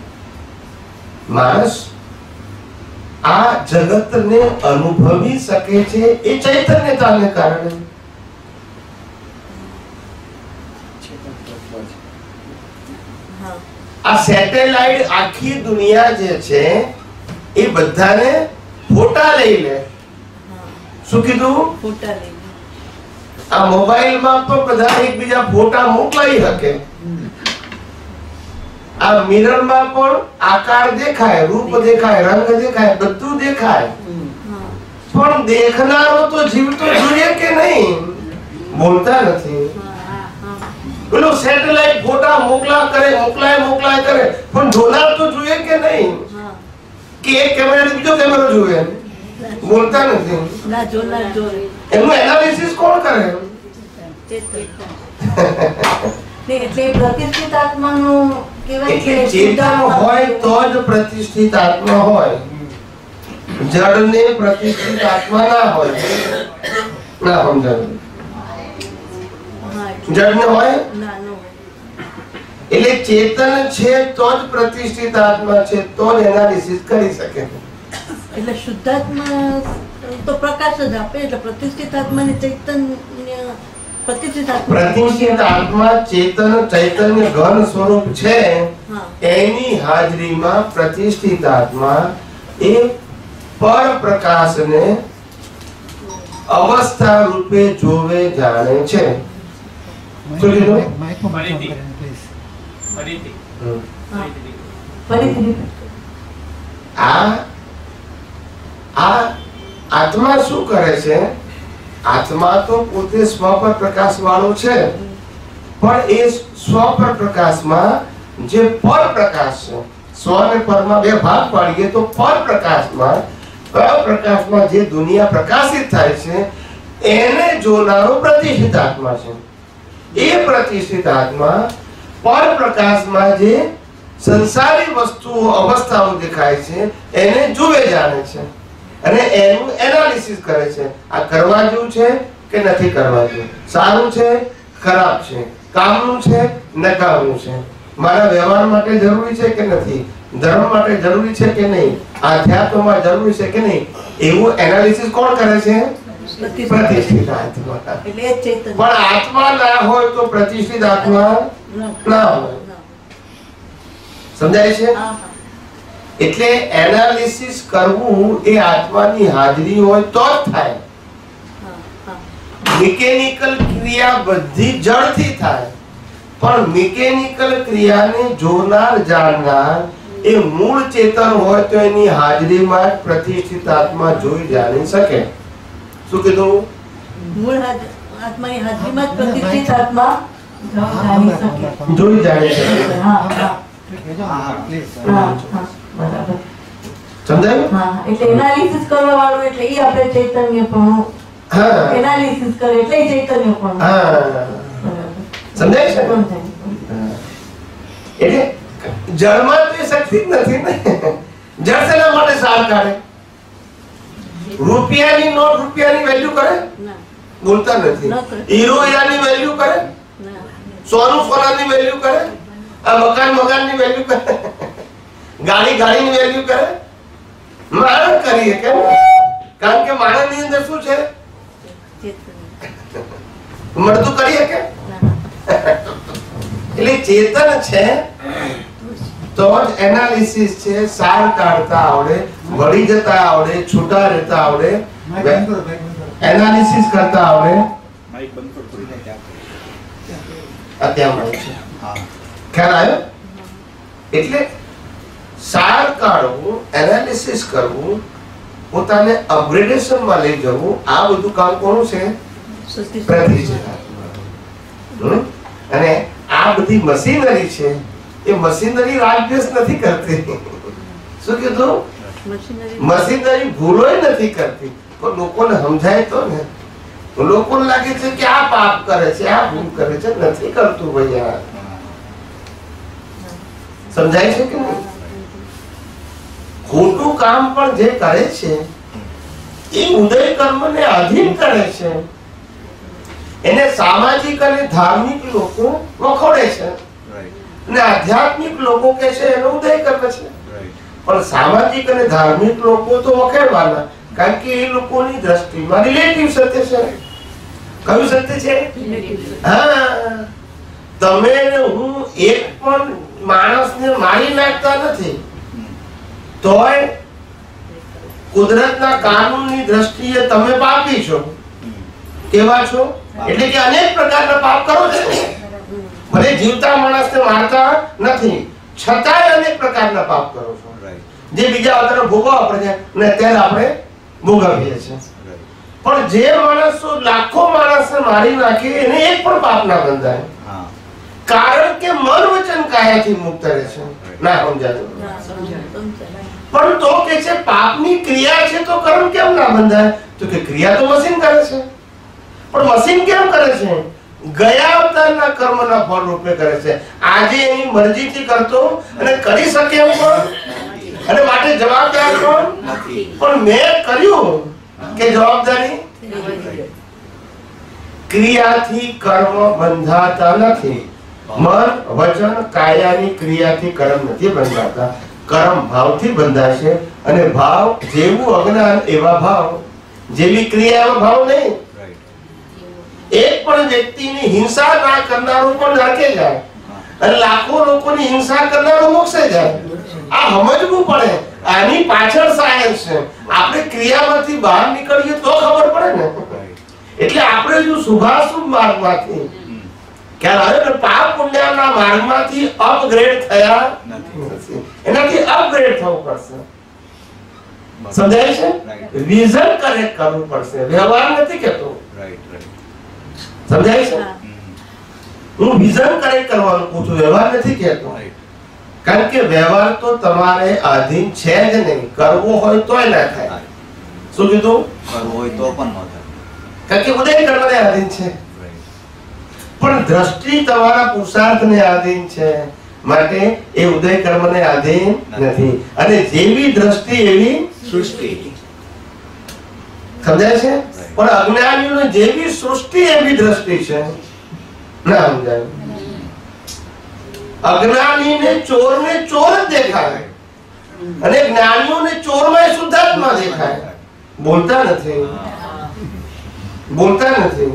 માણસ આ જગતને અનુભવી શકે છે એ ચૈતન્યતાને કારણે. આ સેટેલાઇટ આખી દુનિયા જે છે એ બધાને ફોટા લઈ લે. શું કીધું? ફોટા લઈ આ મોબાઈલમાં પણ બધા એકબીજા ફોટા મોકલાઈ શકે. આ મિરરમાં પણ આકાર દેખાય, રૂપ દેખાય, રંગ દેખાય, બધું દેખાય. પણ દેખનારો તો જીવતો જોઈએ કે નહીં? બોલતા નથી. પેલો સેટેલાઇટ ફોટા મોકલા કરે, મોકલાય મોકલાય કરે, પણ જોનાર તો જોઈએ કે નહીં? કે એક કેમેરા બીજો કેમેરો જોવે, બોલતા નથી. ના જોનાર જોવે. એનું એનાલિસિસ કોણ કરે? એટલે પ્રતિષ્ઠિત આત્માનું કહેવાય એટલે કે ચેતન હોય તો જ પ્રતિષ્ઠિત આત્મા હોય. જડને પ્રતિષ્ઠિત આત્મા ના હોય. ના સમજાયું? જડને હોય ના નો એટલે ચેતન છે તો જ પ્રતિષ્ઠિત આત્મા છે, તો જ એનાલિસિસ કરી શકે. એટલે શુદ્ધાત્મા તો પ્રકાશ જ આપે એટલે પ્રતિષ્ઠિત આત્માને ચૈતન્ય પ્રતિષ્ઠિત આત્મા પ્રતિષ્ઠિત આત્મા ચેતન ચૈતન્ય ઘન સ્વરૂપ છે. એની હાજરીમાં પ્રતિષ્ઠિત આત્મા એ પર પ્રકાશને અવસ્થા રૂપે જોવે જાણે છે. શું કીધું? આ આ આત્મા શું કરે છે? આત્મા તો પોતે સ્વ પર પ્રકાશ વાળો છે, પણ એ સ્વ પર પ્રકાશમાં જે પર પ્રકાશ છે, સ્વ અને પરમાં બે ભાગ પાડીએ તો પર પ્રકાશમાં પર પ્રકાશમાં જે દુનિયા પ્રકાશિત થાય છે એને જોનારો પ્રતિષ્ઠિત આત્મા છે. એ પ્રતિષ્ઠિત આત્મા પર પ્રકાશમાં જે સંસારી વસ્તુઓ અવસ્થાઓ દેખાય છે એને જુએ જાણે છે અને એનું એનાલિસિસ કરે છે. આ કરવા જેવું છે કે નથી કરવા જેવું, સારું છે ખરાબ છે, કામનું છે નકામનું છે, મારા વ્યવહાર માટે જરૂરી છે કે નથી, ધર્મ માટે જરૂરી છે કે નહીં, આધ્યાત્મમાં જરૂરી છે કે નહીં, એવું એનાલિસિસ કોણ કરે છે? પ્રતિષ્ઠિત આત્મા. પણ આત્મા ના હોય તો પ્રતિષ્ઠિત આત્મા ના હોય. સમજાય છે? એટલે એનાલિસિસ કરવું એ આત્માની હાજરી હોય તો જ થાય. મિકેનિકલ ક્રિયા બધી જડથી થાય, પણ મિકેનિકલ ક્રિયાને જોનાર જાણનાર એ મૂળ ચેતન હોય તો એની હાજરીમાં જ પ્રતિષ્ઠિત આત્મા જોઈ જાણી શકે. શું કીધું? મૂળ આત્માની હાજરીમાં જ પ્રતિષ્ઠિત આત્મા જાણી શકે. જોઈ જાણી શકે. હા હા હા હા બરાબર. સમજાયું? હા એટલે એનાલિસિસ કરવા વાળું એટલે ઈ આપણે ચૈતન્ય પણ હા એનાલિસિસ કરે એટલે ઈ ચૈતન્ય પણ. હા સમજાય છે? એટલે જળમાં તો એ શક્તિ જ નથી ને. જળ શેના માટે સાર કાઢે? રૂપિયાની નોટ રૂપિયાની વેલ્યુ કરે? બોલતા નથી. હીરો હીરાની વેલ્યુ કરે? સોનું સોનાની વેલ્યુ કરે? આ મકાન મકાનની વેલ્યુ કરે? ગાડી ગાડીની વેલ્યુ કરે? માણસ કરીએ કેમ? કારણ કે માણસની અંદર શું છે? મળતું કરીએ કે? એટલે ચેતન છે તો જ એનાલિસિસ છે, સાર કાઢતા આવડે, વળી જતા આવડે, છૂટા રહેતા આવડે, એનાલિસિસ કરતા આવડે. અત્યારે ખ્યાલ આવ્યો? એટલે સાર કાઢવું, એનાલિસિસ કરવું, પોતાને અપગ્રેડેશન માં લઈ જવું, આ બધું કામ કોનું છે? પ્રતિ છે. અને આ બધી મશીનરી છે, એ મશીનરી રાગદ્વેષ નથી કરતી. શું કીધું? મશીનરી ભૂલો નથી કરતી, પણ લોકોને સમજાય તો ને. લોકોને લાગે છે કે આ પાપ કરે છે, આ ભૂલ કરે છે, નથી કરતું ભૈયા. સમજાય છે કે નહીં? ખોટું કામ પણ જે કરે છે એ ઉદય કર્મ ને અધીન કરે છે. એને સામાજિક અને ધાર્મિક લોકો વખોડે છે અને આધ્યાત્મિક લોકો કે છે એનો ઉદય કર્મ છે. પણ સામાજિક અને ધાર્મિક લોકો તો વખેડવાના, કારણ કે એ લોકોની દ્રષ્ટિમાં રિલેટિવ સત્ય છે. કયું સત્ય છે? હા, તમે ને હું એક પણ માણસને મારી નાખતા નથી, તોય કુદરતના કાનૂનની દ્રષ્ટિએ તમે પાપી છો. કેવા છો? એટલે કે અનેક પ્રકારના પાપ કરો છો. ભલે જીવતા માણસને મારતા નથી, છતાંય અનેક પ્રકારના પાપ કરો છો, જે બીજા અવતારો ભોગવવા પડે છે અને અત્યારે આપણે ભોગવીએ છીએ. પણ જે માણસો લાખો માણસને મારી નાખે એને એક પણ પાપ ના બંધાય, કારણ કે મન વચન કાયાથી મુક્ત રહે છે. ના સમજાતું? પણ તો કે છે પાપની ક્રિયા છે તો કર્મ કેમ ના બંધાય? તો કે ક્રિયા તો મશીન કરે છે. પણ મશીન કેમ કરે છે? ગયા અવતારના કર્મના ફળ રૂપે કરે છે. આજે એની મરજીથી કરતો અને કરી શકે એમ પણ, અને માટે જવાબદાર પણ નથી. પણ મેં કર્યું કે જવાબદારી? ક્રિયાથી કર્મ બંધાતા નથી. મન વચન કાયાની ક્રિયાથી કર્મ નથી બંધાતા. કર્મ ભાવથી બંધાય છે, અને ભાવ જેવું અજ્ઞાન એવા ભાવ, જેવી ક્રિયા એવા ભાવ નહીં. એક પણ વ્યક્તિની હિંસા ના કરનારો પણ નરકે જાય અને લાખો લોકોની હિંસા કરનારો મોક્ષે જાય. આ સમજવું પડે. આની પાછળ સાયન્સ છે. આપણે ક્રિયામાંથી બહાર નીકળીએ તો ખબર પડે ને. એટલે આપણે જો શુભાશુભ માર્ગમાંથી ખ્યાલ આવે ને, પાપ પુણ્યના માર્ગમાંથી અપગ્રેડ થયા નથી, એનાથી અપગ્રેડ થવું પડશે. સમજાય છે? વિઝન કરેક્ટ કરવું પડશે, વ્યવહાર નથી કહેતો. સમજાય છે? હું વિઝન કરેક્ટ કરવાનું કહું છું, વ્યવહાર નથી કહેતો. કારણ કે વ્યવહાર તો તમારે આધીન છે જ નહીં. કરવો હોય તોય ના થાય. શું કીધું? કરવો હોય તો પણ ન થાય, કારણ કે ઉદય કર્મને આધીન છે. પણ દ્રષ્ટિ તમારા પુરુષાર્થને આધીન છે, માટે એ ઉદય કર્મને આધીન નથી. અને જેવી દ્રષ્ટિ એવી સૃષ્ટિ. સમજાય છે? પણ અજ્ઞાનીઓને જેવી સૃષ્ટિ એવી દ્રષ્ટિ છે. ના સમજાય? અજ્ઞાનીને ચોરને ચોર જ દેખાય, અને જ્ઞાનીઓને ચોરમાં શુદ્ધાત્મા દેખાય. બોલતા નથી, બોલતા નથી.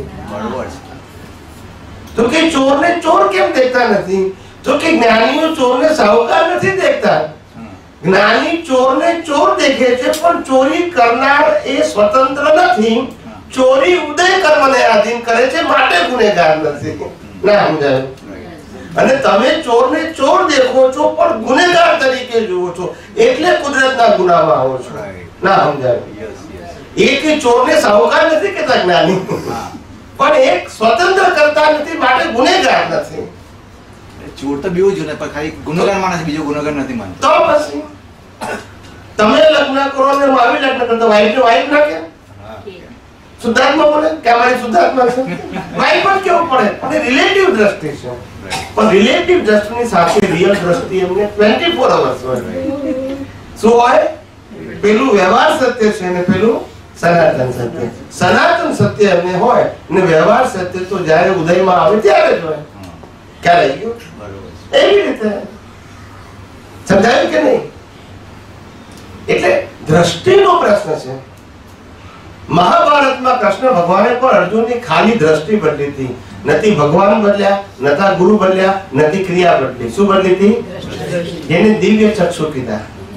તો કે ચોરને ચોર કેમ દેખતા નથી? તો કે જ્ઞાનીઓ ચોરને સાહુકાર નથી દેખતા. જ્ઞાની ચોરને ચોર દેખે છે, પણ ચોરી કરનાર એ સ્વતંત્ર નથી. ચોરી ઉદય કર્મને આધીન કરે છે, માટે ગુનેગાર નથી. ના સમજાય? અને તમે ચોરને ચોર દેખો છો, પણ ગુનેગાર તરીકે જુઓ છો, એટલે કુદરતના ગુનામાં આવો છો. ના સમજાય? એક ચોરને સાહુકાર નથી કહેતા જ્ઞાની, પણ એક સ્વતંત્ર કરતા નથી, માટે ગુનેગાર નથી. ચોર તો બેવું જ ને, પણ ખાલી ગુનેગાર માણસ બીજો ગુનેગાર નથી માનતો. તો પછી તમે લગ્ન કરો ને માવી લગ્ન કરતો, વાઈફ ને વાઈફ ના કે શુદ્ધાત્મા બોલે કે અમારી શુદ્ધાત્મા છે. વાઈફ પણ કેવું પડે, અને રિલેટિવ દ્રષ્ટિ છે. પણ રિલેટિવ દ્રષ્ટિની સાથે રિયલ દ્રષ્ટિ એમને ટ્વેન્ટી ફોર અવર્સ હોય. શું હોય? પેલું વ્યવહાર સત્ય છે અને પેલું સનાતન સત્ય. સનાતન સત્ય એમને હોય ને વ્યવહાર સત્ય તો જયારે ઉદયમાં આવે ત્યારે જ હોય. ક્યારે આવી ગયું? એવી રીતે સમજાયું કે નહીં? એટલે દ્રષ્ટિનો પ્રશ્ન છે. મહાભારતમાં કૃષ્ણ ભગવાને પણ અર્જુનની ખાલી દ્રષ્ટિ બદલી હતી. નથી ભગવાન બદલ્યા, નતા ગુરુ બદલ્યા, નથી ક્રિયા બદલી. શું બદલી હતી? એને દિવ્ય ચક્ષુ કીધા.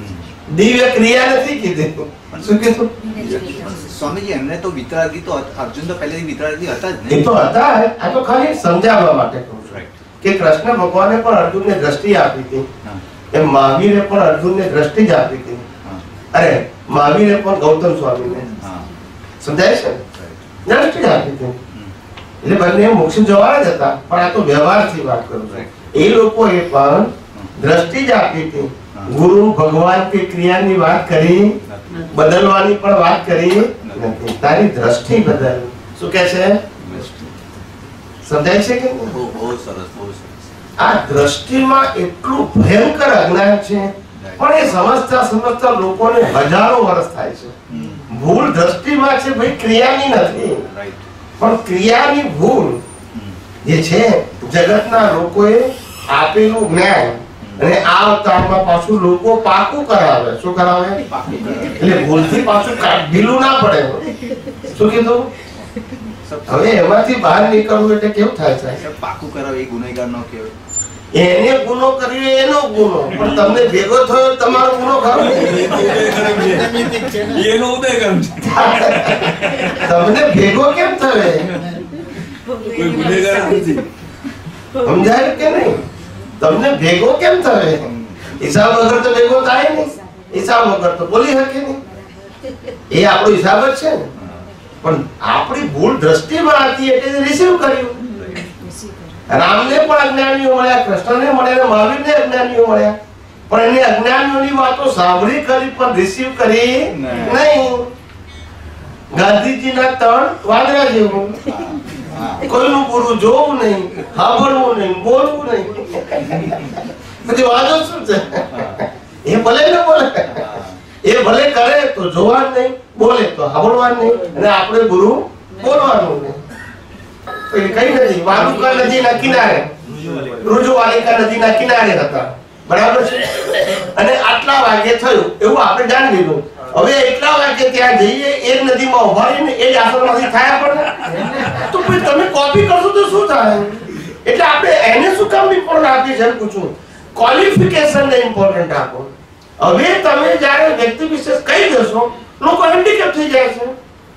દિવ્ય ક્રિયા નથી કીધી. શું કીધું? સ્વામીજી એમને તો વિતરાગી તો અર્જુન તો પહેલેથી વિતરાગી હતા જ એ ને. તો હતા જ. આ તો ખાલી સમજાવવા માટે કહું છું કે કૃષ્ણ ભગવાને પણ અર્જુનને દ્રષ્ટિ આપી હતી, એમ મહાવીરે પણ અર્જુનને દ્રષ્ટિ જ આપી હતી. અરે મહાવીરે પણ ગૌતમ સ્વામીને સમજાય છે દ્રષ્ટિ જ આપી હતી. એટલે બંને મોક્ષ જવાના જ હતા, પણ આ તો વ્યવહારથી વાત કરું છું. એ લોકોએ પણ દ્રષ્ટિ જ આપી હતી. ગુરુ ભગવાન કે ક્રિયાની વાત કરી, બદલવાની પણ વાત કરી નથી. તારી દ્રષ્ટિ બદલ. શું કહે છે? સમજાય છે કે બહુ બહુ સરસ, બહુ સરસ. આ દ્રષ્ટિમાં એટલું ભયંકર અજ્ઞાન છે, પણ એ સમજતા સમજતા લોકોને હજારો વર્ષ થાય છે. ભૂલ દ્રષ્ટિમાં છે ભાઈ, ક્રિયાની નથી. પણ ક્રિયાની ભૂલ જે છે જગતના લોકોએ આપેલું જ્ઞાન અને આ અવતારમાં પાછું લોકો પાકું કરાવે. શું કરાવે? એટલે ભૂલથી પાછું ઢીલું ના પડે. શું કીધું? હવે એમાંથી બહાર નીકળવું એટલે કેવું થાય છે? પાકું કરાવે એ ગુનેગાર નો કહેવાય. એને ગુનો કર્યો એનો ગુનો, પણ તમને ભેગો થયો તમારો ગુનો ખરો. એનો ઉદય છે. તમને ભેગો કેમ થયો? કોઈ ગુનેગાર નથી. સમજાય કે નહીં? તમને ભેગો કેમ થયો? હિસાબ વગર તો ભેગો થાય નહીં. હિસાબ વગર તો બોલી શકે નહીં. એ આપણો હિસાબ જ છે ને. પણ આપણી ભૂલ દ્રષ્ટિમાં હતી એટલે રિસીવ કર્યું. રામને પણ અજ્ઞાનીઓ મળ્યા, કૃષ્ણને મળ્યા, મહાવીરને અજ્ઞાનીઓ મળ્યા, પણ એને અજ્ઞાનીઓની વાતો સાંભળી કરી પણ રિસીવ કરી નહીં. ગાંધીજીના તણ વાદળા જેવું, કોઈનું પૂરું જોવું નહીં, સાંભળવું નહીં, બોલવું નહીં. બધી વાતો શું છે? એ ભલે ને બોલે, એ ભલે કરે તો જોવાનું નહીં, બોલે તો સાંભળવાનું નહીં, અને આપણે ગુરુ બોલવાનું નહીં. કઈ નથી. વાલુકા નદીના કિનારે, રુજુવાલિકા નદીના કિનારે હતા, બરાબર છે. અને આટલા વાગે થયું એવું આપણે જાણી લીધું. હવે એટલા વાગે ત્યાં જઈએ, એ નદીમાં ઉભા રહીને એ જ આશ્રમમાંથી થાય આપણને, તો પછી તમે કોપી કરશો તો શું થાય? એટલે આપણે એને શું કામ ઇમ્પોર્ટન્ટ આપીએ છે પૂછું? ક્વોલિફિકેશન ને ઇમ્પોર્ટન્ટ આપો. હવે તમે જ્યારે વ્યક્તિ વિશેષ કહી દેશો, લોકો હેન્ડીકેપ થઈ જાય છે.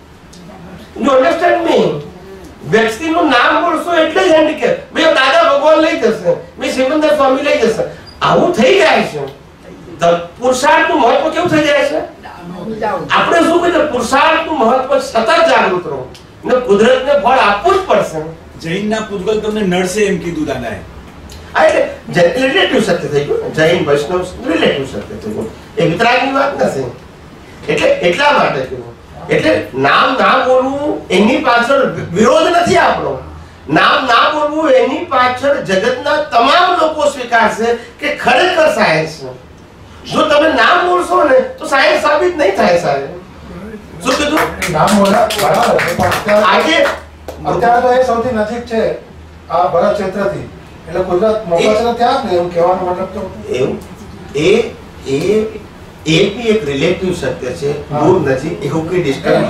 You understand me? વ્યક્તિનું નામ બોલશો એટલે જ હેન્ડીકેપ. બે દાદા ભગવાન લઈ જશે, બે સિમંદર સ્વામી લઈ જશે, આવું થઈ જાય છે. પુરુષાર્થનું મહત્વ કેવું થઈ જાય છે? આપણે શું કહીએ? પુરુષાર્થનું મહત્વ સતત જાગૃત રહો ને કુદરતને ફળ આપવું જ પડશે. જૈનના પૂતગલ તમને નડશે એમ કીધું દાદાએ. આ એટલે રિલેટિવ સત્ય થઈ ગયું. જૈન વૈષ્ણવ રિલેટિવ સત્ય થઈ ગયું. એ વિતરાગની વાત નથી. એટલે એટલા માટે કીધું. એટલે નામ ના બોલવું એની પાછળ વિરોધ નથી આપણો. નામ ના બોલવું એની પાછળ જગતના તમામ લોકો સ્વીકારશે કે ખરેખર સાયન્સ છે. જો તમે નામ બોલશો ને તો સાયન્સ સાબિત નહીં થાય. સાહેબ શું કીધું? નામ બોલા બરાબર. આજે અત્યારે તો એ સૌથી નજીક છે આ ભરત ક્ષેત્રથી, એટલે કુદરત મોકલશે ત્યાં જ ને, એવું કહેવાનો મતલબ તો એવું એ એ એ બી એક રિલેટિવ સત્ય છે, દૂર નથી. એવું કોઈ ડિસ્ટન્સ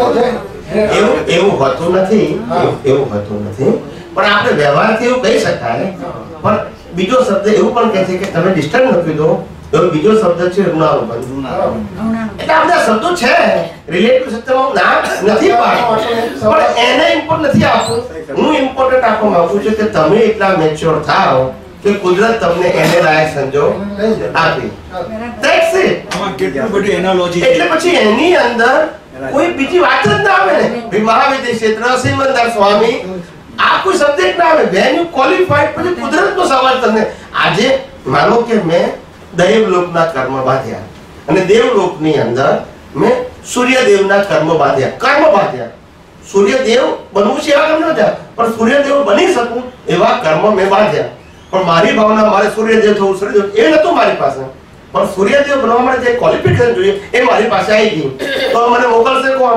એવું એવું હોતું નથી. એવું હોતું નથી. પણ આપણે વ્યવહારથી એવું કહી શકાય. પણ બીજો શબ્દ એવું પણ કહે છે કે તમે ડિસ્ટન્સ મૂકી દો. એવો બીજો શબ્દ છે ઋણાનુબંધ. એટલે આ બધા શબ્દો છે રિલેટિવ સત્યમાં ના નથી પાડતો, પણ એને ઇમ્પોર્ટ નથી આપવું. હું ઇમ્પોર્ટન્ટ આપવા માંગુ છું કે તમે એટલા મેચ્યોર થાઓ કે કુદરત તમને એને લાયક સંજોગ આપી. That's it. આમાં કેટલું બધું એનાલોજી છે. એટલે પછી એની અંદર કોઈ બીજી વાત જ ના આવે ને. ભાઈ મહાવિદ્ય ક્ષેત્ર, સિમંદર સ્વામી, આ કોઈ સબ્જેક્ટ ના આવે. વેન યુ ક્વોલિફાઈડ, પછી કુદરતનો સવાલ તમને. આજે માનો કે મેં દૈવલોકના કર્મ બાંધ્યા અને દેવલોકની અંદર મેં સૂર્યદેવના કર્મ બાંધ્યા. કર્મ બાંધ્યા. સૂર્યદેવ બનવું છે એવા કર્મ નથી, પણ સૂર્યદેવ બની શકું એવા કર્મ મેં બાંધ્યા. પણ મારી ભાવના મારે સૂર્યદેવ થવું, સૂર્યદેવ એ નતું મારી પાસે. પણ સૂર્યદેવ બનવા માટે જે ક્વોલિફિકેશન જોઈએ એ મારી પાસે આવી ગયું. તો મને મોકલશે કોણ?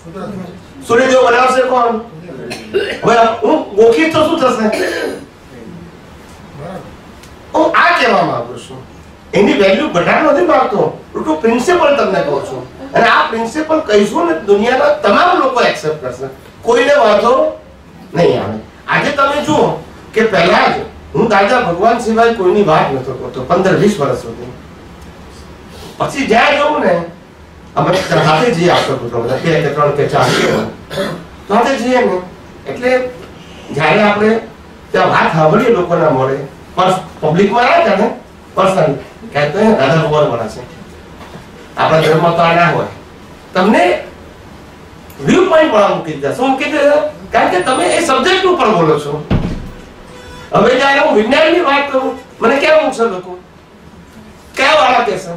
સૂર્યદેવ બનાવશે કોણ? હવે હું ગોખી તો શું થશે? હું આ કહેવા માંગુ છું. એની વેલ્યુ ઘટાડો નથી માંગતો, ઉલટું પ્રિન્સિપલ તમને કહું છું. અને આ પ્રિન્સિપલ કહીશું ને દુનિયાના તમામ લોકો એક્સેપ્ટ કરશે, કોઈને વાંધો નહીં આવે. આજે તમે જુઓ કે પહેલા જ હું દાદા ભગવાન સિવાય કોઈની વાત નતો કરતો પંદર વીસ વર્ષ સુધી. પછી જ્યાં જવું ને અમે સાથે જઈએ આપણે પુત્રો બધા બે કે ત્રણ કે ચાર કે સાથે જઈએ ને એટલે જ્યારે આપણે ત્યાં વાત સાંભળીએ લોકોના મળે પબ્લિકમાં આવ્યા ને પર્સનલ કહેતો હે દાદા ભગવાન મળે છે આપણા ધર્મમાં તો આ ના હોય તમને વ્યૂ પોઈન્ટ પર મૂકી દીધા શું મૂકી દીધા કારણ કે તમે એ સબ્જેક્ટ ઉપર બોલો છો હવે જ્યારે હું વિજ્ઞાનની વાત કરું મને ક્યાં મૂકશે લોકો કયા વાળા કહેશે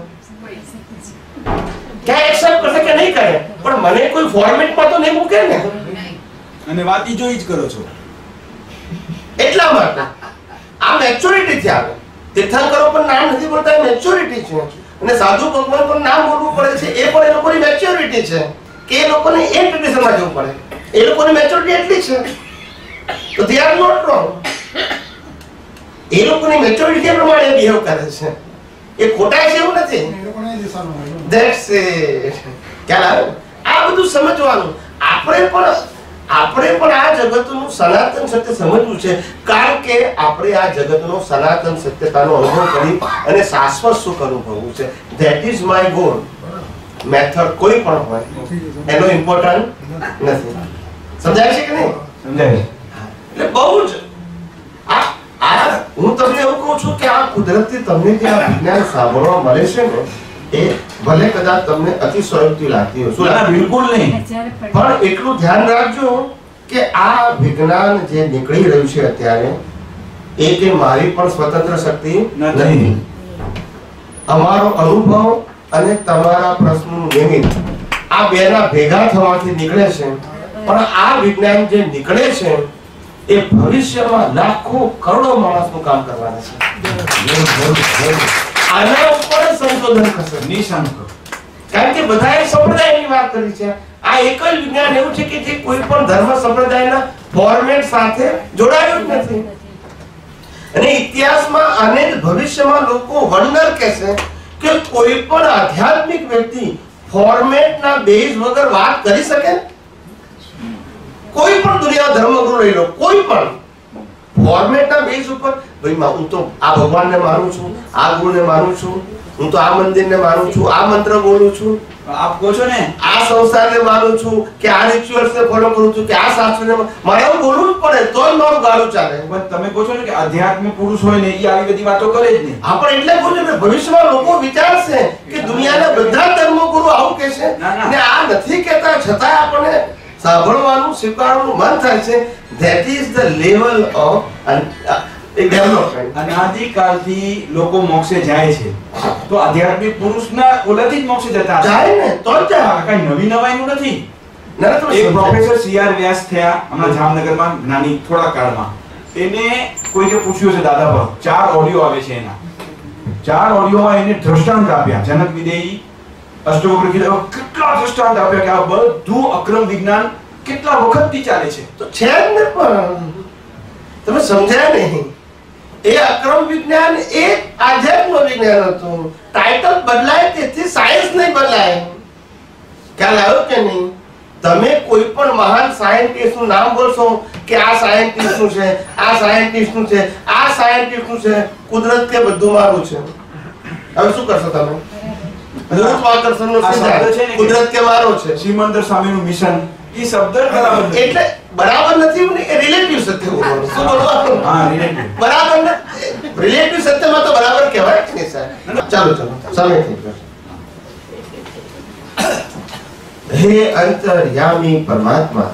ક્યાં એક્સેપ્ટ કરશે કે નહીં કરે પણ મને કોઈ ફોર્મેટમાં તો નહીં મૂકે ને અને વાત ઈ જોઈ જ કરો છો એટલા માટે આ મેચ્યોરિટી છે આવે તીર્થંકરો પણ નામ નથી બોલતા એ મેચ્યોરિટી છે અને સાધુ ભગવાન પણ નામ બોલવું પડે છે એ પણ એ લોકોની મેચ્યોરિટી છે કે એ લોકોને એ ટ્રેડિશનમાં જવું પડે એ લોકોની મેચ્યોરિટી એટલી છે તો દે આર નોટ રોંગ એ લોકોની મેચ્યોરિટી પ્રમાણે બિહેવ કરે છે એ ખોટા છે એવું નથી એ લોકોને એ દિશાનું હોય. ધેટ્સ ઇટ ખ્યાલ આવે આ બધું સમજવાનું આપણે પણ આપણે પણ આ જગતનું સનાતન સત્ય સમજવું છે કારણ કે આપણે આ જગતનો સનાતન સત્યતાનો અનુભવ કરી અને શાશ્વત સુખ અનુભવવું છે that is my goal method કોઈ પણ હોય એનો ઇમ્પોર્ટન્ટ નથી સમજાય છે કે નહીં સમજાય એટલે બહુ જ આ આ હું તમને એવું કહું છું કે આ કુદરતી તમને જે આ વિજ્ઞાન સાંભળવા મળે છે ને એ ભલે કદાચ તમને અતિશયોક્તિ લાગતી હોય શું ના, લાગે? બિલકુલ નહીં પણ એટલું ધ્યાન રાખજો કે આ વિજ્ઞાન જે નીકળી રહ્યું છે અત્યારે એ કે મારી પણ સ્વતંત્ર શક્તિ નથી અમારો અનુભવ અને તમારા પ્રશ્નનું નિમિત્ત આ બેના ભેગા થવાથી નીકળે છે પણ આ વિજ્ઞાન જે નીકળે છે એ ભવિષ્યમાં લાખો કરોડો માણસનું કામ કરવાના છે આના ઉપર જ સંશોધન થશે નિશંક કારણ કે બધાએ સંપ્રદાયની વાત કરી છે આ એક જ વિજ્ઞાન એવું છે કે જે કોઈ પણ ધર્મ સંપ્રદાયના ફોર્મેટ સાથે જોડાયું જ નથી અને ઇતિહાસમાં અને ભવિષ્યમાં લોકો વંડર કહેશે કે કોઈ પણ આધ્યાત્મિક વ્યક્તિ ફોર્મેટના બેઝ વગર વાત કરી શકે કોઈ પણ દુનિયા ધર્મગુરુ લઈ લો કોઈ પણ ફોર્મેટના બેઝ ઉપર ભાઈ હું તો આ ભગવાનને માનું છું આ ગુરુને માનું છું હું તો આ મંદિરને માનું છું આ મંત્ર બોલું છું આપ કહો છો ને આ સંસ્થાને માનું છું કે આ રિચ્યુઅલ્સને ફોલો કરું છું કે આ શાસ્ત્રને મારે એવું બોલવું જ પડે તો જ મારું ગાળું ચાલે પણ તમે કહો છો ને કે આધ્યાત્મિક પુરુષ હોય ને એ આવી બધી વાતો કરે જ નહીં હા પણ એટલે કહું છું કે ભવિષ્યમાં લોકો વિચારશે કે દુનિયાના બધા ધર્મગુરુ આવું કહેશે ના, ના. ને આ નથી કહેતા છતાં આપણને સાંભળવાનું સ્વીકારવાનું મન થાય છે that is the level of development અનાદિકાળથી લોકો મોક્ષે જાય છે તો આધ્યાત્મિક પુરુષના ઓલાથી જ મોક્ષે જતા હશે. જાય ને તો જ જાય આ કઈ નવી નવાઈનું નથી. ના ના, તમે એક સમજાય. પ્રોફેસર સી આર વ્યાસ થયા હમણાં જામનગરમાં નાની થોડા કાળમાં એને કોઈએ પૂછ્યું છે દાદા પર ચાર ઓડિયો આવે છે એના ચાર ઓડિયોમાં એને દ્રષ્ટાંત આપ્યા જનક વિદેહી અષ્ટવક્ર કીધા કેટલા દ્રષ્ટાંત આપ્યા કે આ બધું અક્રમ વિજ્ઞાન કેટલા વખતથી ચાલે છે. તો છે જ ને પણ તમે સમજ્યા નહીં એ અક્રમ વિજ્ઞાન એ આધ્યાત્મ વિજ્ઞાન હતું ટાઇટલ બદલાય તેથી સાયન્સ નહીં બદલાય ખ્યાલ આવ્યો કે નહીં તમે કોઈ પણ મહાન સાયન્ટિસ્ટ નું નામ બોલશો કે આ સાયન્ટિસ્ટ નું છે આ સાયન્ટિસ્ટ નું છે આ સાયન્ટિસ્ટ નું છે કુદરત કે બધું મારું છે હવે શું કરશો તમે ગુરુત્વાકર્ષણનો આ શબ્દ સિદ્ધાંત છે ને કે કુદરત કે મારો છે શ્રીમંદર સ્વામીનું મિશન એ શબ્દ બરાબર નથી. એટલે બરાબર નથી એવું નહીં, એ રિલેટિવ સત્ય બોલવાનું શું બોલવાનું હા relative. બરાબર ને રિલેટિવ સત્યમાં તો બરાબર કહેવાય જ નહીં સાહેબ ચાલો ચાલો સમય થઈ ગયો હે અંતર્યામી પરમાત્મા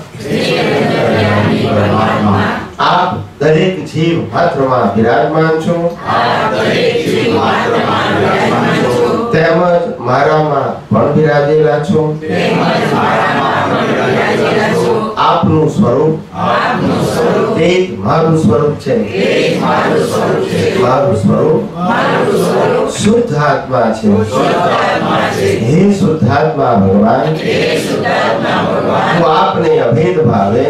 આપ દરેક જીવ માત્રમાં બિરાજમાન છો તેમજ મારામાં પણ બિરાજેલા છો આપનું સ્વરૂપ તે જ મારું સ્વરૂપ છે મારું સ્વરૂપ શુદ્ધ આત્મા છે હે શુદ્ધ આત્મા ભગવાન હું આપને અભેદ ભાવે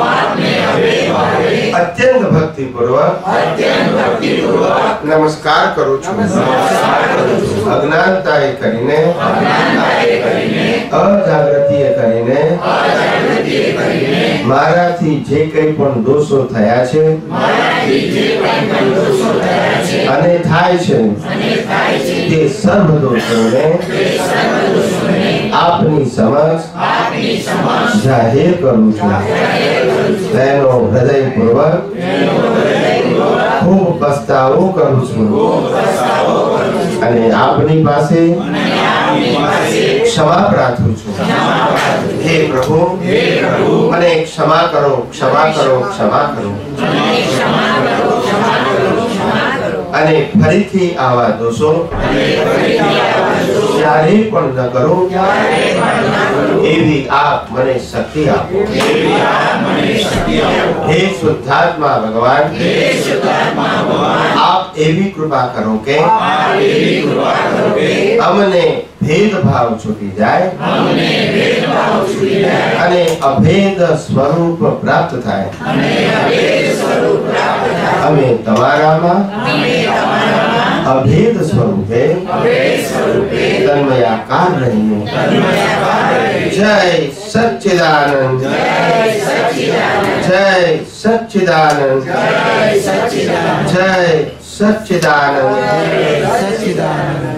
અત્યંત ભક્તિ પૂર્વક નમસ્કાર કરું છું અજ્ઞાનતાએ કરીને અજાગૃતિએ કરીને મારાથી જે કંઈ પણ દોષો થયા છે અને થાય થાય છે તે સર્વ દોષોને આપની સમક્ષ જાહેર કરું છું. તેનો હૃદયપૂર્વક ખૂબ પસ્તાવો કરું છું અને આપની પાસે ક્ષમા પ્રાર્થું છું. હે પ્રભુ, મને ક્ષમા કરો, ક્ષમા કરો, ક્ષમા કરો અને ફરીથી આવા દોષો ક્યારે પણ ન કરો એવી આપ મને શક્તિ આપો. હે શુદ્ધાત્મા ભગવાન, આપ એવી કૃપા કરો કે અમને ભેદભાવ છૂટી જાય અને અભેદ સ્વરૂપ પ્રાપ્ત થાય. અમે તમારામાં અભેદ સ્વરૂપે તન્મયાકાર રહીને જય સચ્ચિદાનંદ, જય સચ્ચિદાનંદ, જય સચ્ચિદાનંદ.